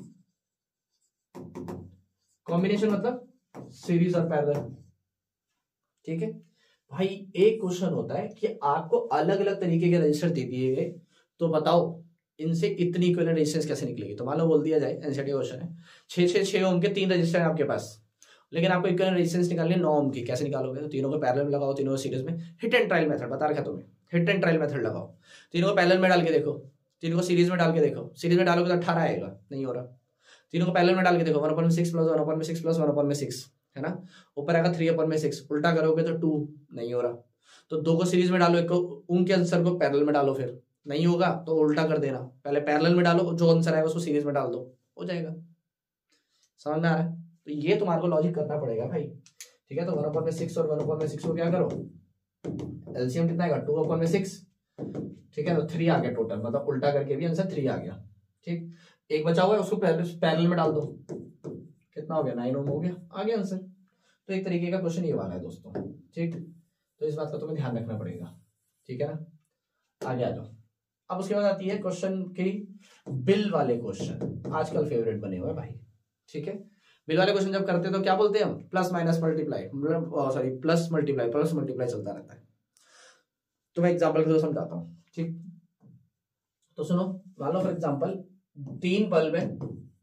कॉम्बिनेशन मतलब सीरीज और पैरेलल। ठीक है भाई, एक क्वेश्चन होता है कि आपको अलग अलग तरीके के रजिस्टर दे दिए गए, तो बताओ इनसे इतनी इक्विवेलेंट रेजिस्टेंस कैसे निकलेगी। तो मान लो बोल दिया जाए, एनसीईआरटी क्वेश्चन है, 6 ओम के 3 रजिस्टर है आपके पास, लेकिन आपको इक्विवेलेंट रेजिस्टेंस निकालनी है 9 ओम की। कैसे निकालोगे, तो तीनों को पैरेलल में लगाओ, तीनों को सीरीज में, हिट एंड ट्रायल मेथड बता रखा तुम्हें, हिट एंड ट्रायल मेथड लगाओ, तीनों को पैरेलल में डाल के देखो, तीनों को सीरीज में डाल के देखो, सीरीज में डालोगे तो 18 आएगा, नहीं हो रहा। तीनों को पैरेलल में डाल के देखो, 1/6 प्लस 1/6 प्लस 1/6, है ना, ऊपर आएगा 3/6, उल्टा करोगे तो 2, नहीं हो रहा। तो 2 को सीरीज में डालो, एक को उनके आंसर को पैरेलल में डालो, फिर नहीं होगा तो उल्टा कर देना, पहले पैरेलल में डालो, जो आंसर आएगा उसको सीरीज में डाल दो, हो जाएगा। समझ में आ रहा है? तो ये तुम्हारे को लॉजिक करना पड़ेगा भाई। ठीक है, तो 1/6 और 1/6 को क्या करो, एलसीएम कितना आएगा, 2/6। ठीक है, तो 3 आ गया टोटल, मतलब उल्टा करके भी आंसर 3 आ गया। ठीक, एक बचा हुआ है उसको पैरेलल में डाल दो, कितना हो गया, 9 ओम हो गया, आ गया आंसर। तो एक तरीके का क्वेश्चन ये वाला है दोस्तों। ठीक, तो इस बात का तुम्हें ध्यान रखना पड़ेगा। ठीक है ना, आगे आ जाओ। अब उसके बाद आती है क्वेश्चन की बिल वाले क्वेश्चन, आजकल फेवरेट बने हुए भाई। ठीक है, बिल वाले क्वेश्चन जब करते हैं तो क्या बोलते हैं हम, plus minus multiply, sorry plus multiply चलता रहता है। तो मैं एग्जांपल के थ्रू समझाता हूँ। ठीक, तो सुनो, मान लो फॉर एग्जांपल 3 बल्ब है,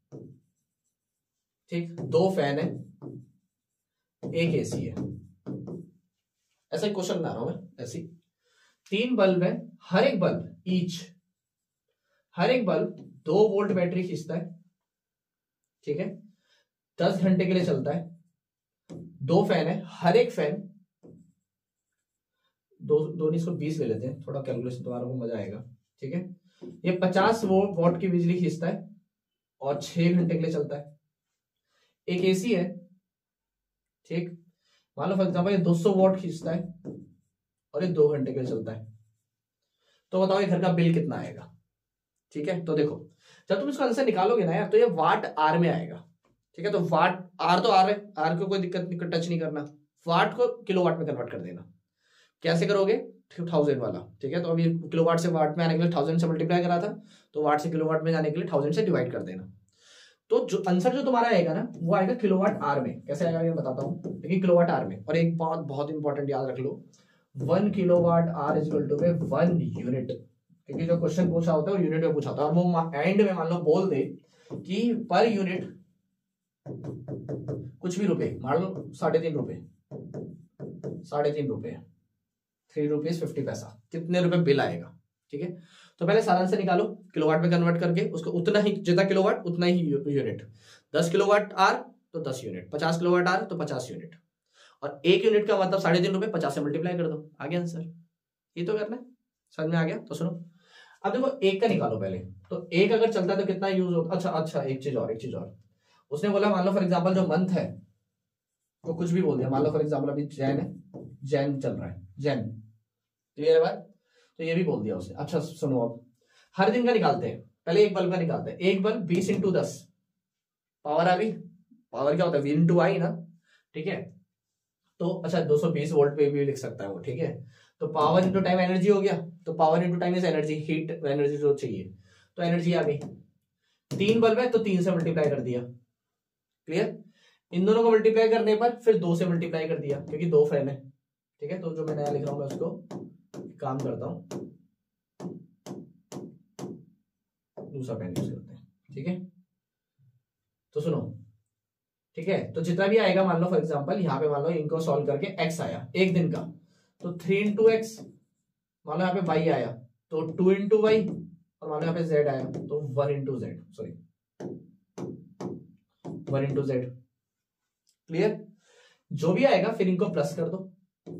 ठीक, 2 फैन है, एक एसी है, ऐसा ही क्वेश्चन बना रहा हूं मैं। ऐसी 3 बल्ब है, हर एक बल्ब हर एक बल्ब 2 वोल्ट बैटरी खींचता है। ठीक है, 10 घंटे के लिए चलता है। 2 फैन है, हर एक फैन दो इसको 20 ले लेते हैं, थोड़ा कैलकुलेशन तुम्हारा को मजा आएगा। ठीक है, ये 50 वॉट की बिजली खींचता है और 6 घंटे के लिए चलता है। एक एसी है, ठीक, मान लो फॉर एग्जांपल ये 200 वॉट खींचता है और ये 2 घंटे के लिए चलता है। तो बताओ ये घर का बिल कितना आएगा। ठीक है, तो देखो जब तुम इसका आंसर निकालोगे ना यार, तो ये वाट आर में आएगा। ठीक है, तो वाट आर तो आर है, आर को कोई दिक्कत टच नहीं करना, वाट को किलोवाट में कन्वर्ट कर देना। कैसे करोगे, 1000 वाला, ठीक है। तो अभी किलोवाट से वाट में आने के लिए 1000 से मल्टीप्लाई करा था, तो वाट से किलोवाट में जाने के लिए 1000 से डिवाइड कर देना। तो जो आंसर जो तुम्हारा आएगा ना वो आएगा किलोवाट आर में। कैसे आएगा मैं बताता हूँ, लेकिन किलोवाट आर में। और एक बात बहुत इंपॉर्टेंट याद रख लो, 1 kilowatt hour is equal to 1 unit, क्योंकि जो क्वेश्चन पूछा होता है वो यूनिट में पूछा होता है। और वो एंड में मान लो बोल दे कि पर यूनिट कुछ भी रुपए, मान लो 3.5 रुपए, 3.5 रुपए, 3 रुपीज 50 पैसा, कितने रुपए बिल आएगा, ठीक है। तो पहले सारा आंसर निकालो, किलोवाट में कन्वर्ट करके उसको उतना ही, जितना किलोवाट उतना ही यूनिट। 10 किलोवाट आर तो 10 यूनिट, 50 किलोवाट आर तो 50 यूनिट, और 1 यूनिट का मतलब 3.5 रुपए, 50 से मल्टीप्लाई कर दो, आ गया आंसर। ये तो करना है, समझ में आ गया। तो सुनो, अब देखो 1 का निकालो पहले। तो 1 अगर चलता है तो कितना यूज होता। अच्छा एक चीज और उसने बोला, मान लो फॉर एग्जाम्पल जो मंथ है वो कुछ भी बोल दिया, मान लो फॉर एग्जाम्पल अभी जैन है, जैन चल रहा है, जैन, क्लियर है बात। तो ये भी बोल दिया उसने। अच्छा सुनो, अब हर दिन का निकालते हैं, पहले एक बल्ब का निकालते हैं। एक बल्ब 20 × 10 पावर आ गई। पावर क्या होता है, V × I ना, ठीक है। तो अच्छा 220 वोल्ट पे भी लिख सकता है वो, ठीक है। तो पावर इंटू टाइम एनर्जी हो गया, तो power into time is energy, heat energy जो चाहिए, तो एनर्जी आ गई। 3 बल्ब है तो 3 से मल्टीप्लाई कर दिया, क्लियर। इन दोनों को मल्टीप्लाई करने पर फिर 2 से मल्टीप्लाई कर दिया, क्योंकि 2 फैन है, ठीक है। तो जो मैं नया लिख रहा हूं मैं उसको काम करता हूं, दूसरा पेन यूज करते हैं, ठीक है। तो सुनो, ठीक है। तो जितना भी आएगा, मान लो फॉर एग्जांपल यहाँ पे मान लो इनको सॉल्व करके x आया एक दिन का, तो 3 × x, मान लो यहाँ पे y आया तो 2 × y, और मान लो यहाँ पे z आया तो 1 × z, सॉरी 1 × z, क्लियर। जो भी आएगा फिर इनको प्लस कर दो।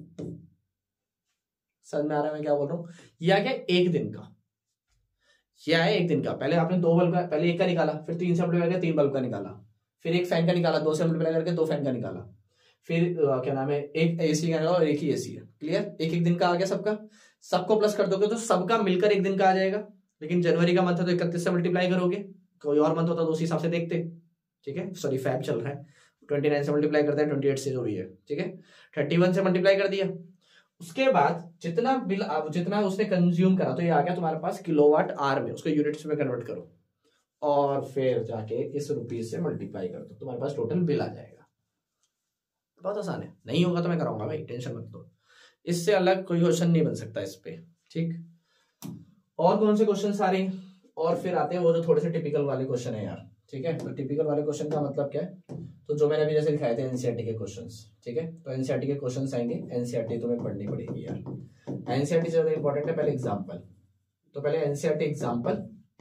समझ में आ रहा है मैं क्या बोल रहा हूं। ये आ गया एक दिन का, ये आया एक दिन का। पहले आपने 2 बल्ब का, पहले 1 का निकाला, फिर 3 से मल्टीप्लाई करके 3 बल्ब का निकाला, फिर 1 फैन का निकाला, 2 से मल्टीप्लाई करके 2 फैन का निकाला, फिर क्या नाम है, 1 AC का निकाला और 1 ही AC है, क्लियर। एक दिन का आ गया सबका, सबको प्लस कर दोगे तो सबका मिलकर एक दिन का आ जाएगा। लेकिन जनवरी का मंथ है तो 31 से मल्टीप्लाई करोगे, कोई और मंथ होता तो उसी हिसाब से देखते, ठीक है। सॉरी फैब चल रहा है, 29 से मल्टीप्लाई करते हैं, 28 से जो भी है, ठीक है। 31 से मल्टीप्लाई कर दिया, उसके बाद जितना बिल, जितना उसने कंज्यूम करा, तो ये आ गया तुम्हारे पास किलोवाट आर में, उसको यूनिट्स में कन्वर्ट करो और फिर जाके इस रुपीज से मल्टीप्लाई कर दो, तुम्हारे पास टोटल बिल आ जाएगा। बहुत आसान है, नहीं होगा तो मैं कराऊंगा भाई, टेंशन मत लो। इससे अलग कोई क्वेश्चन नहीं बन सकता इस पे, ठीक। और कौन से क्वेश्चन आ रहे हैं, और फिर आते हैं वो जो थोड़े से टिपिकल वाले क्वेश्चन है यार, ठीक है। तो टिपिकल वाले क्वेश्चन का मतलब क्या है, तो जो मैंने अभी जैसे दिखाए थे एनसीईआरटी के क्वेश्चंस, ठीक है। तो एनसीईआरटी के क्वेश्चंस आएंगे, एनसीईआरटी तुम्हें पढ़नी पड़ेगी यार। एनसीईआरटी ज्यादा इंपॉर्टेंट है, पहले एग्जांपल, तो पहले एनसीईआरटी एग्जांपल,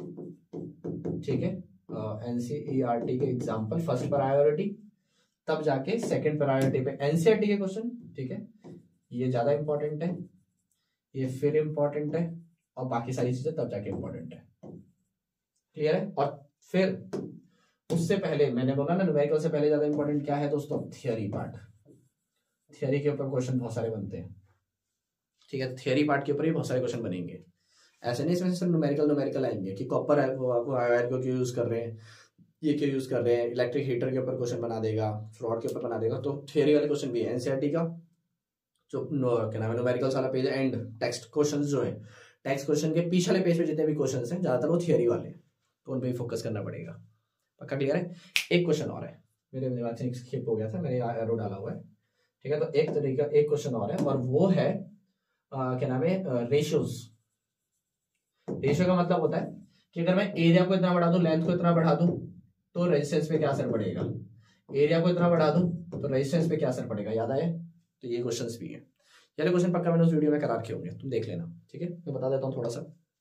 ठीक है। एनसीईआरटी के एग्जांपल फर्स्ट प्रायोरिटी, तब जाके सेकंड प्रायोरिटी पे एनसीईआरटी के क्वेश्चन, ठीक है। ये ज्यादा इंपॉर्टेंट है, ये फिर इंपॉर्टेंट है, और बाकी सारी चीजें तब जाके इंपॉर्टेंट है, क्लियर है। और फिर उससे पहले मैंने बोला ना, न्यूमेरिकल से पहले ज्यादा इंपॉर्टेंट क्या है दोस्तों, थियरी पार्ट। थियरी के ऊपर क्वेश्चन बहुत सारे बनते हैं, ठीक है। थियरी पार्ट के ऊपर ही बहुत सारे क्वेश्चन बनेंगे, ऐसे नहीं इसमें सिर्फ न्यूमेरिकल आएंगे कि कॉपर वायर को क्यों यूज कर रहे हैं, ये क्यों यूज कर रहे हैं, इलेक्ट्रिक हीटर के ऊपर क्वेश्चन बना देगा, फ्रॉड के ऊपर बना देगा। तो थियरी वाले क्वेश्चन भी है एनसीईआरटी का, जो क्या नाम है न्यूमेरिकल वाला पेज एंड टेक्स्ट क्वेश्चन जो है, टेक्स्ट क्वेश्चन के पीछे वाले पेज पे जितने भी क्वेश्चन हैं ज्यादातर वो थियरी वाले हैं, तो उन पर भी फोकस करना पड़ेगा। पक्का क्लियर है। एक क्वेश्चन और है, मेरे दिमाग से स्किप हो गया था, मैंने एरो डाला हुआ है, ठीक है। तो एक तरीका, एक क्वेश्चन और है, और वो है क्या नाम है, रेशियोज। रेशियो का मतलब होता है कि अगर मैं एरिया को इतना बढ़ा दूं, लेंथ को इतना बढ़ा दूं, तो रेजिस्टेंस पे क्या असर पड़ेगा। एरिया को इतना बढ़ा दूं तो रेजिस्टेंस पे क्या असर पड़ेगा, याद आए। तो ये क्वेश्चंस भी है, ये क्वेश्चन पक्का मैंने उस वीडियो में करा रखे होंगे, तुम देख लेना, ठीक है। मैं बता देता हूँ थोड़ा सा,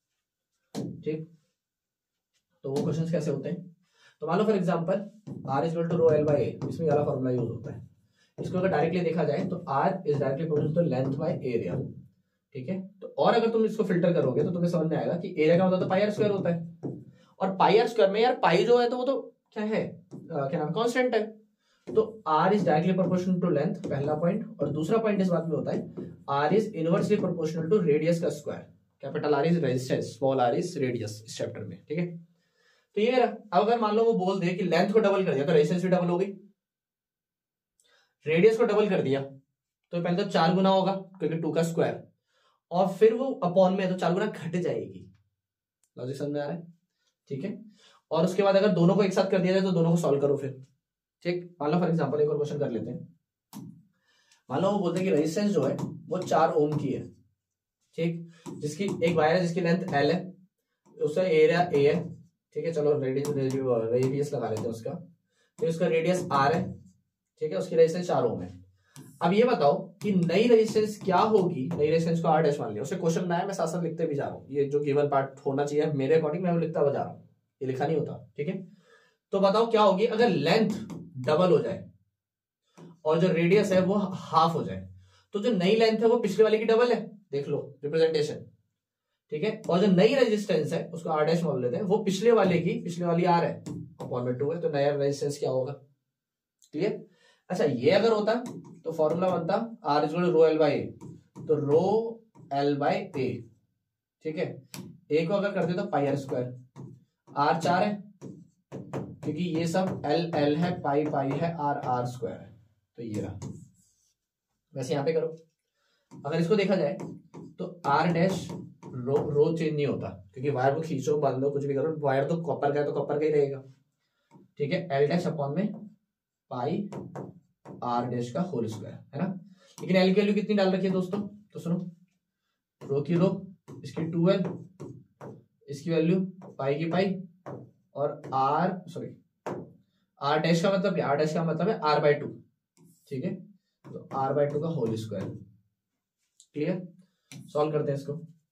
ठीक। तो वो क्वेश्चंस कैसे होते हैं, तो मान लो for example R is equal to rho L by A, इसमें वाला फॉर्मूला यूज होता है। इसको अगर डायरेक्टली देखा जाए तो R is directly proportional to length by area, ठीक है। तो और अगर तुम इसको फिल्टर करोगे तो तुम्हें समझ में आएगा कि एरिया का मतलब तो पाई आर स्क्वायर होता है, और पाई आर स्क्वायर में यार पाई जो है तो वो तो क्या है, क्या नाम, कांस्टेंट है। तो R is directly proportional to length, पहला पॉइंट। और दूसरा पॉइंट इस बात में होता है R is inversely proportional to radius का square, capital R is resistance, small r is radius, इस चैप्टर में, ठीक है। तो ये अब अगर मान लो वो बोल दे कि लेंथ को डबल कर दिया तो रेजिस्टेंस भी डबल हो गई, रेडियस को डबल कर दिया तो पहले तो 4 गुना होगा क्योंकि 2 का स्क्वायर, और फिर वो अपॉन में है तो 4 गुना घट जाएगी। लॉजिक समझ में आ रहा है? ठीक है। और उसके बाद अगर दोनों को एक साथ कर दिया जाए तो दोनों को सॉल्व करो फिर। ठीक, मान लो फॉर एग्जांपल एक और क्वेश्चन कर लेते हैं। मान लो वो बोलते हैं कि रेजिस्टेंस जो है वो 4 ओम की है, ठीक, जिसकी एक वायर है जिसकी लेंथ एल है, उसका एरिया ए है, ठीक है, चलो रेडियस लगा लेते हैं उसका, फिर उसका रेडियस आर है, ठीक है, उसकी रेजिस्टेंस 4 ओम है। अब ये बताओ कि नई रेजिस्टेंस क्या होगी, नई रेजिस्टेंस को आर डैश मान लिया, उससे क्वेश्चन बनाया, मैं साथ साथ लिखते भी जा रहा हूँ, ये जो गिवन पार्ट होना चाहिए मेरे अकॉर्डिंग मैं वो लिखता हुआ जा रहा हूँ, ये लिखा नहीं होता, ठीक है। तो बताओ क्या होगी अगर लेंथ डबल हो जाए और जो रेडियस है वो हाफ हो जाए, तो जो नई लेंथ है वो पिछले वाले की डबल है, देख लो रिप्रेजेंटेशन, ठीक है, और जो नई रेजिस्टेंस है उसको आर डैश मान लेते हैं, वो पिछले वाली आर है, अपॉन में 2 है, तो नया रेजिस्टेंस क्या होगा, क्लियर। अच्छा ये अगर होता तो फॉर्मूला बनता R is rho L by A, तो रो एल बाई ए, ठीक है, ए को अगर करते तो पाई आर स्क्वायर, आर 4 है क्योंकि ये सब एल एल है, पाई पाई है, आर आर स्क्वायर है, तो ये रहा। वैसे यहां पे करो, अगर इसको देखा जाए तो आर डैश रो चेंज नहीं होता क्योंकि वायर को खींचो बांधो कुछ भी करो, वायर तो कॉपर का है तो कॉपर का ही रहेगा, ठीक है, एल डैश अपॉन में पाई आर डैश का होल स्क्वायर, है ना। लेकिन एल की वैल्यू कितनी डाल रखी है दोस्तों, तो सुनो, रो की रो, इसकी 2l, इसकी वैल्यू पाई की पाई, और आर सॉरी आर डैश का मतलब क्या, आर डैश का मतलब है आर बाई 2, ठीक है, तो आर बाई 2 का होल स्क्वायर, क्लियर। सॉल्व करते हैं इसको,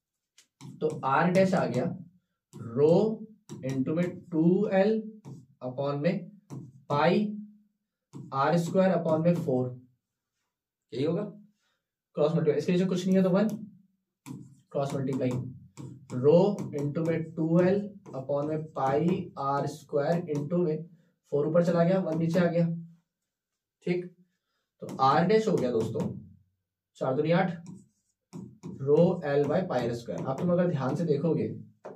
तो आर डैश आ गया रो इंटू में 2l अपॉन में पाई आर स्क्वायर अपॉन में 4, यही होगा, क्रॉस मल्टीप्लाई, इसके नीचे कुछ नहीं है तो 1, क्रॉस मल्टीप्लाई, रो इंटू में 2l अपॉन में पाई आर स्क्वायर इंटू में 4 ऊपर चला गया, 1 नीचे आ गया, ठीक, तो आर डैश हो गया दोस्तों 4 दूनी 8, rho L by pi are square. आप तुम अगर ध्यान से देखोगे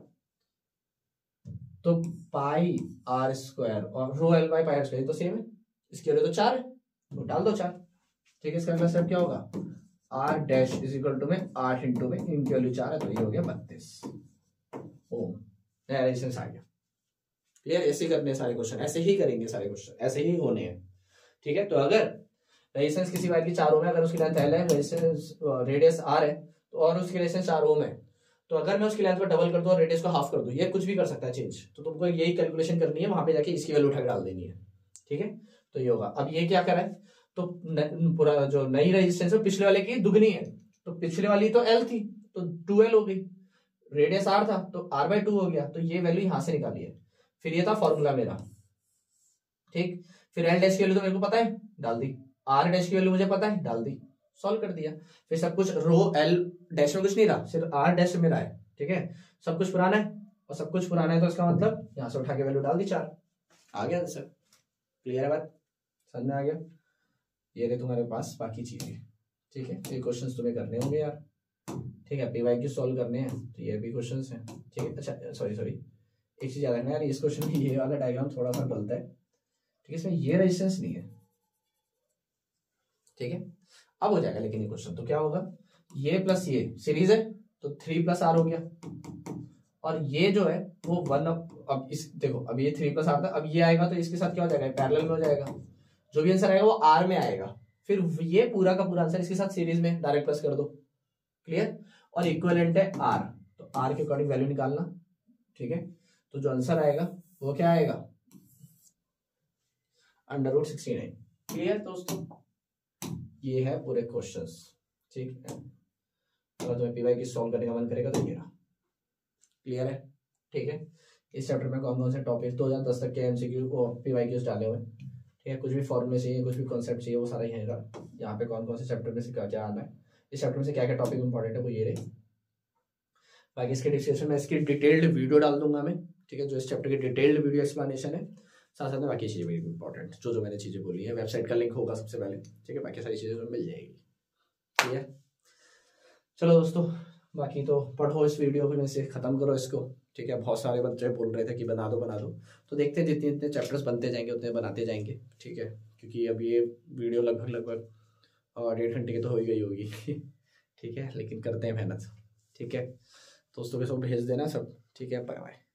तो पाई आर स्क्वायर और rho L by pi are square तो सेम है, इसके वैल्यू तो 4 है तो डाल दो 4, ठीक है। इसका अगला स्टेप क्या होगा, R dash is equal to में 8 इंटू में इनकी वैल्यू 4 है तो ये हो गया 32 ओम, नया रेजिस्टेंस आ गया, क्लियर। ऐसे ही करने सारे क्वेश्चन, ऐसे ही करेंगे सारे क्वेश्चन, ऐसे ही होने हैं, ठीक है। तो अगर रेजिस्टेंस किसी वायर की 4 ओम है, अगर उसकी लेंथ एल है, रेडियस आर है, तो और उसकी रेजिस्टेंस 4 ओम है, तो अगर मैं उसकी लेंथ को डबल कर दूं और रेडियस को हाफ कर दूं, ये कुछ भी कर सकता है चेंज, तो तुमको यही कैलकुलेशन करनी है, वहां पे जाके इसकी वैल्यू उठा के डाल देनी है, ठीक है। तो ये होगा, अब ये क्या करा है, तो पूरा जो नई रेजिस्टेंस है पिछले वाले की दुगनी है, तो पिछले वाली तो एल थी तो 2l हो गई, रेडियस आर था तो आर बाई 2 हो गया, तो ये वैल्यू यहां से निकाली है, फिर ये था फॉर्मूला मेरा, ठीक, फिर एल डैश की वैल्यू तो मेरे को पता है डाल दी, आर डैश की वैल्यू मुझे पता है डाल दी, सॉल्व कर दिया, फिर सब कुछ रो एल डैश में कुछ नहीं रहा, सिर्फ आर डैश में रहा है, ठीक है, सब कुछ पुराना है, और सब कुछ पुराना है तो इसका मतलब यहां से उठा के वैल्यू डाल दी 4, आ गया आंसर, क्लियर है बात, समझ में आ गया। ये रहे तुम्हारे पास बाकी चीजें, ठीक है, ये क्वेश्चंस तुम्हें करने होंगे यार, ठीक है, पीवाई की सॉल्व करने हैं तो ये भी क्वेश्चंस हैं, ठीक है। अच्छा सॉरी एक चीज याद रखना यार, इस क्वेश्चन में ये वाला डायग्राम थोड़ा सा गलत है, ठीक है, इसमें ये रेजिस्टेंस नहीं है, ठीक है, अब हो जाएगा, लेकिन ये क्वेश्चन तो क्या होगा, ये प्लस ये सीरीज है तो 3 प्लस आर हो गया, और ये जो है वो 1, अब इस देखो अब ये 3 प्लस आर था, अब ये आएगा तो इसके साथ क्या हो जाएगा, पैरेलल में हो जाएगा, जो भी आंसर आएगा वो आर में आएगा, फिर ये पूरा का पूरा आंसर इसके साथ सीरीज में डायरेक्ट प्लस कर दो, क्लियर, और इक्विवेलेंट है आर, तो आर के अकॉर्डिंग वैल्यू निकालना, ठीक है, तो जो आंसर आएगा वो क्या आएगा, √69, क्लियर दोस्तों, ये है पूरे क्वेश्चंस, ठीक है। अगर तुम्हें पीवाई की सॉल्व करने का मन करेगा तो ये रहा, क्लियर है, ठीक है। इस चैप्टर में कौन कौन से टॉपिक 2010 तक के एमसीक्यू और पीवाईक्यूज डाले हुए, ठीक है, कुछ भी फॉर्मूले चाहिए, कुछ भी कॉन्सेप्ट चाहिए, वो सारा ही है यहाँ पे, कौन कौन से चैप्टर में से क्या क्या आना है, इस चैप्टर में से क्या क्या टॉपिक इंपॉर्टेंट है वो ये रहे। बाकी इसके डिस्क्रिप्शन में इसकी डिटेल्ड वीडियो डाल दूंगा मैं, ठीक है, जो इस चैप्टर की डिटेल्ड वीडियो एक्सप्लेनेशन है, साथ साथ में बाकी चीज़ें भी इंपॉर्टेंट जो मैंने चीज़ें बोली है, वेबसाइट का लिंक होगा सबसे पहले, ठीक है, बाकी सारी चीज़ें मिल जाएगी, ठीक है। चलो दोस्तों, बाकी तो पढ़ो इस वीडियो को, में से ख़त्म करो इसको, ठीक है। बहुत सारे बच्चे बोल रहे थे कि बना दो, तो देखते हैं जितने जितने चैप्टर्स बनते जाएंगे उतने बनाते जाएंगे, ठीक है, क्योंकि अब ये वीडियो लगभग 1.5 घंटे की तो हो ही गई होगी ठीक है, लेकिन करते हैं मेहनत। ठीक है, दोस्तों के सब भेज देना सब। ठीक है, बाय बाय।